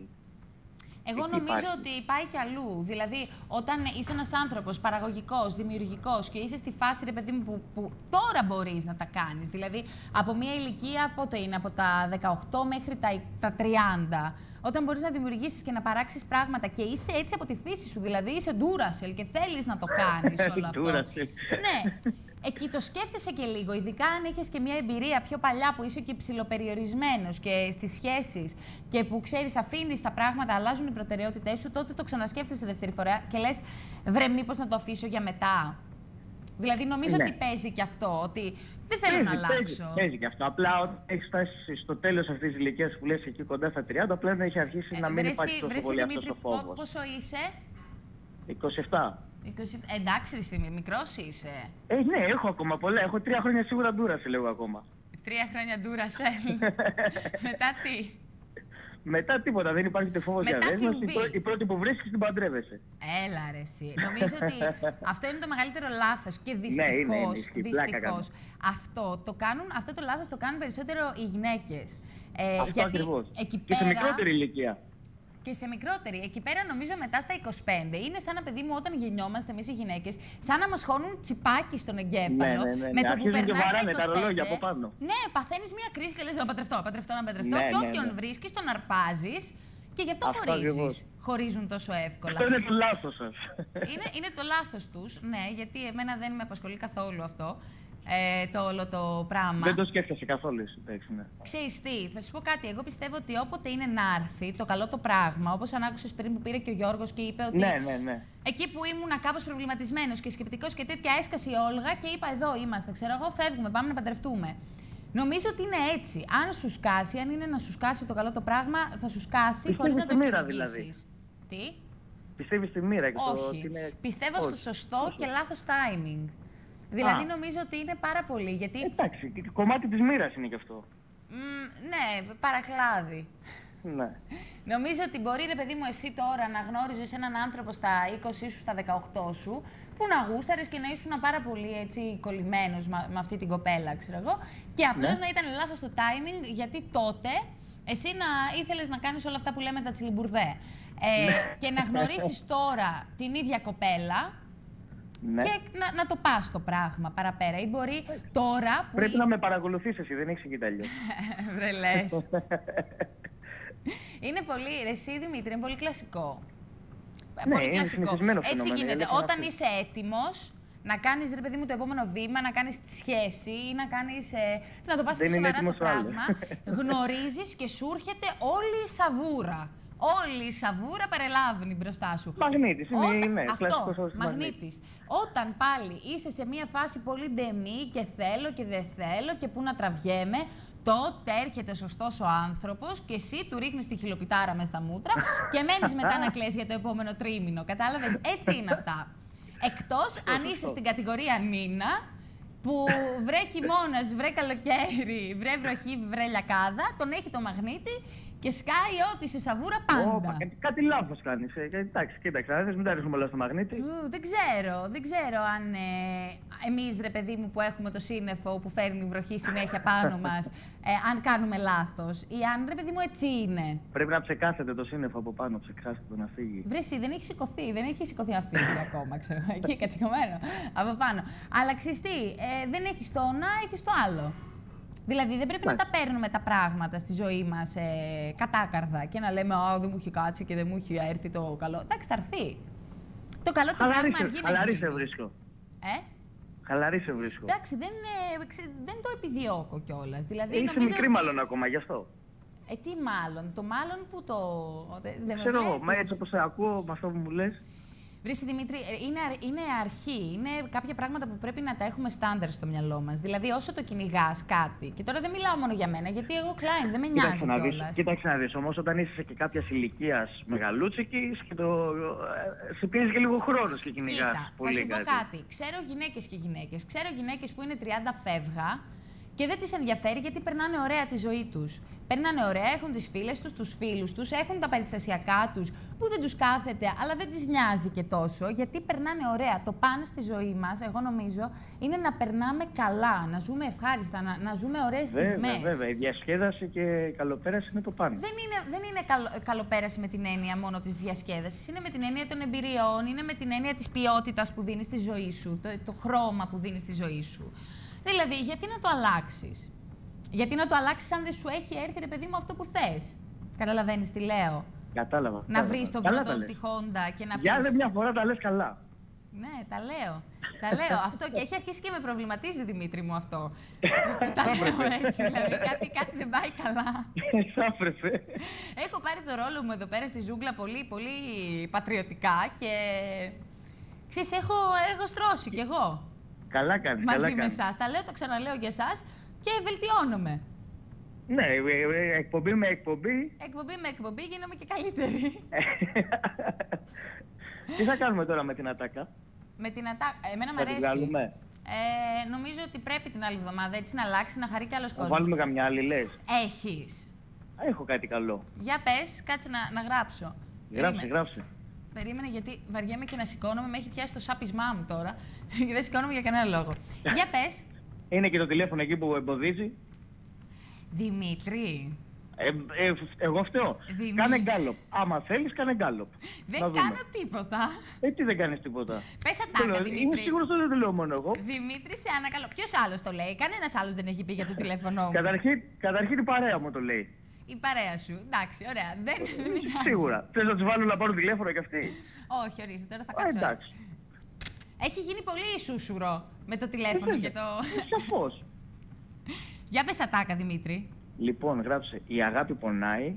Εγώ Εκεί νομίζω υπάρχει. ότι πάει κι αλλού. Δηλαδή, όταν είσαι ένας άνθρωπος παραγωγικός, δημιουργικός και είσαι στη φάση, ρε παιδί μου, που, που τώρα μπορείς να τα κάνεις. Δηλαδή, από μια ηλικία, πότε είναι, από τα δεκαοκτώ μέχρι τα, τα τριάντα. Όταν μπορείς να δημιουργήσεις και να παράξεις πράγματα και είσαι έτσι από τη φύση σου, δηλαδή είσαι Duracell και θέλεις να το κάνεις όλο αυτό. Duracell. Ναι. Εκεί το σκέφτεσαι και λίγο, ειδικά αν έχεις και μια εμπειρία πιο παλιά που είσαι και ψιλοπεριορισμένος και στις σχέσεις και που ξέρεις αφήνεις τα πράγματα, αλλάζουν οι προτεραιότητές σου, τότε το ξανασκέφτεσαι δεύτερη φορά και λες βρε μήπως να το αφήσω για μετά. Δηλαδή νομίζω Ναι. ότι παίζει και αυτό, ότι δεν θέλω να Παίζει, αλλάξω. παίζει, παίζει και αυτό. Απλά όταν έχεις φτάσει στο τέλος αυτής της ηλικίας που λες εκεί κοντά στα τριάντα, πλέον έχει αρχίσει να μην Βρε υπάρχει εσύ, τόσο βρε εσύ, πολύ αυτός Δημήτρη, ο πο- φόβος. πόσο είσαι? είκοσι επτά. είκοσι... Εντάξει, ρε εσύ, μικρός είσαι. Ε, ναι, έχω ακόμα πολλά. Έχω τρία χρόνια σίγουρα Duracell εγώ ακόμα. Τρία χρόνια Duracell. Μετά τι? Μετά τίποτα, δεν υπάρχει ούτε φόβος για Μετά δέσμευση. κιουβί. Η πρω- Η πρώτη που βρίσκεις την παντρεύεσαι. Έλα ρε εσύ. Νομίζω ότι αυτό είναι το μεγαλύτερο λάθος και Ναι, είναι, είναι, δυστυχώς, ισχύει. Πλάκα δυστυχώς αυτό, το κάνουν, αυτό το λάθος το κάνουν περισσότερο οι γυναίκες. Ε, Αυτό γιατί ακριβώς. εκεί Και σε πέρα, μικρότερη ηλικία. και σε μικρότερη, εκεί πέρα νομίζω μετά στα είκοσι πέντε, είναι σαν ένα παιδί μου όταν γεννιόμαστε εμείς οι γυναίκες, σαν να μας χώνουν τσιπάκι στον εγκέφαλο. Ναι, ναι, ναι, Με ναι. το που Αρχίζουν και περνάς στα βαράνε τα είκοσι πέντε, ρολόγια από πάνω. ναι, παθαίνεις μια κρίση και λες να παντρευτώ, να παντρευτώ, να παντρευτώ. Ναι, και ναι, όποιον ναι. βρίσκεις τον αρπάζεις και γι' αυτό, Αυτό χωρίζεις. ακριβώς. Χωρίζουν τόσο εύκολα. Αυτό είναι το λάθος σας. Είναι, είναι το λάθος τους, ναι, γιατί εμένα δεν με απασχολεί καθόλου αυτό, ε, το όλο το πράγμα. Δεν το σκέφτεσαι καθόλου εσύ, εντάξει, ναι. Ξέρεις τι, θα σου πω κάτι. Εγώ πιστεύω ότι όποτε είναι να έρθει το καλό το πράγμα, όπως αν άκουσες πριν που πήρε και ο Γιώργος και είπε ότι Ναι, ναι, ναι. εκεί που ήμουν κάπως προβληματισμένος και σκεπτικός και τέτοια, έσκασε η Όλγα και είπα εδώ είμαστε, ξέρω εγώ, φεύγουμε, πάμε να παντρευτούμε. Νομίζω ότι είναι έτσι. Αν σου σκάσει, αν είναι να σου σκάσει το καλό το πράγμα, θα σου σκάσει Πιστεύεις χωρίς να στη το μοίρα, κυνηγήσεις. δηλαδή. Τι? Πιστεύεις στη μοίρα και το Όχι. ότι είναι... Πιστεύω Όχι. στο σωστό και λάθος timing. Δηλαδή Α. νομίζω ότι είναι πάρα πολύ, γιατί... Εντάξει, και κομμάτι της μοίρας είναι και αυτό. Μ, ναι, παρακλάδι. Ναι. Νομίζω ότι μπορεί, ρε παιδί μου, εσύ τώρα να γνώριζες έναν άνθρωπο στα είκοσι σου, στα δεκαοκτώ σου, που να γούσταρες και να ήσουν πάρα πολύ έτσι κολλημένος με, με αυτή την κοπέλα, ξέρω εγώ, και απλώς Ναι. να ήταν λάθος το timing, γιατί τότε εσύ να ήθελες να κάνεις όλα αυτά που λέμε τα τσιλιμπουρδέ. Ε, Ναι. και να γνωρίσεις τώρα την ίδια κοπέλα Ναι. και να, να το πας το πράγμα παραπέρα. Ή μπορεί τώρα που... Πρέπει να με παρακολουθείς εσύ, δεν έχεις εκεί τέλειο. Βρε λες. Είναι πολύ, ρε εσύ Δημήτρη, είναι πολύ κλασικό. Ναι, πολύ είναι κλασικό. συνηθισμένο Έτσι φαινόμενο, η γίνεται. αλήθεια είναι Όταν αυτή. είσαι έτοιμος να κάνεις, ρε παιδί μου, το επόμενο βήμα, να κάνεις τη σχέση ή να κάνεις, ε, να το πας Δεν πιο είναι σοβαρά το έτοιμος ο άλλος. πράγμα, γνωρίζεις και σου έρχεται όλη η σαβούρα. Όλη η σαβούρα παρελάβει μπροστά σου. Μαγνήτης, είναι, Όταν- είναι αυτό, κλασικός όρος του μαγνήτης. Όταν πάλι είσαι σε μια φάση πολύ ντεμή και θέλω και δεν θέλω και πού να τραβιέμαι, τότε έρχεται σωστός ο άνθρωπος και εσύ του ρίχνεις τη χιλοπιτάρα μες στα μούτρα και μένεις μετά να κλαις για το επόμενο τρίμηνο. Κατάλαβες, έτσι είναι αυτά. Εκτός αν είσαι στην κατηγορία Νίνα, που βρε χειμώνας, βρε καλοκαίρι, βρε βροχή, βρε λιακάδα, τον έχει το μαγνήτη και σκάει ό,τι σε σαβούρα πάντα. Όπα, κάτι, κάτι λάθος κάνεις. Ε, εντάξει, κοίταξε, αν θες μην τα ρίχνουμε όλα στο μαγνήτη. Ου, δεν ξέρω, δεν ξέρω αν ε, εμείς, ρε παιδί μου, που έχουμε το σύννεφο που φέρνει βροχή συνέχεια πάνω μας, ε, αν κάνουμε λάθος ή αν, ρε παιδί μου, έτσι είναι. Πρέπει να ψεκάσετε το σύννεφο από πάνω, ψεκάσετε το να φύγει. Βρε, εσύ, δεν έχει σηκωθεί, δεν έχει σηκωθεί να φύγει ακόμα, ξέρω, εκεί κατσικωμένο από πάνω. Αλλά ξέρεις τι, ε, δεν έχει το ένα, έχει το άλλο. Δηλαδή δεν πρέπει να τα παίρνουμε τα πράγματα στη ζωή μας ε, κατάκαρδα και να λέμε «Α, δεν μου έχει κάτσει και δεν μου έχει έρθει το καλό». Εντάξει, θα έρθει. Το καλό το πράγμα αργεί να Χαλαρή γίνει. σε βρίσκω. Ε? Χαλαρή σε βρίσκω. Εντάξει, δεν, ε, ξε- δεν το επιδιώκω κιόλας. Δηλαδή, Είσαι νομίζω μικρή ότι... μάλλον ακόμα, γι' αυτό. Ε, τι μάλλον, το μάλλον που το... δε- Δεν με Ξέρω εγώ, μα βλέπεις. έτσι όπως σε ακούω με αυτό που μου λες. Βρήση Δημήτρη, είναι, είναι αρχή. Είναι κάποια πράγματα που πρέπει να τα έχουμε στάνταρ στο μυαλό μας. Δηλαδή, όσο το κυνηγάς κάτι. Και τώρα δεν μιλάω μόνο για μένα, γιατί εγώ Klein δεν με νοιάζει κιόλας. Κοίταξε να δεις, όμως όταν είσαι και κάποια ηλικία μεγαλούτσικης και το. Σε πιέζει και λίγο χρόνος και κυνηγάς. Κοίτα, πολύ θα σου κάτι. πω κάτι. Ξέρω γυναίκες και γυναίκες. Ξέρω γυναίκες που είναι τριάντα φεύγα. Και δεν τις ενδιαφέρει γιατί περνάνε ωραία τη ζωή τους. Περνάνε ωραία, έχουν τις φίλες τους, τους φίλους τους, έχουν τα περιστασιακά τους που δεν τους κάθεται, αλλά δεν τις νοιάζει και τόσο, γιατί περνάνε ωραία. Το πάνε στη ζωή μας, εγώ νομίζω, είναι να περνάμε καλά, να ζούμε ευχάριστα, να, να ζούμε ωραίες στιγμές. Βέβαια, βέβαια. Η διασκέδαση και η καλοπέραση είναι το πάνω. Δεν είναι, δεν είναι καλο, καλοπέραση με την έννοια μόνο της διασκέδασης, είναι με την έννοια των εμπειριών, είναι με την έννοια της ποιότητας που δίνεις στη ζωή σου, το, το χρώμα που δίνεις στη ζωή σου. Δηλαδή, γιατί να το αλλάξεις. Γιατί να το αλλάξεις αν δεν σου έχει έρθει, ρε παιδί μου, αυτό που θες. Καταλαβαίνεις τι λέω. Κατάλαβα. Να βρεις τον πρώτο τη Honda και να πεις. Για άλλη μια φορά τα λες καλά. Ναι, τα λέω. Τα λέω. Αυτό και έχει αρχίσει και με προβληματίζει, Δημήτρη μου, αυτό. που, που τα λέω έτσι. Δηλαδή, κάτι, κάτι δεν πάει καλά. Σάφρεσε. Έχω πάρει το ρόλο μου εδώ πέρα στη ζούγκλα πολύ, πολύ πατριωτικά και. Ξέρεις, έχω, έχω στρώσει κι εγώ. Καλά κάνεις. Μαζί καλά με κάνεις. εσάς. Τα λέω, το ξαναλέω για εσάς και βελτιώνομαι. Ναι, ε, ε, εκπομπή με εκπομπή. Εκπομπή με εκπομπή γίνομαι και καλύτερη. Τι θα κάνουμε τώρα με την ατάκα. Με την ατάκα. Εμένα μου Θα την αρέσει. βγάλουμε. Ε, νομίζω ότι πρέπει την άλλη εβδομάδα έτσι να αλλάξει, να χαρεί κι άλλος Θα κόσμος. βάλουμε καμιά άλλη, λες. Έχεις. Έχω κάτι καλό. Για πες, κάτσε να, να γράψω. Γράψε, Περίμενε. γράψε. Περίμενε, γιατί βαριέμαι και να σηκώνομαι. Με έχει πιάσει το σάπισμά μου τώρα. Και δεν σηκώνομαι για κανένα λόγο. Για πες. Είναι και το τηλέφωνο εκεί που εμποδίζει. Δημήτρη. Ε, ε, εγώ φταίω. Δημήτρη. Κάνε γκάλοπ. Άμα θέλεις, κάνε γκάλοπ. Δεν Να δούμε. κάνω τίποτα. Ε, τι δεν κάνεις τίποτα. Πες Το ατάκα, λέω, Δημήτρη. Είμαι σίγουρος ότι δεν το λέω μόνο εγώ. Δημήτρη, σε ανακαλώ. Ποιος άλλος το λέει. Κανένας άλλος δεν έχει πει για το τηλέφωνό μου. Καταρχήν, καταρχήν η παρέα μου το λέει. Η παρέα σου. Εντάξει, ωραία. Δεν μοιάζει. Σίγουρα. Θες να τους βάλω να πάρουν τηλέφωνο κι αυτοί. Όχι, ορίστε, τώρα θα Ε, κάτσω. εντάξει. έτσι. Έχει γίνει πολύ ισούσουρο με το τηλέφωνο Ε, και το. Σαφώς. Για πες ατάκα, Δημήτρη. Λοιπόν, γράψε. Η αγάπη πονάει,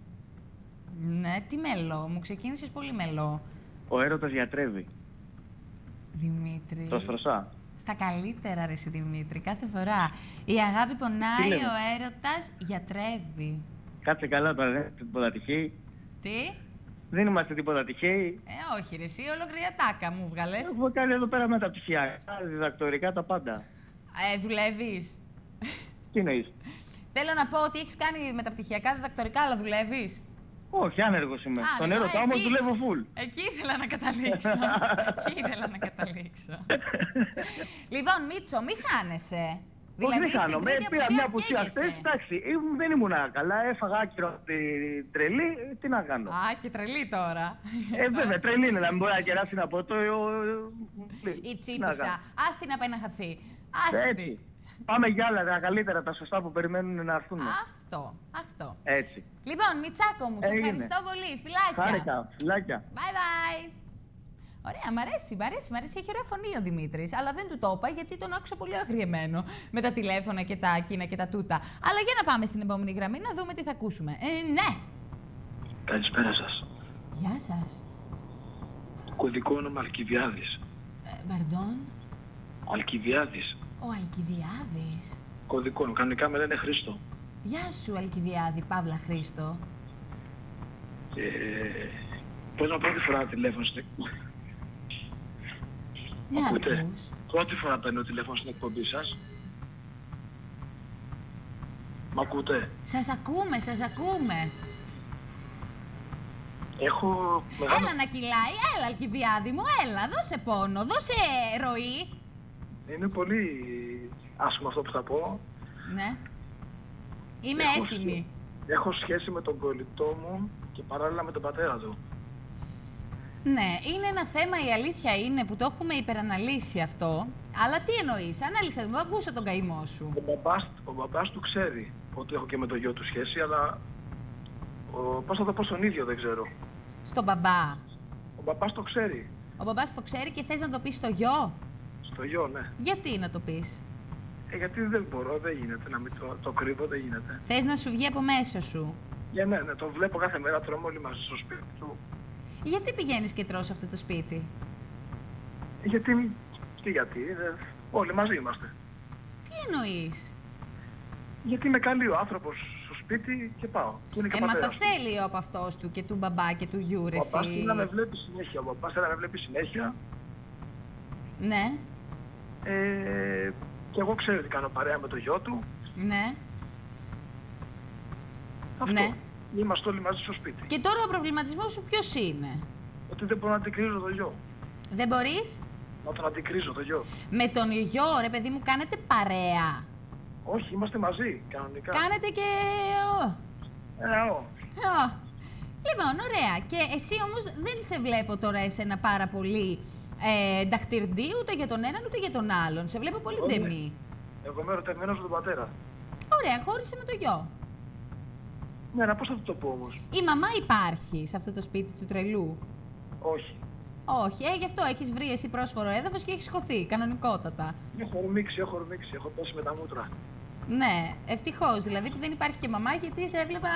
Ναι, τι μελό. Μου ξεκίνησες πολύ μελό. ο έρωτας γιατρεύει. Δημήτρη. Το στρωσά. Στα καλύτερα, ρε εσύ, Δημήτρη, κάθε φορά. Η αγάπη πονάει, λέμε? ο έρωτας γιατρεύει. Κάτσε καλά τώρα, δεν είμαστε τίποτα τυχαίοι. Τι? Δεν είμαστε τίποτα τυχαίοι. Ε, όχι, ρε εσύ, ολόκληρη ατάκα μου βγάλες. Έχουμε κάνει εδώ πέρα μεταπτυχιακά, διδακτορικά, τα πάντα. Ε, δουλεύεις. Τι εννοείς. Θέλω να πω ότι έχεις κάνει μεταπτυχιακά διδακτορικά, αλλά δουλεύεις. Όχι, άνεργος είμαι. Α, Στον λοιπόν, έρωτα όμως εκεί- δουλεύω full. Εκεί ήθελα να καταλήξω. Εκεί ήθελα να καταλήξω. Λοιπόν, Μίτσο, μη χάνεσαι. Όχι, δεν στην χάνομαι. τρίτη Πήρα μια απουσία απουσία χτες, καίγεσαι. εντάξει, ήμουν- δεν ήμουν καλά. Έφαγα άκυρο από τη τρελή, τι να κάνω. Α, και τρελή τώρα. Ε, βέβαια, τρελή είναι να μην μπορεί να κεράσει ένα ποτό. ε, ο- Η τι να τσίπησα. κάνω. Άστη να πάει να χαθεί. Άστη. Έτσι. Πάμε για άλλα, τα καλύτερα, τα σωστά που περιμένουν να έρθουν. Αυτό, αυτό. Έτσι. Λοιπόν, Μιτσάκο μου, σε Έγινε. ευχαριστώ πολύ. Φιλάκια. Χάρηκα, φιλάκια. Bye bye. Ωραία, μ' αρέσει, μ' αρέσει, μ' αρέσει. Έχει ωραία φωνή ο Δημήτρης, αλλά δεν του το είπα γιατί τον άκουσα πολύ αγριεμένο με τα τηλέφωνα και τα εκείνα και τα τούτα. Αλλά για να πάμε στην επόμενη γραμμή να δούμε τι θα ακούσουμε. Ε, ναι. Καλησπέρα σας. Γεια σας. Κωδικό όνομα Αλκιβιάδης. Ε, Μπαρντών, Αλκιβιάδης. ο Αλκιβιάδης. Κωδικό, κανονικά με λένε Χρήστο. Γεια σου, Αλκιβιάδη, Παύλα Χρήστο. Ε, παίρνω πρώτη φορά τηλέφωνο στην εκπομπή. Ναι, Ακούτε? ακούς. Πρώτη φορά παίρνω τηλέφωνο στην εκπομπή σας. Μ' ακούτε? Σας ακούμε, σας ακούμε. Έχω μεγάλο... Έλα να κυλάει, έλα Αλκιβιάδη μου, έλα, δώσε πόνο, δώσε ροή. Είναι πολύ άσχημο αυτό που θα πω. Ναι. Είμαι Έχω έτοιμη. Έχω σχέση με τον κολλητό μου και παράλληλα με τον πατέρα του. Ναι, είναι ένα θέμα, η αλήθεια είναι που το έχουμε υπεραναλύσει αυτό. Αλλά τι εννοείς, ανάλυσε μου, ακούσω τον καημό σου. Ο μπαμπάς, ο μπαμπάς του ξέρει ότι έχω και με το γιο του σχέση, αλλά ο, πώς θα το πω στον ίδιο δεν ξέρω. Στον μπαμπά. Ο μπαμπάς το ξέρει. Ο μπαμπάς το ξέρει και θες να το πεις στο γιο. Στο γιο, ναι. Γιατί να το πεις. Ε, γιατί δεν μπορώ, δεν γίνεται να μην το, το κρύβω, δεν γίνεται. Θες να σου βγει από μέσα σου. Για ναι, ναι, τον βλέπω κάθε μέρα, τρώμε όλοι μαζί στο σπίτι του. Γιατί πηγαίνεις και τρως σε αυτό το σπίτι? Γιατί, τι γιατί, ε, όλοι μαζί είμαστε. Τι εννοείς? Γιατί με καλεί ο άνθρωπος στο σπίτι και πάω. Και είναι και Ε, μα το πατέρας του. θέλει ο παυτός του και του μπαμπά και του γιου, ρε Ο παπάς εσύ. θέλει να με βλέπει συνέχεια. Ο παπάς θέλει να με βλέπει συνέχεια. Ναι, Ε, και εγώ ξέρω ότι κάνω παρέα με το γιο του. ναι. Αυτό. Ναι. Είμαστε όλοι μαζί στο σπίτι. Και τώρα ο προβληματισμός σου ποιος είναι? Ότι δεν μπορώ να αντικρίζω το γιο. Δεν μπορείς? Να τον αντικρίζω το γιο. Με τον γιο, ρε παιδί μου, κάνετε παρέα. Όχι, είμαστε μαζί, κανονικά. Κάνετε και... ο. Ε, ο. Α. Λοιπόν, ωραία. Και εσύ όμως δεν σε βλέπω τώρα εσένα πάρα πολύ ε, νταχτυρντή ούτε για τον έναν ούτε για τον άλλον. Σε βλέπω πολύ Όχι. ντεμή. Εγώ είμαι ερωτευμένος με τον πατέρα. Ωραία, χώρισε με το γιο. Ναι, να πώς θα του το πω όμως. Η μαμά υπάρχει σε αυτό το σπίτι του τρελού. Όχι. Όχι, ε, γι' αυτό έχεις βρει εσύ πρόσφορο έδαφος και έχεις σκοθεί, κανονικότατα. Έχω ορμήξει, έχω ορμήξει, έχω πέσει με τα μούτρα. Ναι, ευτυχώς δηλαδή που δεν υπάρχει και μαμά, γιατί σε έβλεπα...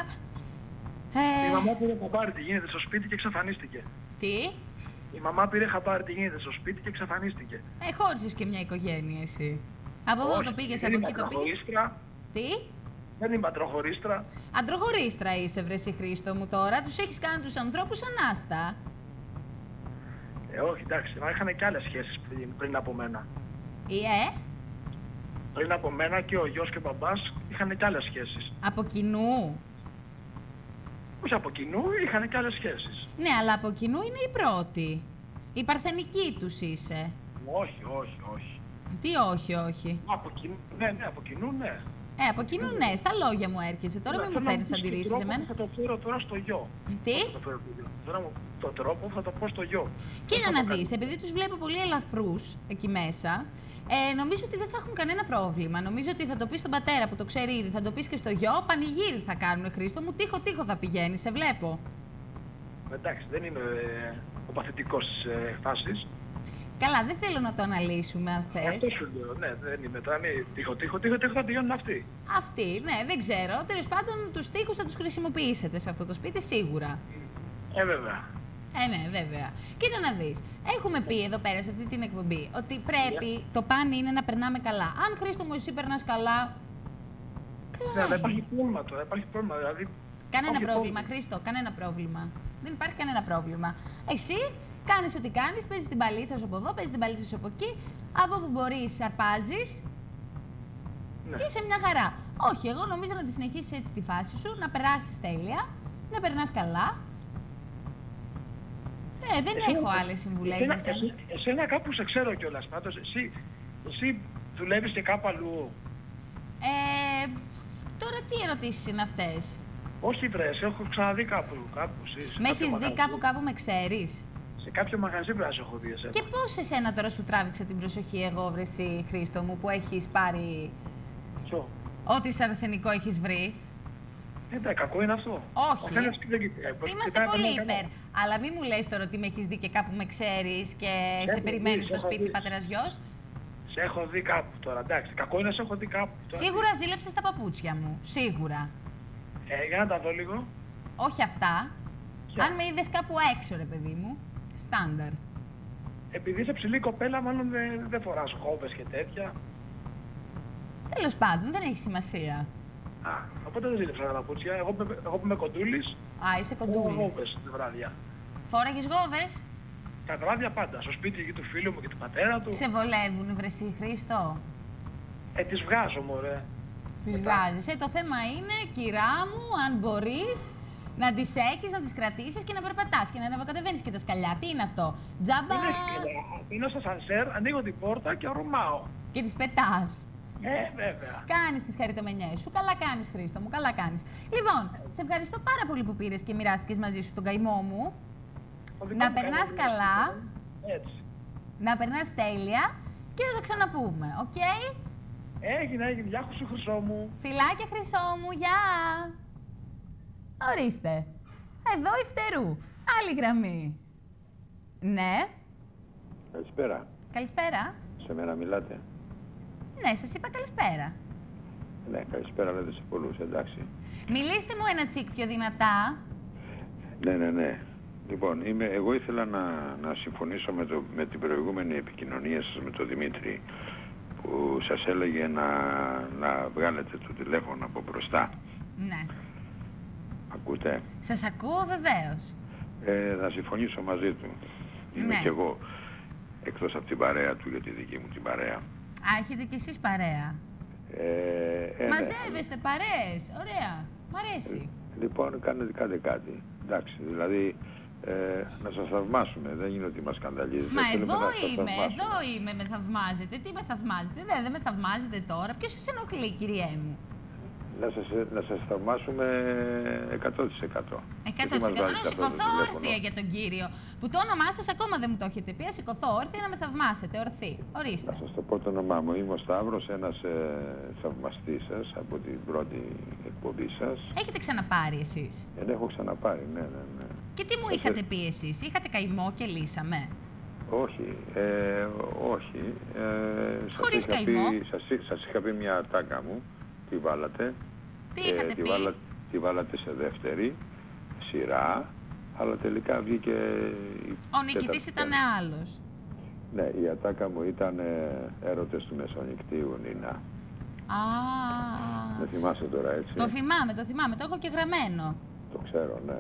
Η Ε, μαμά πήρε χαμπάρι τι γίνεται στο σπίτι και εξαφανίστηκε. τι? Η μαμά πήρε χαμπάρι τι γίνεται στο σπίτι και εξαφανίστηκε. Ε, χώρισες και μια οικογένεια εσύ. Από εδώ Όχι, το πήγες, δεν από είμαι εκεί το πήγες. αντροχωρίστρα. Τι? Δεν είμαι αντροχωρίστρα. Αντροχωρίστρα είσαι, βρε εσύ, Χρήστο μου, τώρα. Τους έχεις κάνει τους ανθρώπους ανάστα. Ε, όχι, εντάξει, μα είχαν και άλλες σχέσεις πριν, πριν από μένα. Ε, Πριν από μένα και ο γιος και ο μπαμπάς είχαν και άλλες σχέσεις. από κοινού. Όχι από κοινού, είχαν και άλλες σχέσεις. Ναι, αλλά από κοινού είναι η πρώτη. Η παρθενική τους είσαι. Όχι, όχι, όχι. Τι όχι, όχι. Από κοινού, ναι, ναι, από κοινού, ναι. Ε, από κοινού ναι, στα λόγια μου έρχεσαι. Τώρα μην μου φέρνεις αντιρρήσεις σε μένα. Θα το φέρω τώρα στο γιο. Τι? Θα το φέρω στο γιο. Τώρα μου τον τρόπο θα το πω στο γιο. Κοίτα να δεις, επειδή τους βλέπω πολύ ελαφρούς εκεί μέσα, ε, νομίζω ότι δεν θα έχουν κανένα πρόβλημα. Νομίζω ότι θα το πεις στον πατέρα που το ξέρει ήδη, θα το πεις και στο γιο, πανηγύρι θα κάνουν, Χρήστο μου, τείχο-τείχο θα πηγαίνει, σε βλέπω. Εντάξει, δεν είμαι ε, ο παθητικός της ε, φάσης. Καλά, δεν θέλω να το αναλύσουμε αν θες. Αυτό σου λέω, ναι, δεν είμαι τώρα, μη τείχο, τείχο, τείχο, τείχο θα πηγαίνουν αυτοί. Αυτοί, ναι, δεν ξέρω. Τέλος πάντων, τους τείχους θα τους χρησιμοποιήσετε σε αυτό το σπίτι σίγουρα. Ε, βέβαια. Ε, ναι, βέβαια. Κοίτα να δεις. Έχουμε πει εδώ πέρα σε αυτή την εκπομπή ότι πρέπει το παν είναι να περνάμε καλά. Αν, Χρήστο μου, εσύ περνάς καλά. Ναι, Καλά. αλλά υπάρχει πρόβλημα τώρα, υπάρχει πρόβλημα, δηλαδή... Κανένα όχι πρόβλημα, πρόβλημα. Χρήστο, κανένα πρόβλημα. Δεν υπάρχει κανένα πρόβλημα. Εσύ κάνεις ό,τι κάνεις, παίζεις την παλίτσα σου από εδώ, παίζεις την παλίτσα σου από εκεί. Από όπου μπορείς, αρπάζεις. Ναι. Και είσαι μια χαρά. Όχι, εγώ νομίζω να τη συνεχίσεις έτσι τη φάση σου, να περάσεις τέλεια, να περνάς καλά. Ε, δεν Εσένα- έχω άλλες συμβουλές εσένα, για σένα. εσύ- Εσένα κάπου σε ξέρω κιόλας, πάντως εσύ, εσύ δουλεύεις και κάπου αλλού. Ε, τώρα τι ερωτήσεις είναι αυτές. Όχι βρε, σε έχω ξαναδεί κάπου, κάπου εσύ, σε Με κάποιο έχεις δει μαγαζί. κάπου κάπου με ξέρεις. Σε κάποιο μαγαζί πρέπει να σε έχω δει εσένα. Και πώς εσένα τώρα σου τράβηξε την προσοχή εγώ, βρε εσύ, Χρήστο μου, που έχεις πάρει Ποιο? ό,τι σε αρσενικό έχεις βρει. Ε, ναι, κακό είναι αυτό. Όχι. Ο καθένας τι δεν κοιτάει. Πώς Είμαστε κοιτάει, πολύ περνάει καλά. υπέρ. Αλλά μην μου λες τώρα ότι με έχεις δει και κάπου με ξέρεις και σε Έχω περιμένει δει, στο έχω σπίτι δει. πατέρας γιος. Σε έχω δει κάπου τώρα, εντάξει. Κακό είναι να σε έχω δει κάπου. Τώρα. Σίγουρα ζήλεψες τα παπούτσια μου. Σίγουρα. Ε, για να τα δω λίγο. Όχι αυτά. Ποια? Αν με είδες κάπου έξω, ρε παιδί μου. Στάνταρ. Επειδή είσαι ψηλή κοπέλα, μάλλον δεν δε φοράς χόβες και τέτοια. Τέλος πάντων, δεν έχει σημασία. Α, οπότε δεν ζήτησα τα παπούτσια. Εγώ, που- εγώ που είμαι κοντούλης, Α, είσαι φοράω κοντούλη. χόβες τη βράδια. Φόραγες γόβες. Τα βράδια πάντα, στο σπίτι και του φίλου μου και του πατέρα του. Σε βολεύουν, βρε εσύ, Χρήστο. Ε, τις βγάζω, μωρέ. Τις βγάζεις. Ε, το θέμα είναι, κυρά μου, αν μπορείς να τις έχεις, να τις κρατήσεις και να περπατάς και να ανεβοκατεβαίνεις και τα σκαλιά. Τι είναι αυτό. Τζάμπα Δεν έχει σκαλιά. Μπαίνω στο σανσέρ, ανοίγω την πόρτα και ορμάω. και τις πετάς. Ε, βέβαια. Κάνεις τις χαριτομενιές σου. Καλά κάνεις, Χρήστο μου, καλά κάνεις. Λοιπόν, σε ευχαριστώ πάρα πολύ που πήρες και μοιράστηκες μαζί σου τον καημό μου. Ο δικό Να μου περνάς κανάλι, καλά, Έτσι. να περνάς τέλεια και να το ξαναπούμε, οκ? Έγινε, έγινε. Γεια σου, Χρυσό μου. Φιλάκια, Χρυσό μου, γεια! Ορίστε. Εδώ η Φτερού. Άλλη γραμμή. Ναι. Καλησπέρα. Καλησπέρα. Σε μένα μιλάτε. Ναι, σας είπα καλησπέρα. Ναι, καλησπέρα λέτε σε πολλούς, εντάξει. Μιλήστε μου ένα τσικ πιο δυνατά. Ναι, ναι, ναι. Λοιπόν, είμαι, εγώ ήθελα να, να συμφωνήσω με, το, με την προηγούμενη επικοινωνία σας με τον Δημήτρη, που σας έλεγε να, να βγάλετε το τηλέφωνο από μπροστά. Ναι. Ακούτε? Σας ακούω βεβαίως. Ε, θα συμφωνήσω μαζί του. Είμαι Ναι. κι εγώ εκτός από την παρέα του για τη δική μου την παρέα. Α, έχετε κι εσείς παρέα. Ε, ε, Μαζεύεστε παρέες. Ωραία. Μ' αρέσει. Λοιπόν, κάνετε, κάντε κάτι. Εντάξει, δηλαδή ε, να σας θαυμάσουμε. Δεν είναι ότι μας σκανδαλίζετε. Μα Θέλουμε εδώ να σας είμαι, θαυμάσουμε. εδώ είμαι, με θαυμάζετε. Τι με θαυμάζετε, δεν, δεν με θαυμάζετε τώρα. Ποιος σας ενοχλεί, κυριέ μου? Να σας, να σας θαυμάσουμε εκατό τοις εκατό. εκατό τοις εκατό. Να σηκωθώ όρθια για τον κύριο. Που το όνομά σας ακόμα δεν μου το έχετε πει. Να σηκωθώ όρθια να με θαυμάσετε. Ορθή. Ορίστε. Να σας το πω το όνομά μου. Είμαι ο Σταύρος, ένας ε, θαυμαστής σας από την πρώτη εκπομπή σας. Έχετε ξαναπάρει εσείς? Δεν έχω ξαναπάρει, ναι, ναι, ναι. Και τι μου Θα είχατε σε- πει εσείς? Είχατε καημό και λύσαμε? Όχι, ε, όχι. Ε, σας Χωρίς είχα καημό. πει- σας, εί- σας είχα πει μια ατάκα μου, τη βάλατε. Τι είχατε τη, πει? βάλα, τη βάλατε σε δεύτερη σειρά, αλλά τελικά βγήκε η Ο νικητής τέταρτη. ήταν άλλος. Ναι, η ατάκα μου ήταν ε, έρωτες του Μεσονικτίου, Νίνα. Α, Με θυμάσαι τώρα, έτσι? το θυμάμαι, το θυμάμαι. Το έχω και γραμμένο. Το ξέρω, ναι.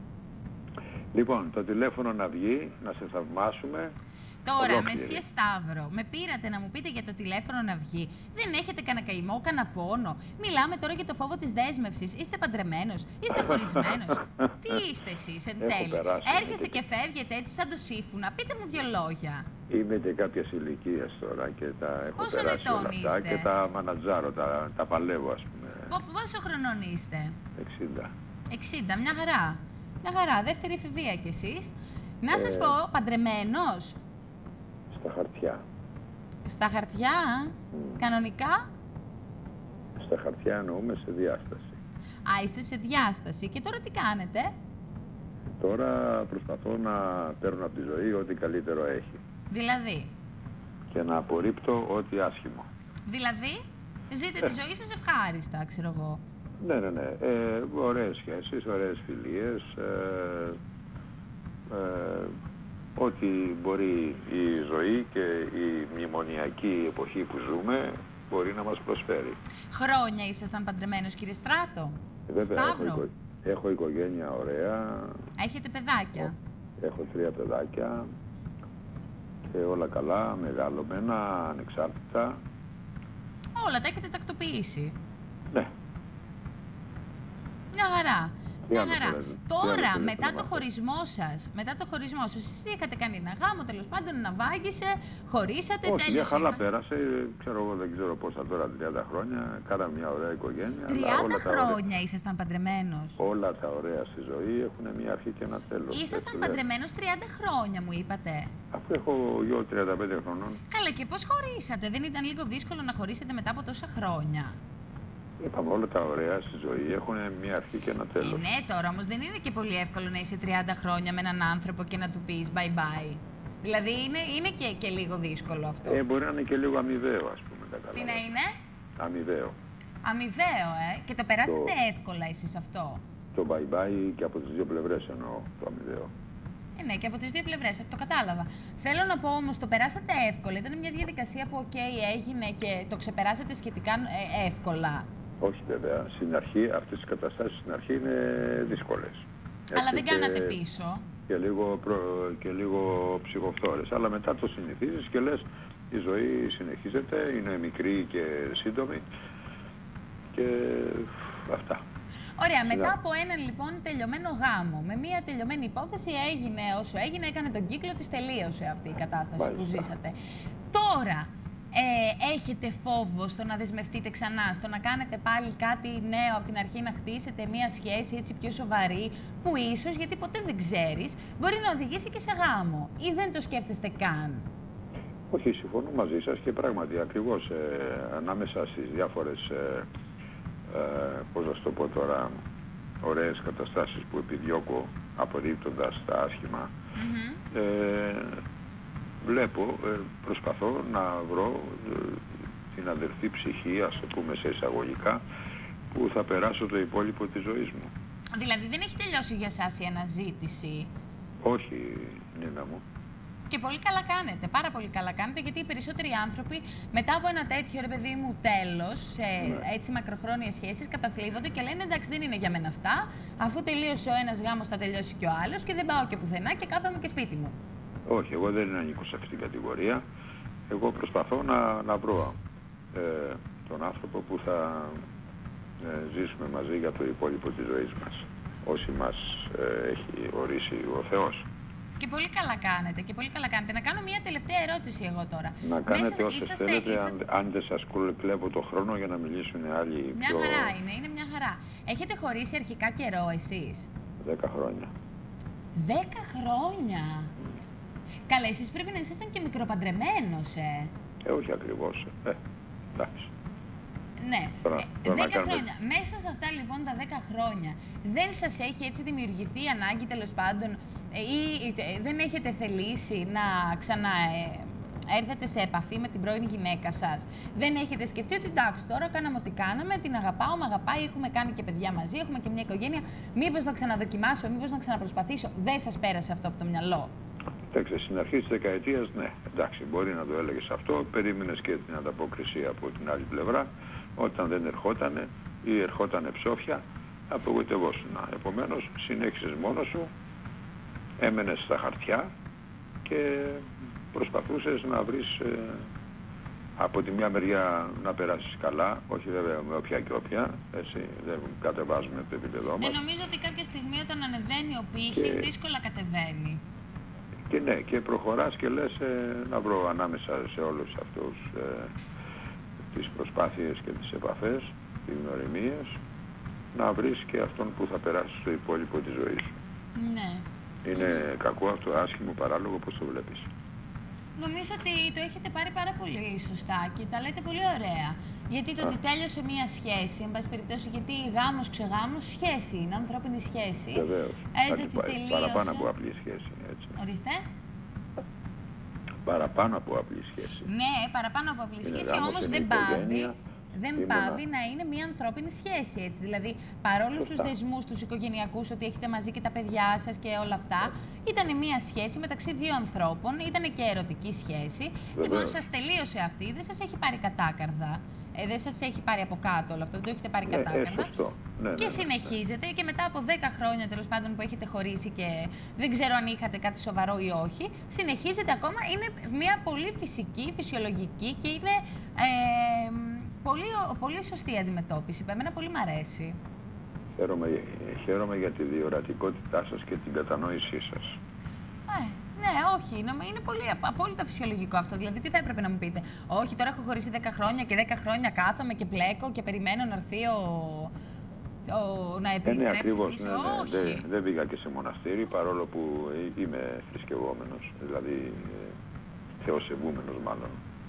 Λοιπόν, το τηλέφωνο να βγει, να σε θαυμάσουμε. Τώρα, Ολόκληρη. Μεσσία Σταύρο, με πήρατε να μου πείτε για το τηλέφωνο να βγει. Δεν έχετε κανένα καημό, κανένα πόνο. Μιλάμε τώρα για το φόβο της δέσμευσης. Είστε παντρεμένος, είστε χωρισμένος. Τι είστε εσείς εν Έχω τέλει? περάσει, Έρχεστε είμαι και φεύγετε έτσι σαν το σύμφωνα. Πείτε μου δύο λόγια. Είμαι και κάποιες ηλικίες τώρα και τα έχω Πόσο περάσει ετών όλα αυτά είστε? και τα μανατζάρω, τα, τα παλεύω, ας πούμε. Πο- Πόσο χρονών είστε? εξήντα. εξήντα, μια χαρά. Μια χαρά, δεύτερη εφηβεία κι εσείς. Να σας Ε. πω, παντρεμένος, Στα χαρτιά. στα χαρτιά, κανονικά. Στα χαρτιά εννοούμε σε διάσταση. Α, είστε σε διάσταση. Και τώρα τι κάνετε? Τώρα προσπαθώ να παίρνω από τη ζωή ό,τι καλύτερο έχει Δηλαδή, και να απορρίπτω ό,τι άσχημο. δηλαδή, ζείτε τη ζωή σας ευχάριστα, ξέρω εγώ. Ναι, ναι, ναι. Ε, ωραίες σχέσεις, ωραίες φιλίες, ε, ε, ό,τι μπορεί η ζωή και η μνημονιακή εποχή που ζούμε μπορεί να μας προσφέρει. Χρόνια ήσασταν παντρεμένος, κύριε Στράτο? Ε, Βέβαια, έχω, Σταύρο, οικο- έχω οικογένεια ωραία, έχετε παιδάκια? έχω τρία παιδάκια και όλα καλά, μεγάλωμένα, ανεξάρτητα. Όλα τα έχετε τακτοποιήσει. Ναι. Μια χαρά. Τι Μια άλλο χαρά. θέλετε? Τι Τώρα, άλλο θέλετε μετά να το μάθετε? χωρισμό σας, μετά το χωρισμό σας, εσείς είχατε κάνει ένα γάμο, τέλος πάντων, να βάγισε, χωρίσατε, Όχι, μια τέλειωσε. χαρά πέρασε, ξέρω εγώ, δεν ξέρω πόσα τώρα, τριάντα χρόνια, κάναμε μια ωραία οικογένεια. αλλά τριάντα όλα τα ωραία- χρόνια ήσασταν παντρεμένος. Όλα τα ωραία στη ζωή έχουν μια αρχή και ένα τέλος. Ήσασταν έτσι λένε. παντρεμένος τριάντα χρόνια, μου είπατε. Αφού έχω γιο τριάντα πέντε χρονών, Καλά, και πώς χωρίσατε? Δεν ήταν λίγο δύσκολο να χωρίσετε μετά από τόσα χρόνια? είπαμε όλα τα ωραία στη ζωή έχουν μια αρχή και ένα Ε, τέλος. ναι, τώρα όμως δεν είναι και πολύ εύκολο να είσαι τριάντα χρόνια με έναν άνθρωπο και να του πεις bye bye. Δηλαδή είναι, είναι και, και λίγο δύσκολο αυτό. Ε, μπορεί να είναι και λίγο αμοιβαίο, ας πούμε. Τι να καταλαβαίνεις. είναι? Αμοιβαίο. Αμοιβαίο, ε. Και το περάσατε εύκολα εσείς αυτό. Το bye bye και από τις δύο πλευρές εννοώ το αμοιβαίο. Ε, ναι, και από τις δύο πλευρές, το κατάλαβα. Θέλω να πω όμως, το περάσατε εύκολα. Ήταν μια διαδικασία που, οκ, έγινε και το ξεπεράσατε σχετικά ε, εύκολα. Όχι βέβαια. Στην αρχή, αυτές οι καταστάσεις στην αρχή είναι δύσκολες. Αλλά Έτσι, δεν και- κάνατε πίσω. Και λίγο, προ... και λίγο ψυχοφθόρες. Αλλά μετά το συνηθίζεις και λες η ζωή συνεχίζεται, είναι μικρή και σύντομη και αυτά. Ωραία, μετά Ναι. από έναν λοιπόν τελειωμένο γάμο, με μια τελειωμένη υπόθεση έγινε όσο έγινε, έκανε τον κύκλο της, τελείωσε αυτή η κατάσταση που Μάλιστα. ζήσατε. Τώρα, ε, έχετε φόβο στο να δεσμευτείτε ξανά, στο να κάνετε πάλι κάτι νέο από την αρχή, να χτίσετε μια σχέση έτσι πιο σοβαρή, που ίσως, γιατί ποτέ δεν ξέρεις, μπορεί να οδηγήσει και σε γάμο, ή δεν το σκέφτεστε καν? Όχι, συμφωνώ μαζί σας και πράγματι ακριβώς ε, ανάμεσα στις διάφορες, ε, ε, πώς να το πω τώρα, ωραίες καταστάσεις που επιδιώκω απορρίπτοντας τα άσχημα, Mm-hmm. ε, βλέπω, ε, προσπαθώ να βρω ε, την αδερφή ψυχή, ας το πούμε σε εισαγωγικά, που θα περάσω το υπόλοιπο της ζωής μου. Δηλαδή δεν έχει τελειώσει για σας η αναζήτηση Όχι, Νίνα μου. Και πολύ καλά κάνετε, πάρα πολύ καλά κάνετε, γιατί οι περισσότεροι άνθρωποι μετά από ένα τέτοιο, ρε παιδί μου, τέλος, σε ναι. έτσι μακροχρόνιες σχέσεις, καταθλίβονται και λένε εντάξει, δεν είναι για μένα αυτά, αφού τελείωσε ο ένας γάμος θα τελειώσει και ο άλλος και δεν πάω και πουθενά και κάθομαι και σπίτι μου. Όχι, εγώ δεν ανήκω σε αυτήν την κατηγορία. Εγώ προσπαθώ να, να βρω ε, τον άνθρωπο που θα ε, ζήσουμε μαζί για το υπόλοιπο της ζωής μας, όσοι μας ε, έχει ορίσει ο Θεός. Και πολύ καλά κάνετε, και πολύ καλά κάνετε. Να κάνω μια τελευταία ερώτηση εγώ τώρα. Να κάνετε όσες είσαστε, θέλετε, είσαστε... αν, αν δεν σας κλέβω το χρόνο για να μιλήσουν άλλοι. Μια πιο... χαρά είναι, είναι μια χαρά. Έχετε χωρίσει αρχικά καιρό εσείς? Δέκα χρόνια. Δέκα χρόνια! Καλά, εσείς πρέπει να ήσασταν και μικροπαντρεμένος, ε. Ε, όχι ακριβώς. Ε, εντάξει. Ναι, ε, δέκα χρόνια. Μέσα σε αυτά λοιπόν τα δέκα χρόνια δεν σας έχει έτσι δημιουργηθεί ανάγκη τέλος πάντων ή ε, δεν έχετε θελήσει να ξανά ε, έρθετε σε επαφή με την πρώην γυναίκα σας? Δεν έχετε σκεφτεί ότι εντάξει, τώρα κάναμε ό,τι κάναμε, την αγαπάω, με αγαπάει, έχουμε κάνει και παιδιά μαζί, έχουμε και μια οικογένεια, μήπως να ξαναδοκιμάσω, μήπως να ξαναπροσπαθήσω? Δεν σας πέρασε αυτό από το μυαλό? Εντάξει, στην αρχή της δεκαετίας, ναι, εντάξει, μπορεί να το έλεγες αυτό, περίμενες και την ανταπόκριση από την άλλη πλευρά. Όταν δεν ερχότανε ή ερχότανε ψόφια, απογοητευόσουν. Επομένως, συνέχισες μόνος σου, έμενες στα χαρτιά και προσπαθούσες να βρεις ε, από τη μια μεριά να περάσεις καλά, όχι βέβαια με όποια και όποια, έτσι, δεν κατεβάζουμε το επίπεδό μας. Ε, νομίζω ότι κάποια στιγμή όταν ανεβαίνει ο πύχης, και... δύσκολα κατεβαίνει. Και ναι, και προχωράς και λες ε, να βρω ανάμεσα σε όλους αυτούς ε, τις προσπάθειες και τις επαφές, τις γνωριμίες, να βρεις και αυτόν που θα περάσει στο υπόλοιπο της ζωής. Ναι. Είναι κακό αυτό, άσχημο, παράλογο, πώς το βλέπεις? Νομίζω ότι το έχετε πάρει πάρα πολύ σωστά και τα λέτε πολύ ωραία. Γιατί το Α. ότι τέλειωσε μία σχέση, εν πάση περιπτώσει, γιατί γάμος ξεγάμος, σχέση είναι, ανθρώπινη σχέση. Βεβαίως. Έτσι ότι τελείωσε... Παραπάνω από απλή σχέση, έτσι. Ορίστε. Παραπάνω από απλή σχέση. Ναι, παραπάνω από απλή σχέση, όμως δεν πάβει. Δεν Ήμουνα... πάβει να είναι μια ανθρώπινη σχέση, έτσι. Δηλαδή, παρόλους τους δεσμούς, τους οικογενειακούς, ότι έχετε μαζί και τα παιδιά σας και όλα αυτά, ήταν μια σχέση μεταξύ δύο ανθρώπων, ήταν και ερωτική σχέση. Βεβαίως. Λοιπόν, σας τελείωσε αυτή, δεν σας έχει πάρει κατάκαρδα. Ε, δεν σας έχει πάρει από κάτω όλο αυτό, δεν το έχετε πάρει ναι, κατάκαρδα. Ε, ναι, ναι, και ναι, συνεχίζετε ναι. και μετά από δέκα χρόνια τέλος πάντων που έχετε χωρίσει και δεν ξέρω αν είχατε κάτι σοβαρό ή όχι, συνεχίζετε ακόμα. Είναι μια πολύ φυσική, φυσιολογική και είναι ε, πολύ, πολύ σωστή αντιμετώπιση. Εμένα πολύ μ' αρέσει. Χαίρομαι, χαίρομαι για τη διορατικότητά σας και την κατανόησή σας. Ε, ναι, όχι, είναι πολύ απόλυτα φυσιολογικό αυτό. Δηλαδή, τι θα έπρεπε να μου πείτε? Όχι, τώρα έχω χωρίσει δέκα χρόνια και δέκα χρόνια κάθομαι και πλέκω και περιμένω να έρθει ο, ο, να επιστρέψει ε, ναι, ακριβώς, πίσω. Ναι, ναι. Όχι. Δεν, δεν πήγα και σε μοναστήρι, παρόλο που είμαι θρησκευόμενος, δηλαδή ε, θεοσεβούμενος μάλλον.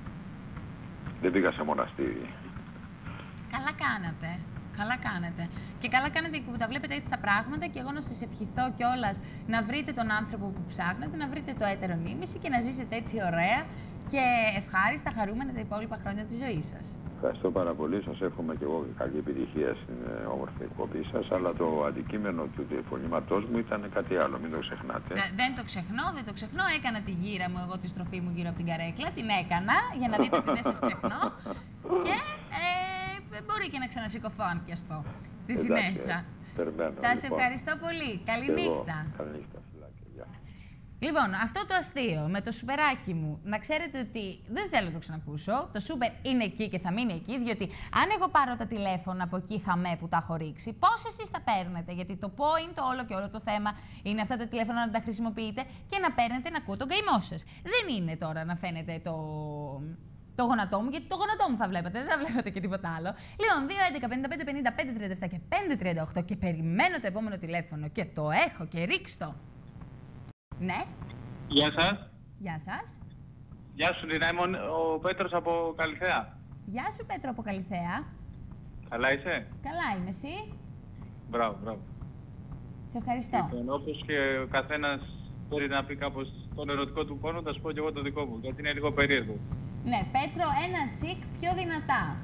Δεν πήγα σε μοναστήρι. Καλά κάνατε. Καλά κάνετε. Και καλά κάνετε που τα βλέπετε έτσι τα πράγματα και εγώ να σας ευχηθώ κιόλας να βρείτε τον άνθρωπο που ψάχνετε, να βρείτε το έτερο νήμιση και να ζήσετε έτσι ωραία και ευχάριστα, χαρούμενα τα υπόλοιπα χρόνια της ζωής σας. Ευχαριστώ πάρα πολύ. Σας εύχομαι και εγώ καλή επιτυχία στην όμορφη εκπομπή σας, αλλά το αντικείμενο του τηλεφωνήματός μου ήταν κάτι άλλο, μην το ξεχνάτε. Δε, δεν το ξεχνώ, δεν το ξεχνώ. Έκανα τη γύρα μου, εγώ τη στροφή μου γύρω από την καρέκλα, την έκανα για να δείτε ότι δεν σας ξεχνώ. Και ε, μπορεί και να ξανασηκωθώ αν πιαστώ στη συνέχεια. Σας λοιπόν. ευχαριστώ πολύ. Καλή νύχτα. Καλή νύχτα. Λοιπόν, αυτό το αστείο με το σουπεράκι μου, να ξέρετε ότι δεν θέλω να το ξανακούσω. Το σούπερ είναι εκεί και θα μείνει εκεί, διότι αν εγώ πάρω τα τηλέφωνα από εκεί χαμέ που τα έχω ρίξει, πώς εσείς τα παίρνετε? Γιατί το point, το όλο και όλο το θέμα είναι αυτά τα τηλέφωνα να τα χρησιμοποιείτε και να παίρνετε να ακούω τον καημό σας. Δεν είναι τώρα να φαίνεται το... το γονατό μου, γιατί το γονατό μου θα βλέπετε, δεν θα βλέπετε και τίποτα άλλο. Λοιπόν, δύο έντεκα πενήντα πέντε πενήντα πέντε τριάντα επτά και πέντε τριάντα οκτώ και περιμένω το επόμενο τηλέφωνο και το έχω και ρίξτο. Ναι. Γεια σας. Γεια σας. Γεια σου Νίνα, είμαι ο Πέτρος από Καλιθέα. Γεια σου Πέτρο από Καλιθέα. Καλά είσαι? Καλά είμαι, εσύ? Μπράβο, μπράβο. Σε ευχαριστώ. Λοιπόν, όπως και ο καθένας μπορεί να πει κάπως τον ερωτικό του πόνο, θα σου πω και εγώ το δικό μου, γιατί είναι λίγο περίεργο. Ναι, Πέτρο, ένα τσικ πιο δυνατά.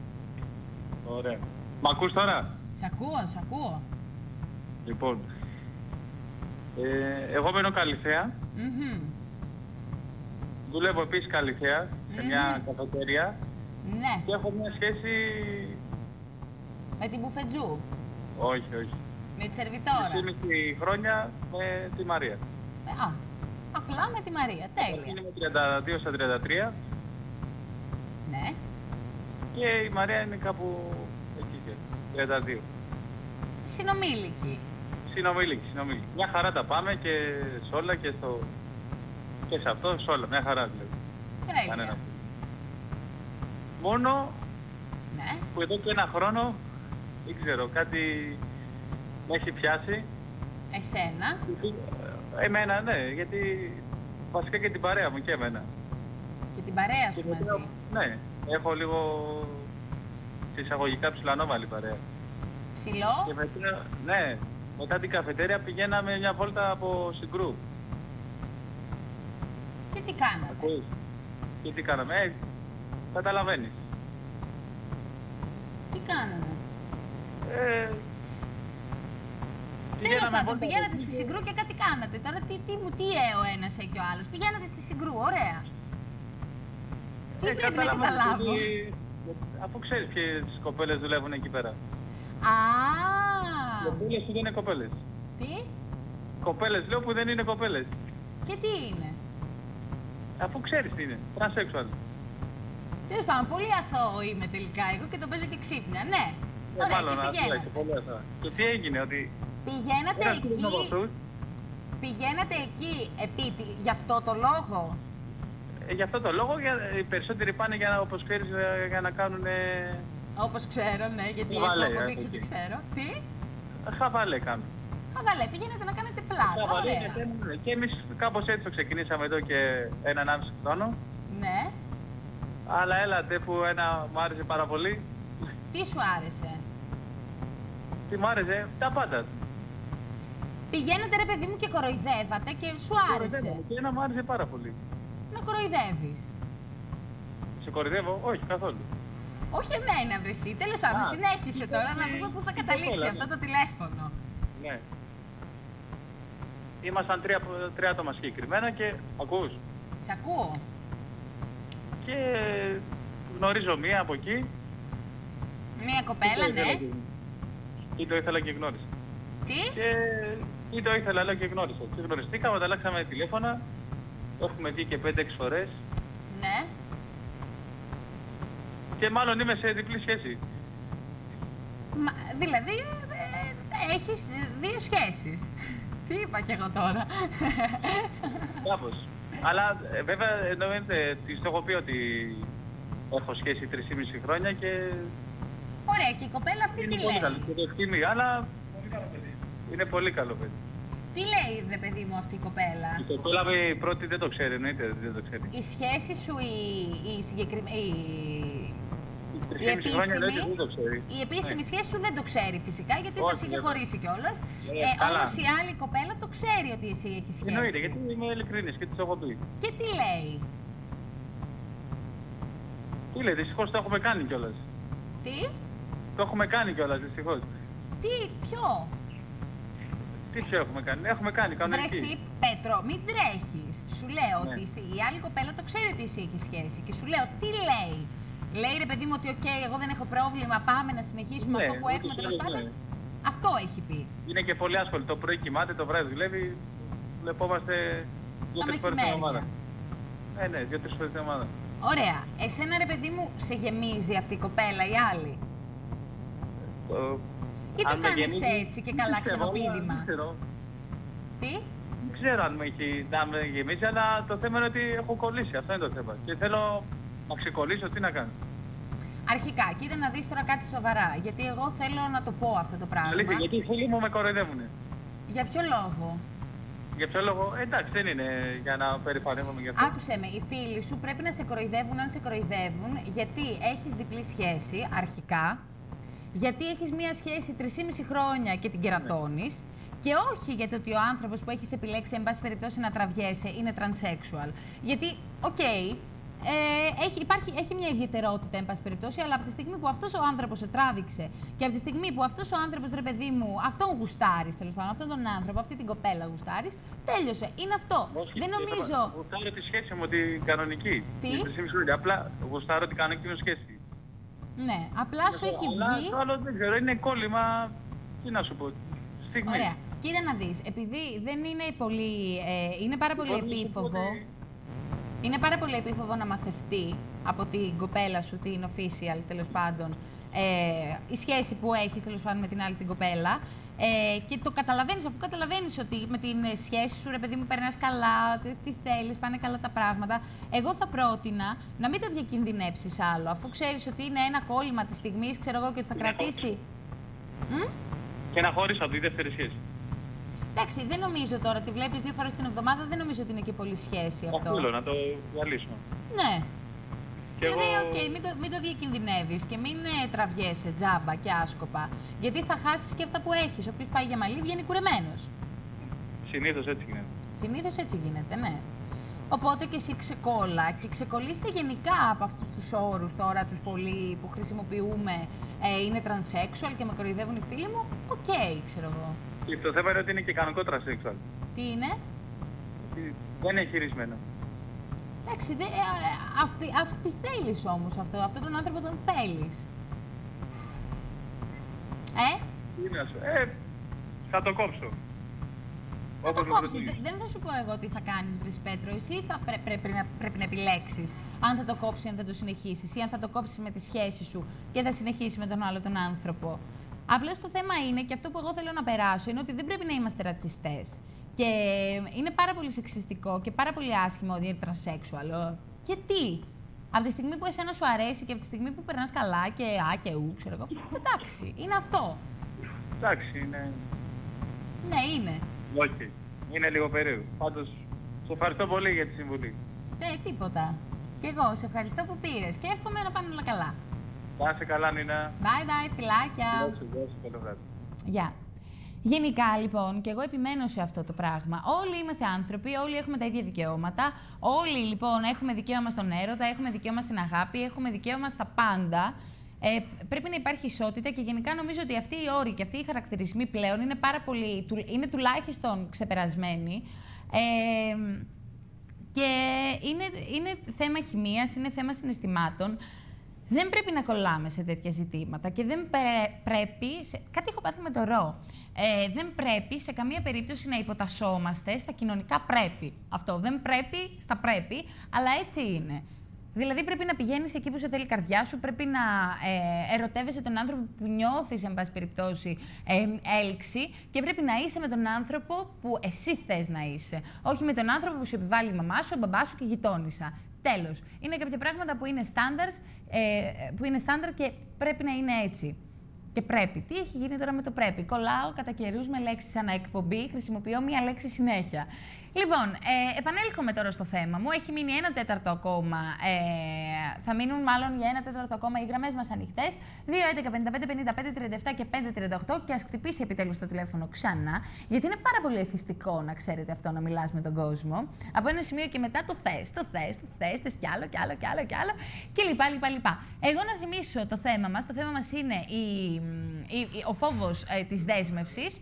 Ωραία. Μ' ακούς τώρα? Σ' ακούω, σ' ακούω. Λοιπόν, Ε, εγώ μένω Καλυθέα. Mm-hmm. Δουλεύω επίσης Καλυθέα, σε Mm-hmm. μια καφετέρια. Ναι. Και έχω μια σχέση... Με την Μπουφετζού. Όχι, όχι. Με τη σερβιτόρα. είκοσι χρόνια με τη Μαρία. Ε, α, απλά με τη Μαρία. Τέλεια. Είναι με τριάντα δύο στα τριάντα τρία. Ναι. Και η Μαρία είναι κάπου εκεί και τριάντα δύο. Συνομήλικη. Συνομήλικη, συνομήλικη. Μια χαρά τα πάμε και σε όλα και, στο... και σε αυτό, σε όλα. Μια χαρά δηλαδή. Τέλεια. Κανένα. Μόνο ναι. που εδώ και ένα χρόνο, δεν ξέρω, κάτι με έχει πιάσει. Εσένα. Εμένα, ναι, γιατί βασικά και την παρέα μου και εμένα. Και την παρέα σου και μαζί. Μετά, ναι, έχω λίγο εισαγωγικά ψηλανόμαλη παρέα. Ψηλό. Και μετά, ναι, μετά την καφετέρια πηγαίναμε μια βόλτα από Συγκρού. Και τι κάναμε. Ακούεις. Και τι κάναμε, ε, καταλαβαίνεις. Τι κάναμε. Ε, Τέλος πάντων, πηγαίνατε στη Συγκρού και κάτι κάνατε. Τώρα τι, τι, τι ε, ο ένας ε, και ο άλλος. Πηγαίνατε στη Συγκρού, ωραία. Τι ε, πρέπει να καταλάβω. ότι, αφού ξέρεις ποιες κοπέλες δουλεύουν εκεί πέρα. Α. Κοπέλες που δεν είναι κοπέλες. Τι? Κοπέλες λέω που δεν είναι κοπέλες. Και τι είναι. Αφού ξέρεις τι είναι. Transsexual. Τέλος πάντων, πολύ αθώο είμαι τελικά εγώ και το παίζω και ξύπνια, ναι. Ε, ωραία, μάλλον, και πηγαίνατε. και, πολύ αθώα. Και τι έγινε, ότι... Πηγαίνατε εκεί, πηγαίνατε εκεί επί, γι' αυτό το λόγο. Ε, γι' αυτό το λόγο για, οι περισσότεροι πάνε για, όπως ξέρεις, για να κάνουν... Όπως ξέρω, ναι, γιατί έχω αποδείξει ότι ξέρω. Τι? Χαβαλέ κάνουν. Χαβαλέ, πηγαίνετε να κάνετε πλάκα, ωραία. Και, και εμείς κάπως έτσι το ξεκινήσαμε εδώ και έναν άμιση χρόνο. Ναι. Αλλά έλατε που ένα μου άρεσε πάρα πολύ. Τι σου άρεσε? Τι μου άρεσε, τα πάντα. Πηγαίνετε ρε παιδί μου και κοροϊδεύατε και σου άρεσε. Και ένα μου άρεσε πάρα πολύ. Να κοροϊδεύεις. Σε κοροϊδεύω, όχι καθόλου. Όχι εμένα βρεσί, τέλος πάντων, συνέχισε τώρα να δούμε πού θα καταλήξει αυτό το τηλέφωνο. Ναι. Ήμασταν τρία, τρία άτομα συγκεκριμένα και ακούς. Σ' ακούω. Και γνωρίζω μία από εκεί. Μία κοπέλα, ναι. Ή το ήθελα και γνώρισα. Τι? Και ή το ήθελα, λέω και γνώρισα. Και γνωριστήκαμε, ανταλλάξαμε τηλέφωνα. Το έχουμε δει και πέντε έξι φορές. Ναι. Και μάλλον είμαι σε διπλή σχέση. Μα, δηλαδή, ε, έχεις δύο σχέσεις. Τι είπα κι εγώ τώρα. Κάπως. Αλλά ε, βέβαια εννοείται, της το έχω πει ότι έχω σχέση τρεις και μισή χρόνια και... Ωραία, και η κοπέλα αυτή είναι τι πολύ λέει. καλό, το εκτιμεί, αλλά είναι πολύ καλό παιδί. Τι λέει ρε παιδί μου αυτή η κοπέλα. Η κοπέλα η πρώτη δεν το ξέρει, εννοείται δεν το ξέρει. Η σχέση σου η, η συγκεκριμένη... Η, η επίσημη, δεν το ξέρει. Η επίσημη ναι. σχέση σου δεν το ξέρει φυσικά, γιατί όχι, δεν σε είχε χωρίσει κιόλας. Ε, ε, όμως η άλλη κοπέλα το ξέρει ότι εσύ έχεις σχέση. Εννοείται, γιατί είμαι ειλικρινής και της έχω πει. Και τι λέει. Τι λέει, δυστυχώς το έχουμε κάνει κιόλας. Τι. Το έχουμε κάνει κιόλας, δυστυχώς. Τι, ποιο. Τι ποιο έχουμε κάνει, έχουμε κάνει κανονική. Βρε εσύ, Πέτρο, μην τρέχεις. Σου λέω ναι. ότι η άλλη κοπέλα το ξέρει ότι εσύ έχεις σχέση και σου λέω τι λέει. Λέει ρε παιδί μου ότι οκ, okay, εγώ δεν έχω πρόβλημα, πάμε να συνεχίσουμε ναι, αυτό που έχουμε τέλος πάντων. Ναι. Αυτό έχει πει. Είναι και πολύ άσχολη. Το πρωί κοιμάται, το βράδυ δουλεύει. Βλεπόμαστε δύο-τρεις φορές την εβδομάδα. Ναι, ναι, δύο-τρεις φορές την εβδομάδα. Ωραία. Εσένα ρε παιδί μου σε γεμίζει αυτή η κοπέλα, η άλλη. Ε, Ή το κάνεις έτσι και καλά ξενοπίδημα. Τι? Δεν ξέρω αν με έχει να με γεμίσει, αλλά το θέμα είναι ότι έχω κολλήσει. Αυτό είναι το θέμα. Και θέλω να ξεκολλήσω, τι να κάνω. Αρχικά, κοίτα να δεις τώρα κάτι σοβαρά. Γιατί εγώ θέλω να το πω αυτό το πράγμα. Αλήθεια, γιατί οι φίλοι μου με κοροϊδεύουνε. Για ποιο λόγο? Για ποιο λόγο? Ε, εντάξει, δεν είναι για να περηφανεύομαι γι' αυτό. Άκουσε με, οι φίλοι σου πρέπει να σε κοροϊδεύουν αν σε κοροϊδεύουν, γιατί έχεις διπλή σχέση αρχικά. Γιατί έχεις μία σχέση τρεισήμισι χρόνια και την κερατώνεις. Και όχι γιατί ότι ο άνθρωπος που έχεις επιλέξει, εν πάση περιπτώσει, να τραβιέσαι είναι transsexual. Γιατί, οκ, okay, ε, έχει, υπάρχει, έχει μια ιδιαιτερότητα, εν πάση περιπτώσει, αλλά από τη στιγμή που αυτός ο άνθρωπος σε τράβηξε και από τη στιγμή που αυτός ο άνθρωπος, ρε παιδί μου, αυτόν γουστάρεις, τέλος πάντων, αυτόν τον άνθρωπο, αυτή την κοπέλα γουστάρεις, τέλειωσε. Είναι αυτό. Όχι, δεν νομίζω. Γουστάρω τη σχέση μου, την κανονική. Τι? Απλά γουστάρω την κανονική μου σχέση. Ναι, απλά σου έχει βγει. Το άλλο δεν ξέρω, είναι κόλλημα. Τι να σου πω. Στιγμή. Ωραία. Κοίτα να δεις, επειδή δεν είναι πολύ, ε, είναι πάρα πολύ επίφοβο, είναι πάρα πολύ επίφοβο να μαθευτεί από την κοπέλα σου, την official, τέλος πάντων, ε, η σχέση που έχεις, τέλος πάντων, με την άλλη την κοπέλα, ε, και το καταλαβαίνεις, αφού καταλαβαίνεις ότι με την σχέση σου, ρε παιδί μου, περνάς καλά, τι, τι θέλεις, πάνε καλά τα πράγματα. Εγώ θα πρότεινα να μην το διακινδυνεύσεις άλλο, αφού ξέρεις ότι είναι ένα κόλλημα της στιγμής, ξέρω εγώ, και ότι θα κρατήσει. Μ? Και να χωρίς από τη δεύτερη σχέση. Εντάξει, δεν νομίζω τώρα, τη βλέπεις δύο φορές την εβδομάδα, δεν νομίζω ότι είναι και πολύ σχέση αυτό. Αυτό να το διαλύσουμε. Ναι. Και δηλαδή, εγώ... οκ, okay, μην, το, μην το διακινδυνεύεις και μην ε, τραβιέσαι τζάμπα και άσκοπα. Γιατί θα χάσεις και αυτά που έχεις. Όποιος πάει για μαλλί βγαίνει κουρεμένος. Συνήθως έτσι γίνεται. Συνήθως έτσι γίνεται, ναι. Οπότε και εσύ ξεκόλλα και ξεκολλήστε γενικά από αυτούς τους όρους τώρα, τους πολύ που χρησιμοποιούμε, ε, είναι τρανσέξουαλ και με κοροϊδεύουν οι φίλοι μου. Οκ, okay, ξέρω εγώ. Και το θέμα είναι ότι είναι και κανονικό τρανσέξουαλ. Τι είναι? Δεν είναι χειρισμένο. Εντάξει, δε, ε, αυτή, αυτή θέλεις όμως αυτό, αυτόν τον άνθρωπο τον θέλεις. Ε? Τι να σου, ε, θα το κόψω. Θα το κόψεις, Δε, δεν θα σου πω εγώ τι θα κάνεις, βρεις Πέτρο, εσύ θα πρέ, πρέπει, να, πρέπει να επιλέξεις αν θα το κόψεις ή αν θα το συνεχίσεις ή αν θα το κόψεις με τη σχέση σου και θα συνεχίσεις με τον άλλο τον άνθρωπο. Απλώς το θέμα είναι, και αυτό που εγώ θέλω να περάσω, είναι ότι δεν πρέπει να είμαστε ρατσιστές. Και είναι πάρα πολύ σεξιστικό και πάρα πολύ άσχημο ότι είναι τρανσέξουαλ. Γιατί? Από τη στιγμή που εσένα σου αρέσει και από τη στιγμή που περνάς καλά και α και ου, ξέρω εγώ, εντάξει, είναι αυτό. Εντάξει, είναι... Ναι, είναι. Όχι, okay. Είναι λίγο περίεργο. Πάντως, σε ευχαριστώ πολύ για τη συμβουλή. Ε, τίποτα. Και εγώ σε ευχαριστώ που πήρες και εύχομαι να πάνε όλα καλά. Να είσαι καλά, Νίνα. Bye bye, φιλάκια. Γεια σου, γεια σου, καλό βράδυ. Γεια. Γενικά, λοιπόν, και εγώ επιμένω σε αυτό το πράγμα. Όλοι είμαστε άνθρωποι, όλοι έχουμε τα ίδια δικαιώματα. Όλοι, λοιπόν, έχουμε δικαίωμα στον έρωτα, έχουμε δικαίωμα στην αγάπη, έχουμε δικαίωμα στα πάντα. Ε, πρέπει να υπάρχει ισότητα και γενικά νομίζω ότι αυτοί οι όροι και αυτοί οι χαρακτηρισμοί πλέον είναι, πάρα πολύ, είναι τουλάχιστον ξεπερασμένοι. Ε, και είναι, είναι θέμα χημείας, είναι θέμα συναισθημάτων. Δεν πρέπει να κολλάμε σε τέτοια ζητήματα και δεν πρέπει... Σε... Κάτι έχω πάθει με το ρο. Ε, δεν πρέπει σε καμία περίπτωση να υποτασσόμαστε στα κοινωνικά πρέπει. Αυτό δεν πρέπει στα πρέπει, αλλά έτσι είναι. Δηλαδή πρέπει να πηγαίνεις εκεί που σε θέλει η καρδιά σου, πρέπει να ε, ερωτεύεσαι τον άνθρωπο που νιώθεις, εν πάση περιπτώσει, ε, έλξη και πρέπει να είσαι με τον άνθρωπο που εσύ θες να είσαι. Όχι με τον άνθρωπο που σου επιβάλλει η μαμά σου, ο μπαμπάς σου και η γειτόνισσα. Τέλος. Είναι κάποια πράγματα που είναι στάνταρς, ε, που είναι στάνταρ και πρέπει να είναι έτσι. Και πρέπει. Τι έχει γίνει τώρα με το πρέπει? Κολλάω κατά καιρούς με λέξεις ανά εκπομπή, χρησιμοποιώ μία λέξη συνέχεια. Λοιπόν, ε, επανέλχομαι τώρα στο θέμα μου. Έχει μείνει ένα τέταρτο ακόμα. Ε, θα μείνουν μάλλον για ένα τέταρτο ακόμα οι γραμμές μας ανοιχτές. δύο έντεκα πενήντα πέντε πενήντα πέντε τριάντα επτά και πέντε τριάντα οκτώ και ας χτυπήσει επιτέλους το τηλέφωνο ξανά. Γιατί είναι πάρα πολύ εθιστικό να ξέρετε αυτό, να μιλάς με τον κόσμο. Από ένα σημείο και μετά το θες, το θες, το θες, θες κι άλλο κι άλλο κι άλλο κι άλλο και λοιπά, λοιπά, λοιπά. Εγώ να θυμίσω το θέμα μας. Το θέμα μας είναι η, η, η, ο φόβος ε, της δέσμευσης.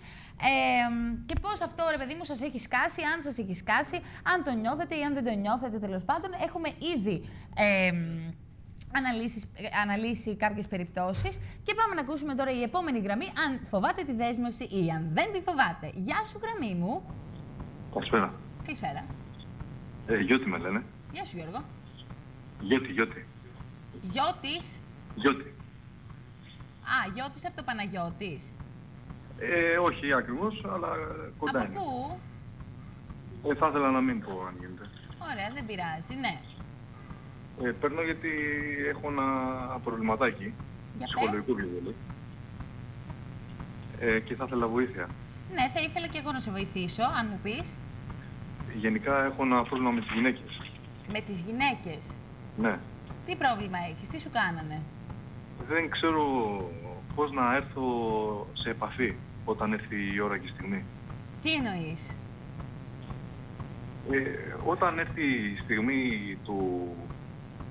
Ε, και πώς αυτό, ρε παιδί μου, σας έχει σκάσει, αν σας έχει σκάσει, αν το νιώθετε ή αν δεν το νιώθετε, τέλος πάντων. Έχουμε ήδη ε, αναλύσει, αναλύσει κάποιες περιπτώσεις και πάμε να ακούσουμε τώρα η επόμενη γραμμή, αν φοβάται τη δέσμευση ή αν δεν τη φοβάται. Γεια σου, γραμμή μου. Καλησπέρα. Καλησπέρα. Ε, Γιώτη με λένε. Γεια σου, Γιώργο. Γιώτη, Γιώτη. Γιώτης. Γιώτη. Α, Γιώτης από το Παναγιώτης. Ε, όχι ακριβώς, αλλά κοντά από είναι. πού? Ε, θα ήθελα να μην πω αν γίνεται. Ωραία, δεν πειράζει, ναι. Ε, παίρνω γιατί έχω ένα προβληματάκι, ψυχολογικό βιβλίο. Ε, και θα ήθελα βοήθεια. Ναι, θα ήθελα και εγώ να σε βοηθήσω, αν μου πεις. Γενικά έχω ένα πρόβλημα με τις γυναίκες. Με τις γυναίκες? Ναι. Τι πρόβλημα έχεις, τι σου κάνανε? Δεν ξέρω πώς να έρθω σε επαφή όταν έρθει η ώρα και η στιγμή. Τι εννοείς? Ε, όταν έρθει η στιγμή του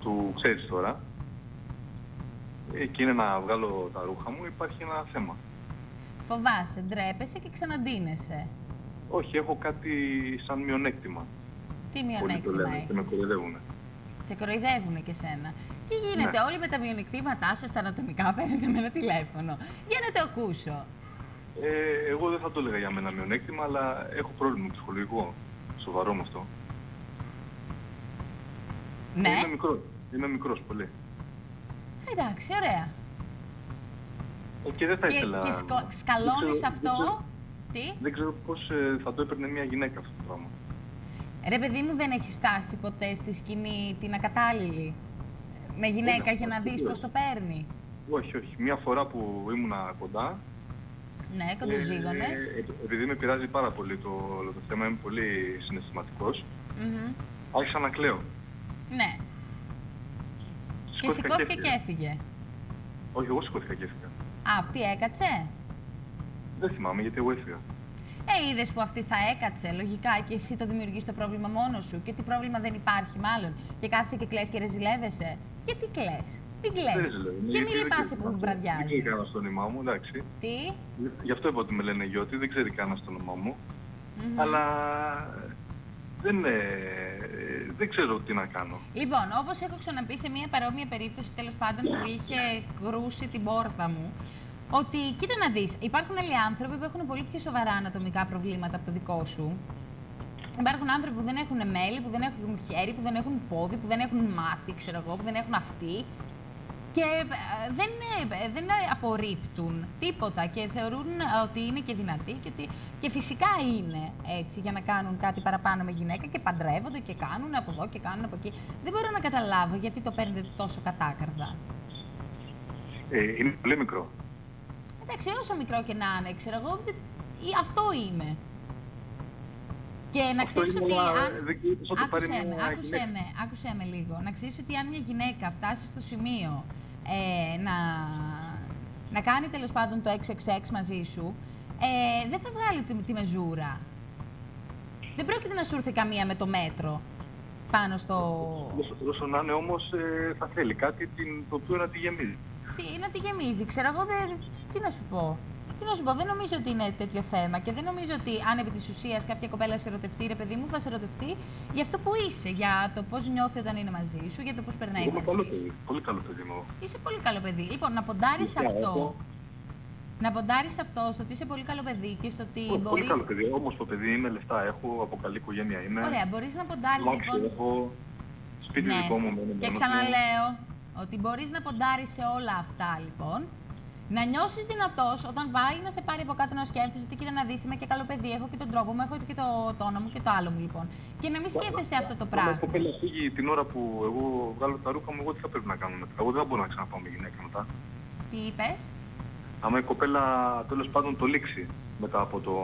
του ξέρεις τώρα, ε, και είναι να βγάλω τα ρούχα μου, υπάρχει ένα θέμα. Φοβάσαι, ντρέπεσαι και ξαναντίνεσαι. Όχι, έχω κάτι σαν μειονέκτημα. Τι μειονέκτημα έχεις? Και με κοροϊδεύουνε. Σε κοροϊδεύουνε και σένα. Τι γίνεται, ναι. Όλοι με τα μειονεκτήματά σας, τα ανατομικά, παίρνετε με ένα τηλέφωνο. Για να το ακούσω. Ε, εγώ δεν θα το έλεγα για μένα μειονέκτημα, αλλά έχω πρόβλημα ψυχολογικό. Σοβαρό με αυτό. Ναι. Είμαι μικρός. Είμαι μικρός πολύ. Εντάξει, ωραία. Ε, και δεν θα και, ήθελα... Και σκο... σκαλώνεις δεν αυτό... Δεν ξέρω, τι? Δεν ξέρω πώς ε, θα το έπαιρνε μια γυναίκα αυτό το πράγμα. Ρε παιδί μου, δεν έχεις φτάσει ποτέ στη σκηνή την ακατάλληλη με γυναίκα όχι, για να δεις πώς το παίρνει? Όχι, όχι. Μια φορά που ήμουνα κοντά... Ναι, κοντοζήγονες. Ε, ε, επειδή με πειράζει πάρα πολύ το, το θέμα, είμαι πολύ συναισθηματικός, mm-hmm. άρχισα να κλαίω. Ναι. Και σηκώθηκε και έφυγε. Όχι, εγώ σηκώθηκα και έφυγα. Α, αυτή έκατσε? Δεν θυμάμαι, γιατί εγώ έφυγα. Ε, είδες που αυτή θα έκατσε, λογικά, και εσύ το δημιουργείς το πρόβλημα μόνος σου. Και τι πρόβλημα δεν υπάρχει, μάλλον. Και κάθεσαι και κλαις και ρεζιλεύεσαι. Γιατί κλαις? Μην κλαις. Και μην λυπάσαι που βραδιάζει. Δεν ξέρει κανένας το όνομά μου, εντάξει. Τι? Γι' αυτό είπα ότι με λένε Γιώτη, δεν ξέρει κανένας το όνομά μου. Mm-hmm. Αλλά δεν, ε, δεν ξέρω τι να κάνω. Λοιπόν, όπως έχω ξαναπεί σε μια παρόμοια περίπτωση, τέλος πάντων, που είχε κρούσει την πόρτα μου, ότι, κοίτα να δεις, υπάρχουν άλλοι άνθρωποι που έχουν πολύ πιο σοβαρά ανατομικά προβλήματα από το δικό σου. Υπάρχουν άνθρωποι που δεν έχουν μέλη, που δεν έχουν χέρι, που δεν έχουν πόδι, που δεν έχουν μάτι, ξέρω εγώ, που δεν έχουν αυτί. Και δεν, δεν απορρίπτουν τίποτα και θεωρούν ότι είναι και δυνατοί και, ότι, και φυσικά είναι έτσι για να κάνουν κάτι παραπάνω με γυναίκα και παντρεύονται και κάνουν από εδώ και κάνουν από εκεί. Δεν μπορώ να καταλάβω γιατί το παίρνετε τόσο κατάκαρδα. Ε, είναι πολύ μικρό. Εντάξει, όσο μικρό και να είναι, ξέρω εγώ, αυτό είμαι. Και να ξέρεις ότι αν... Άκουσέ με, άκουσέ με, άκουσέ με λίγο. Να ξέρεις ότι αν μια γυναίκα φτάσει στο σημείο ε, να, να κάνει τέλος πάντων το εξ εξ εξ μαζί σου, ε, δεν θα βγάλει τη, τη μεζούρα. Δεν πρόκειται να σου έρθει καμία με το μέτρο πάνω στο... Όσο να είναι όμως ε, θα θέλει κάτι την, το οποίο να τη γεμίζει. Τι, να τη γεμίζει, ξέρω εγώ, δεν... τι να σου πω. Τι να σου πω, δεν νομίζω ότι είναι τέτοιο θέμα και δεν νομίζω ότι αν επί της ουσίας κάποια κοπέλα σε ερωτευτεί, ρε παιδί μου, θα σε ερωτευτεί για αυτό που είσαι, για το πώς νιώθει όταν είναι μαζί σου, για το πώς περνάει μαζί καλό σου. παιδί, πολύ καλό παιδί μου. Είσαι πολύ καλό παιδί. Λοιπόν, να ποντάρεις σε αυτό, να ποντάρεις αυτό, στο ότι είσαι πολύ καλό παιδί και στο ότι πολύ μπορείς... Πολύ καλό παιδί, όμως το παιδί είμαι, λεφτά έχω, από καλή οικογένεια είμαι. Ωραία, μπορείς να ποντάρεις λοιπόν... έχω, σπίτι ναι. δικό μου. Μένω, και ξαναλέω ότι μπορείς να ποντάρεις σε όλα αυτά λοιπόν. Να νιώσεις δυνατός όταν πάει να σε πάρει από κάτω να σκέφτεσαι ότι κοίτα να δεις, είμαι και καλό παιδί, έχω και τον τρόπο μου, έχω και το τόνο μου και το άλλο μου λοιπόν. Και να μην σκέφτεσαι αυτό το πράγμα. Αν η κοπέλα φύγει την ώρα που εγώ βγάλω τα ρούχα μου, εγώ τι θα πρέπει να κάνω μετά? Εγώ δεν θα μπορώ να ξαναπάω με γυναίκα μετά. Τι είπες? Άμα η κοπέλα τέλος πάντων το λήξει μετά από το...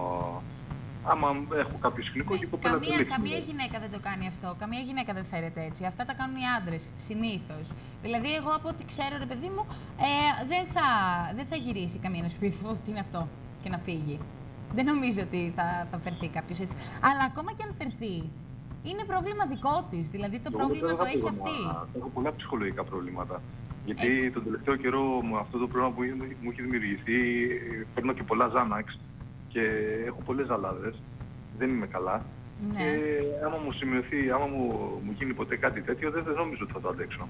Άμα έχω κάποιο σκηνικό και η κοπέλα καμία, το λήξει. Καμία γυναίκα δεν το κάνει αυτό. Καμία γυναίκα δεν φέρεται έτσι. Αυτά τα κάνουν οι άντρες συνήθως. Δηλαδή, εγώ από ό,τι ξέρω, ρε παιδί μου, ε, δεν, θα, δεν θα γυρίσει καμία να σου πει τι είναι αυτό και να φύγει. Δεν νομίζω ότι θα, θα φερθεί κάποιος έτσι. Αλλά ακόμα και αν φερθεί, είναι πρόβλημα δικό της. Δηλαδή, το Εγώ πρόβλημα το έχει αυτή. Έχω πολλά ψυχολογικά προβλήματα. Γιατί Έχεις... τον τελευταίο καιρό αυτό το πρόβλημα που μου έχει δημιουργηθεί, παίρνω και πολλά Ζάναξ και έχω πολλές ζαλάδες. Δεν είμαι καλά. Ναι. Και άμα μου σημειωθεί, άμα μου, μου γίνει ποτέ κάτι τέτοιο, δεν, δεν νομίζω ότι θα το αντέξω.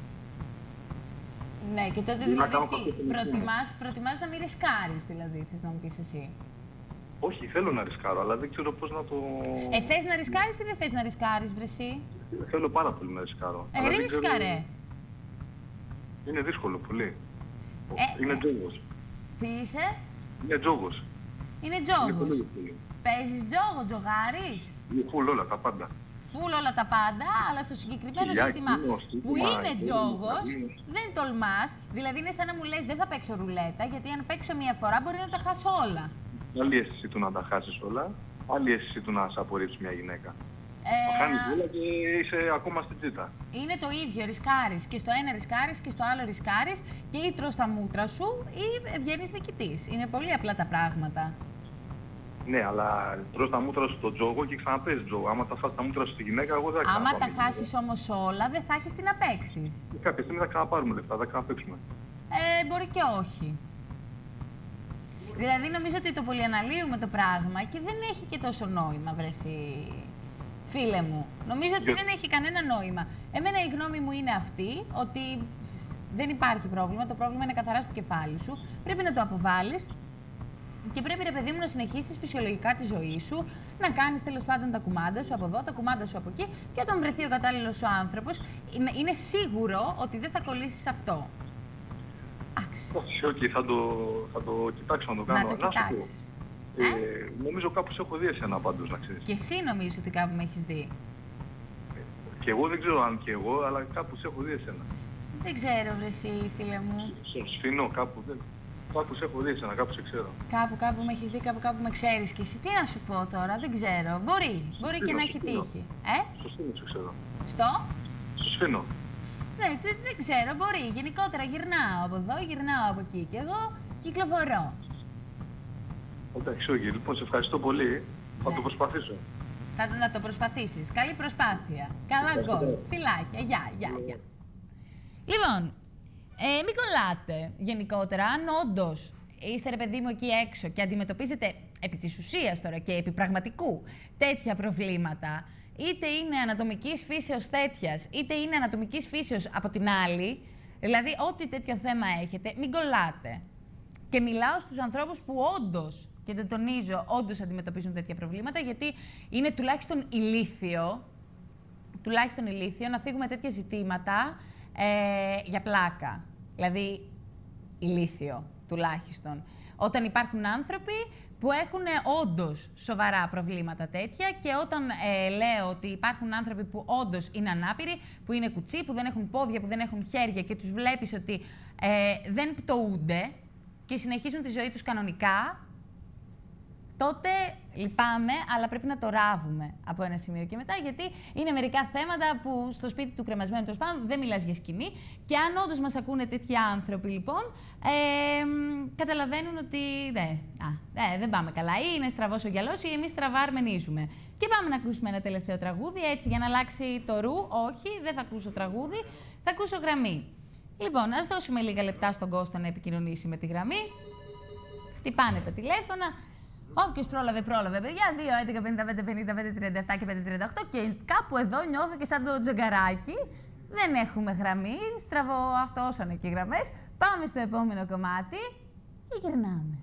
Ναι, και τότε δηλαδή τι, προτιμάς, προτιμάς να μην ρισκάρεις, δηλαδή, θες να μου πεις εσύ. Όχι, θέλω να ρισκάρω, αλλά δεν ξέρω πώς να το... Ε, θες να ρισκάρεις ή δεν θες να ρισκάρεις, βρε εσύ? Θέλω πάρα πολύ να ρισκάρω. Ε, ρίσκαρε. Ξέρω... Είναι δύσκολο, πολύ. Ε, είναι τζόγος. Τι είσαι? Είναι τζόγος. Είναι τζόγος. Παίζεις τζόγο, τζογάρεις? Είναι φουλ όλα τα πάντα. Φουλ όλα τα πάντα, αλλά στο συγκεκριμένο Χιλιά, ζήτημα κοινό, που είναι τζόγος, δεν τολμάς. Δηλαδή είναι σαν να μου λες δεν θα παίξω ρουλέτα, γιατί αν παίξω μία φορά μπορεί να τα χάσω όλα. Άλλη αίσθηση του να τα χάσεις όλα, άλλη αίσθηση του να σε απορρίψει μια γυναίκα. Ε, το κάνεις όλα και είσαι ακόμα στην τσίτα. Είναι το ίδιο, ρισκάρεις. Και στο ένα ρισκάρεις και στο άλλο ρισκάρεις και ή τρως τα μούτρα σου ή βγαίνεις νικητής. Είναι πολύ απλά τα πράγματα. Ναι, αλλά τρως τα μούτρα σου στο τζόγο και ξαναπέζεις τζόγο. Άμα τα φας τα μούτρα σου στη γυναίκα, εγώ δεν θα Άμα τα χάσεις όμως όλα, δεν θα έχεις τι να παίξεις. Κάποια στιγμή θα ξαναπάρουμε λεφτά, θα ξαναπαίξουμε. Ε, μπορεί και όχι. Δηλαδή νομίζω ότι το πολυαναλύουμε το πράγμα και δεν έχει και τόσο νόημα, βρεσί, φίλε μου. Νομίζω ότι yeah. δεν έχει κανένα νόημα. Εμένα η γνώμη μου είναι αυτή, ότι δεν υπάρχει πρόβλημα, το πρόβλημα είναι καθαρά στο κεφάλι σου. Πρέπει να το αποβάλεις και πρέπει, ρε παιδί μου, να συνεχίσεις φυσιολογικά τη ζωή σου, να κάνεις τέλος πάντων τα κουμάντα σου από εδώ, τα κουμάντα σου από εκεί και όταν βρεθεί ο κατάλληλος σου άνθρωπος, είναι, είναι σίγουρο ότι δεν θα κολλήσεις αυτό. Όχι, όχι, θα το, θα το κοιτάξω να το κάνω. Να το κοιτάξεις. Ε, ε? Νομίζω κάπου σε έχω δει εσένα πάντως, να ξέρεις. Και εσύ νομίζεις ότι κάπου με έχεις δει. Και εγώ δεν ξέρω αν και εγώ, αλλά κάπου σε έχω δει εσένα. Δεν ξέρω, βρε εσύ, φίλε μου. Στο σφινό, κάπου, δεν... κάπου σε έχω δει εσένα, κάπου σε ξέρω. Κάπου, κάπου με έχεις δει, κάπου, κάπου με ξέρεις και εσύ. Τι να σου πω τώρα, δεν ξέρω. Μπορεί, μπορεί σφίνο, και να έχει τύχει. Ε? Στο σφινό σε ξέρω. Στο? Στο σφινό. Ναι, δεν, δεν ξέρω, μπορεί. Γενικότερα γυρνάω από εδώ, γυρνάω από εκεί και εγώ κυκλοφορώ. Εντάξει, όχι. Λοιπόν, σε ευχαριστώ πολύ. Θα ναι. το προσπαθήσω. Θα να το προσπαθήσεις. Καλή προσπάθεια. Καλά γκολ. Φιλάκια. Γεια, γεια, γεια. Λοιπόν, ε, μην κολλάτε γενικότερα. Αν όντως είστε, ρε παιδί μου, εκεί έξω και αντιμετωπίζετε επί της ουσίας τώρα και επί πραγματικού τέτοια προβλήματα, είτε είναι ανατομικής φύσεως τέτοιας, είτε είναι ανατομικής φύσεως από την άλλη, δηλαδή ό,τι τέτοιο θέμα έχετε, μην κολλάτε. Και μιλάω στους ανθρώπους που όντως, και το τονίζω, όντως αντιμετωπίζουν τέτοια προβλήματα, γιατί είναι τουλάχιστον ηλίθιο, τουλάχιστον ηλίθιο να θίγουμε τέτοια ζητήματα ε, για πλάκα. Δηλαδή, ηλίθιο τουλάχιστον. Όταν υπάρχουν άνθρωποι που έχουν όντως σοβαρά προβλήματα τέτοια και όταν ε, λέω ότι υπάρχουν άνθρωποι που όντως είναι ανάπηροι, που είναι κουτσί, που δεν έχουν πόδια, που δεν έχουν χέρια και τους βλέπεις ότι ε, δεν πτωούνται και συνεχίζουν τη ζωή τους κανονικά, τότε λυπάμαι, αλλά πρέπει να το ράβουμε από ένα σημείο και μετά, γιατί είναι μερικά θέματα που στο σπίτι του κρεμασμένου τέλος πάντων δεν μιλάς για σκηνή και αν όντως μας ακούνε τέτοιοι άνθρωποι, λοιπόν, ε, καταλαβαίνουν ότι ναι, α, ε, δεν πάμε καλά. Ή είναι στραβός ο γυαλός ή εμείς στραβά αρμενίζουμε. Και πάμε να ακούσουμε ένα τελευταίο τραγούδι, έτσι, για να αλλάξει το ρου. Όχι, δεν θα ακούσω τραγούδι, θα ακούσω γραμμή. Λοιπόν, ας δώσουμε λίγα λεπτά στον Κώστα να επικοινωνήσει με τη γραμμή. Χτυπάνε τα τηλέφωνα. Όποιος πρόλαβε, πρόλαβε, παιδιά. δύο, έντεκα, πενήντα πέντε, πενήντα πέντε, τριάντα επτά και πεντακόσια τριάντα οκτώ. Και κάπου εδώ νιώθω και σαν το τζογκαράκι. Δεν έχουμε γραμμή. Στραβό αυτόσανε και οι γραμμές. Πάμε στο επόμενο κομμάτι και γυρνάμε.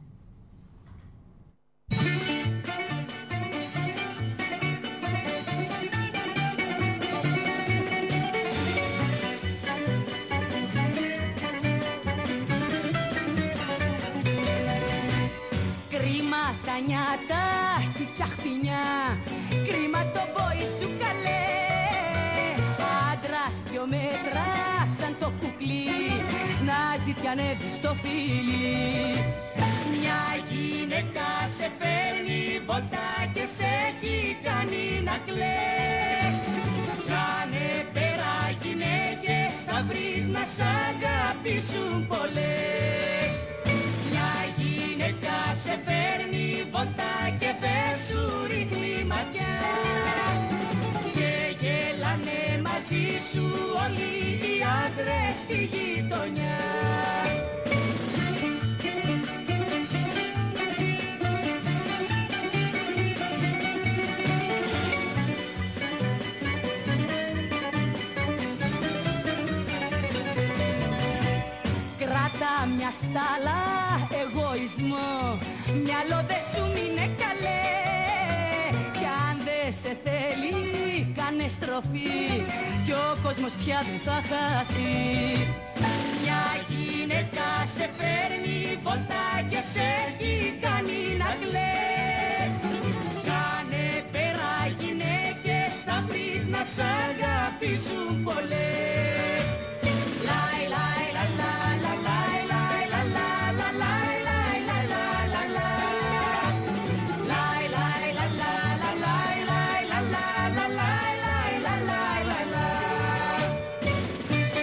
Τα νιάτα και τσαχπινιά, κρίμα το μπόι σου καλέ. Άντρας δυο μέτρα σαν το κουκλί, να ζητιανεύει στο φίλι. Μια γυναίκα σε φέρνει βόλτα και σε έχει κάνει να κλαις. Κάνε πέρα γυναίκες, θα βρεις να σ' αγαπήσουν πολλές. Μια γυναίκα σε φέρνει βόλτα και δεν σου ρίχνει ματιά και γελάνε μαζί σου όλοι οι άντρες στη γειτονιά. Κράτα μια στάλα εγωισμό, μυαλό δε σου μείνε καλέ. Κι αν δε σε θέλει κάνε στροφή κι ο κόσμος πια δεν θα χαθεί. Μια γυναίκα σε φέρνει βόλτα και σε έχει κάνει να κλαις. Κάνε πέρα γυναίκες, θα βρεις να σ' αγαπήσουν πολλές. Λάι, λάι, λα, λα, λα, λάι, λάι, λα, λα, λα, λάι, λάι, λα, λα, λα, λα. Λάι, λάι, λα, λα, λα, λάι, λάι, λα, λα, λα, λάι, λάι, λα, λάι, λα, λα.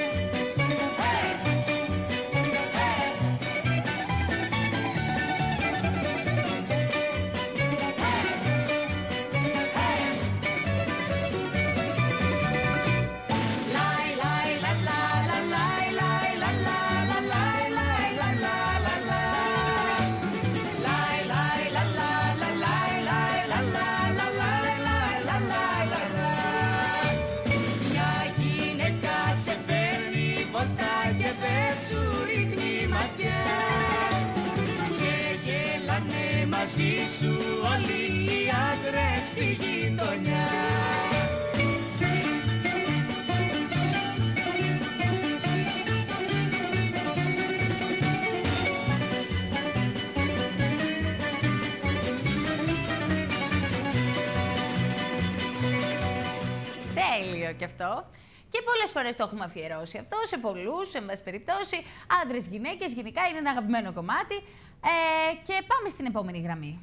Hey! Hey! μαζί σου όλοι οι άντρες στη γειτονιά. Τέλειο κι αυτό. Και πολλές φορές το έχουμε αφιερώσει αυτό, σε πολλούς, σε πάση περιπτώσει, άντρες, γυναίκες, γενικά είναι ένα αγαπημένο κομμάτι. Ε, και πάμε στην επόμενη γραμμή.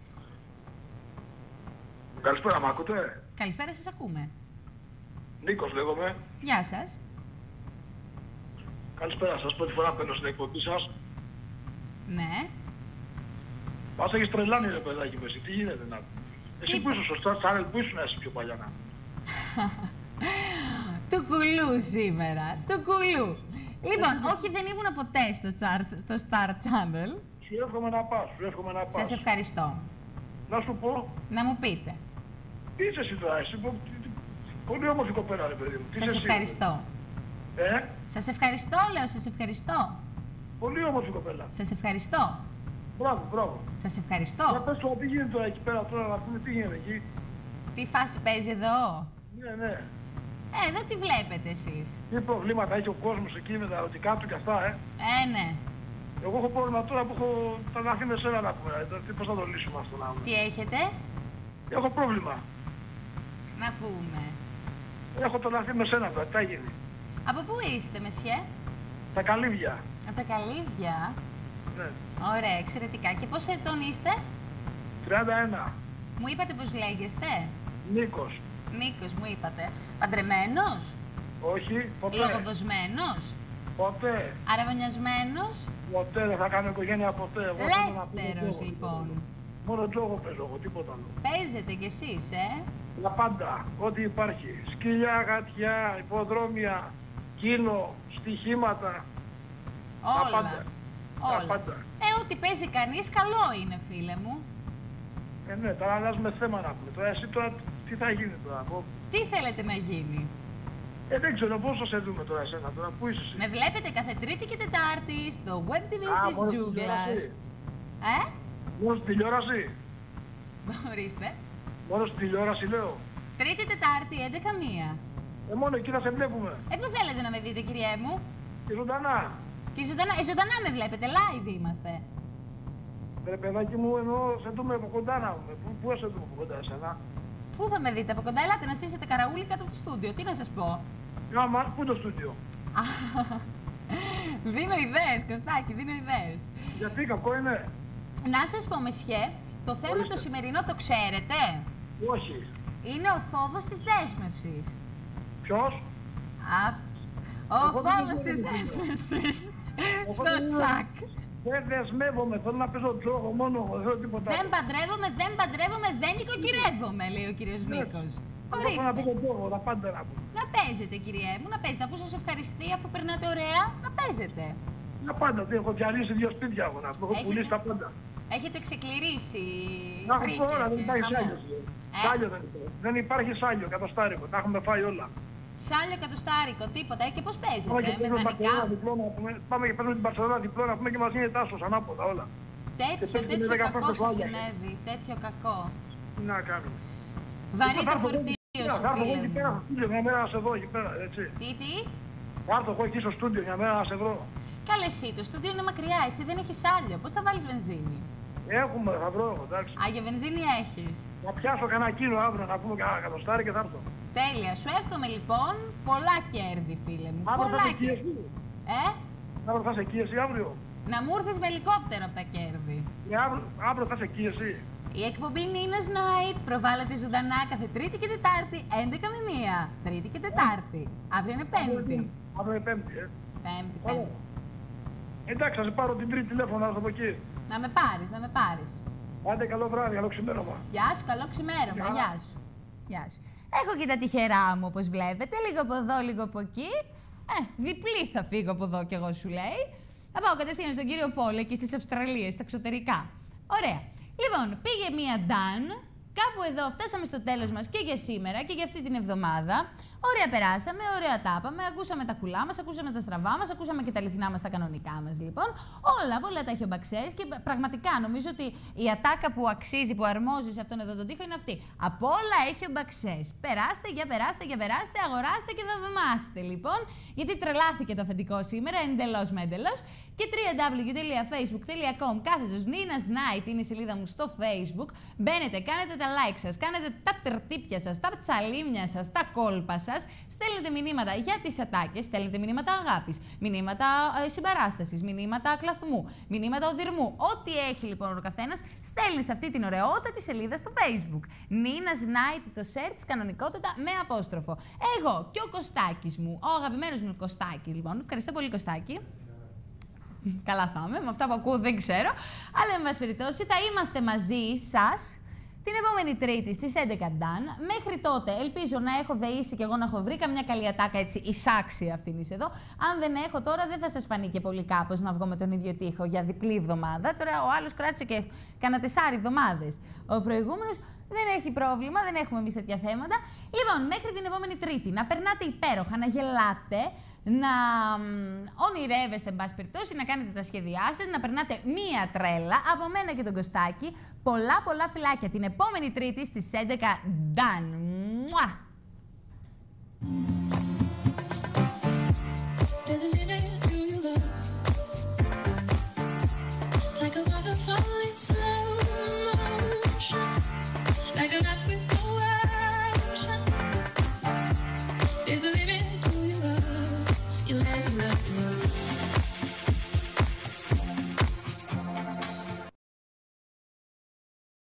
Καλησπέρα, μ' ακούτε? Καλησπέρα, σας ακούμε. Νίκος λέγομαι. Γεια σας. Καλησπέρα σας, πρώτη φορά παίρνω στην εκπομπή σας. Ναι. Μας έχεις τρελάνει ρε παιδάκι μου, εσύ, τι γίνεται να... Εσύ που ήσουν σωστά, τσάνελ, που ήσουν εσύ πιο παλιά να... Του κουλού σήμερα, του κουλού. Λοιπόν, όχι, δεν ήμουν ποτέ στο Star, στο Star Channel. Σου εύχομαι να πας, σου εύχομαι να πας. Σας ευχαριστώ. Να σου πω. Να μου πείτε. Τι είσαι εσύ τώρα, εσύ, πολύ όμορφη κοπέλα ρε παιδί μου. Σας ευχαριστώ. Ε? Σας ευχαριστώ, λέω, σας ευχαριστώ. Πολύ όμορφη κοπέλα. Σας ευχαριστώ. Μπράβο, μπράβο. Σας ευχαριστώ. Για πες τώρα, τι γίνεται τώρα εκεί πέρα τώρα, να πούμε τι γίνεται εκεί. Τι φάση παίζει εδώ. Ναι, ναι. Ε, εδώ τι βλέπετε εσείς. Τι προβλήματα έχει ο κόσμος εκεί με τα ερωτικά του και αυτά, ε. Ε, ναι. Εγώ έχω πρόβλημα τώρα που έχω τρελαθεί με σένα να πούμε, δηλαδή πώς θα το λύσουμε αυτό να πούμε. Τι έχετε. Έχω πρόβλημα. Να πούμε. Έχω τρελαθεί με σένα τώρα, τι θα γίνει. Από πού είστε, μεσιέ? Τα Καλύβια. Από τα Καλύβια. Ναι. Ωραία, εξαιρετικά. Και πόσο ετών είστε? τριάντα ένα. Μου είπατε πώς λέγεστε? Νίκος. Νίκος μου είπατε. Παντρεμένος? Όχι, ποτέ. Λογοδοσμένος? Ποτέ. Αραβωνιασμένος? Ποτέ, δεν θα κάνω οικογένεια ποτέ. Εγώ Λεύτερος λοιπόν. Μόνο τζόγο παίζω εγώ, τίποτα άλλο. Παίζετε κι εσείς, ε? Τα πάντα, ό,τι υπάρχει. Σκυλιά, γατιά, υποδρόμια, κίνο, στοιχήματα. Όλα. Τα πάντα. Όλα. Τα πάντα. Ε, ό,τι παίζει κανείς καλό είναι, φίλε μου. Ε, ναι, τώρα αλλάζουμε θέμα να πούμε. Τώρα εσύ τώρα τι θα γίνει τώρα, από... Τι θέλετε να γίνει? Ε, δεν ξέρω πόσο σε δούμε τώρα εσένα, τώρα πού είσαι εσύ. Με βλέπετε κάθε Τρίτη και Τετάρτη στο Web τι βι της Τζούγκλας. Ε? Μόνο στην τηλεόραση. Ορίστε. Μόνο στην τηλεόραση λέω. Τρίτη, Τετάρτη, έντεκα μία. Ε, μόνο εκεί θα σε βλέπουμε. Ε, πού θέλετε να με δείτε, κυριέ μου? Και ζωντανά. Και ζωντανά, ε, ζωντανά με βλέπετε, live είμαστε. Ρε παιδάκι μου, εννοώ σε δούμε από κοντά να πούμε. Πού, πού σε δούμε από κοντά εσένα. Πού θα με δείτε από κοντά, ελάτε να στήσετε καραούλι κάτω από το στούντιο, τι να σας πω. Να, μα, πού είναι το στούντιο. Δίνω ιδέες, Κωστάκη, δίνω ιδέες. Γιατί κακό είναι. Να σας πω, μεσιέ, το θέμα Ορίστε. το σημερινό το ξέρετε. Όχι. Είναι ο φόβος της δέσμευσης. Ποιος? Αυ... Ο φόβος της δέσμευσης. Στο τσακ. Δεν δεσμεύομαι, θέλω να παίζω τζόγο μόνο, δεν θέλω τίποτα. Δεν παντρεύομαι, δεν παντρεύομαι, δεν νοικοκυρεύομαι, λέει ο κύριος Νίκος. Θέλω να παίζω τζόγο, τα πάντα να πω. Να παίζετε, κυριέ μου, να παίζετε. Αφού σας ευχαριστεί, αφού περνάτε ωραία, να παίζετε. Τα πάντα, τι έχω διαλύσει δύο σπίτια εγώ να πω, έχω Έχετε- πουλήσει τα πάντα. Έχετε ξεκληρίσει Να έχω βρύκες τώρα, δεν και υπάρχει χαμό. σάλιο. Σάλιο δεν υπάρχει. Δεν υπάρχει σάλιο, κατοστάρικο, τα έχουμε φάει όλα. Σάλιο κατοστάρικο, τίποτα. Ε, και πώς Πάμε και παίζετε, με παίρνουμε την δανεικά. Μπαρσελόνα διπλό να πούμε. Πάμε και παίρνουμε την Μπαρσελόνα διπλό να πούμε και μας γίνεται άσος ανάποδα όλα. Τέτοιο, παίξουμε τέτοιο δεκαπέντε κακό σου χρόνια. συνέβη. Τέτοιο κακό. Τι να κάνουμε. Βαρύ Θα το έρθω εγώ φορτίο εκεί- σου, Θα έρθω εγώ φίλε εκεί μου. πέρα στο στούντιο μια μέρα να σε δω εκεί πέρα, έτσι. Τι, τι. Θα έρθω εγώ εκεί στο στούντιο μια μέρα να σε βρω. Καλέ εσύ, το στούντιο είναι μακριά, εσύ δεν έχεις άλιο. Πώς θα βάλεις βενζίνη? Έχουμε, θα βρω εγώ, εντάξει. Α, για βενζίνη έχεις. Να πιάσω κανένα κίνο αύριο να πούμε κανένα κατοστάρι και θα έρθω. Τέλεια. Σου εύχομαι λοιπόν πολλά κέρδη, φίλε μου. Αύριο θα Πολλά είσαι εκεί κέρδη. εσύ. Ε? Αύριο θα είσαι εκεί εσύ αύριο. Να μου έρθεις με ελικόπτερο από τα κέρδη. Και αύριο, αύριο θα είσαι εκεί εσύ. Η εκπομπή Nina's Night προβάλλεται ζωντανά κάθε Τρίτη και Τετάρτη, έντεκα με μία. Τρίτη και Τετάρτη. Αύριο είναι Πέμπτη. Αύριο είναι Πέμπτη, ε. Πέμπτη, Ωραία. Πέμπτη. Εντάξει, θα σε πάρω την Τρίτη τηλέφωνο να έρθω από εκεί. Να με πάρεις, να με πάρεις. Άντε, καλό βράδυ, καλό ξημέρωμα. Γεια σου, καλό ξημέρωμα. Γεια σου. Γεια σου. Έχω και τα τυχερά μου, όπως βλέπετε. Λίγο από εδώ, λίγο από εκεί. Ε, διπλή θα φύγω από εδώ κι εγώ, σου λέει. Θα πάω κατευθείαν στον κύριο Πόλ, εκεί στις Αυστραλίες, στα εξωτερικά. Ωραία. Λοιπόν, πήγε μία Νταν. Κάπου εδώ φτάσαμε στο τέλος μας και για σήμερα και για αυτή την εβδομάδα. Ωραία περάσαμε, ωραία τάπαμε, ακούσαμε τα κουλά μας, ακούσαμε τα στραβά μας, ακούσαμε και τα αληθινά μας, τα κανονικά μας λοιπόν. Όλα, όλα τα έχει ο Μπαξέρης και πραγματικά νομίζω ότι η ατάκα που αξίζει, που αρμόζει σε αυτόν εδώ τον τοίχο είναι αυτή. Από όλα έχει ο Μπαξέρης. Περάστε, για περάστε, για περάστε, αγοράστε και δοκιμάστε λοιπόν. Γιατί τρελάθηκε το αφεντικό σήμερα, εντελώς με εντελώς. Και double-u double-u double-u τελεία facebook τελεία com κάθετος Nina's Night είναι η σελίδα μου στο Facebook. Μπαίνετε, κάνετε τα like σας, κάνετε τα τερτύπια σας, τα τσαλίμια σας, τα κόλπα σας. Στέλνετε μηνύματα για τις ατάκες, στέλνετε μηνύματα αγάπης, μηνύματα ε, συμπαράστασης, μηνύματα κλαθμού, μηνύματα οδυρμού. Ό,τι έχει λοιπόν ο καθένας, στέλνει σε αυτή την ωραιότατη σελίδα στο Facebook. Nina's Night, το search, κανονικότητα με απόστροφο. Εγώ και ο Κωστάκης μου, ο αγαπημένος μου Κωστάκης λοιπόν. Ευχαριστώ πολύ, Κωστάκη. Καλά θα είμαι, με αυτά που ακούω δεν ξέρω. Αλλά με πάση περιπτώσει θα είμαστε μαζί σας την επόμενη Τρίτη στις έντεκα Νταν. Μέχρι τότε ελπίζω να έχω δεήσει και εγώ να έχω βρει καμιά καλή ατάκα έτσι εισάξια αυτήν είσαι εδώ. Αν δεν έχω τώρα δεν θα σας φανεί και πολύ κάπως να βγω με τον ίδιο τοίχο για διπλή εβδομάδα. Τώρα ο άλλος κράτησε και κάνα τεσσάρι εβδομάδες. Ο προηγούμενος δεν έχει πρόβλημα, δεν έχουμε εμείς τέτοια θέματα. Λοιπόν, μέχρι την επόμενη Τρίτη να περνάτε υπέροχα, να γελάτε, να ονειρεύεστε, εν πάση περιπτώσει, να κάνετε τα σχέδιά σας, να περνάτε μία τρέλα από μένα και τον Κωστάκη. Πολλά πολλά φιλάκια την επόμενη Τρίτη στις έντεκα Νταν. Μουά!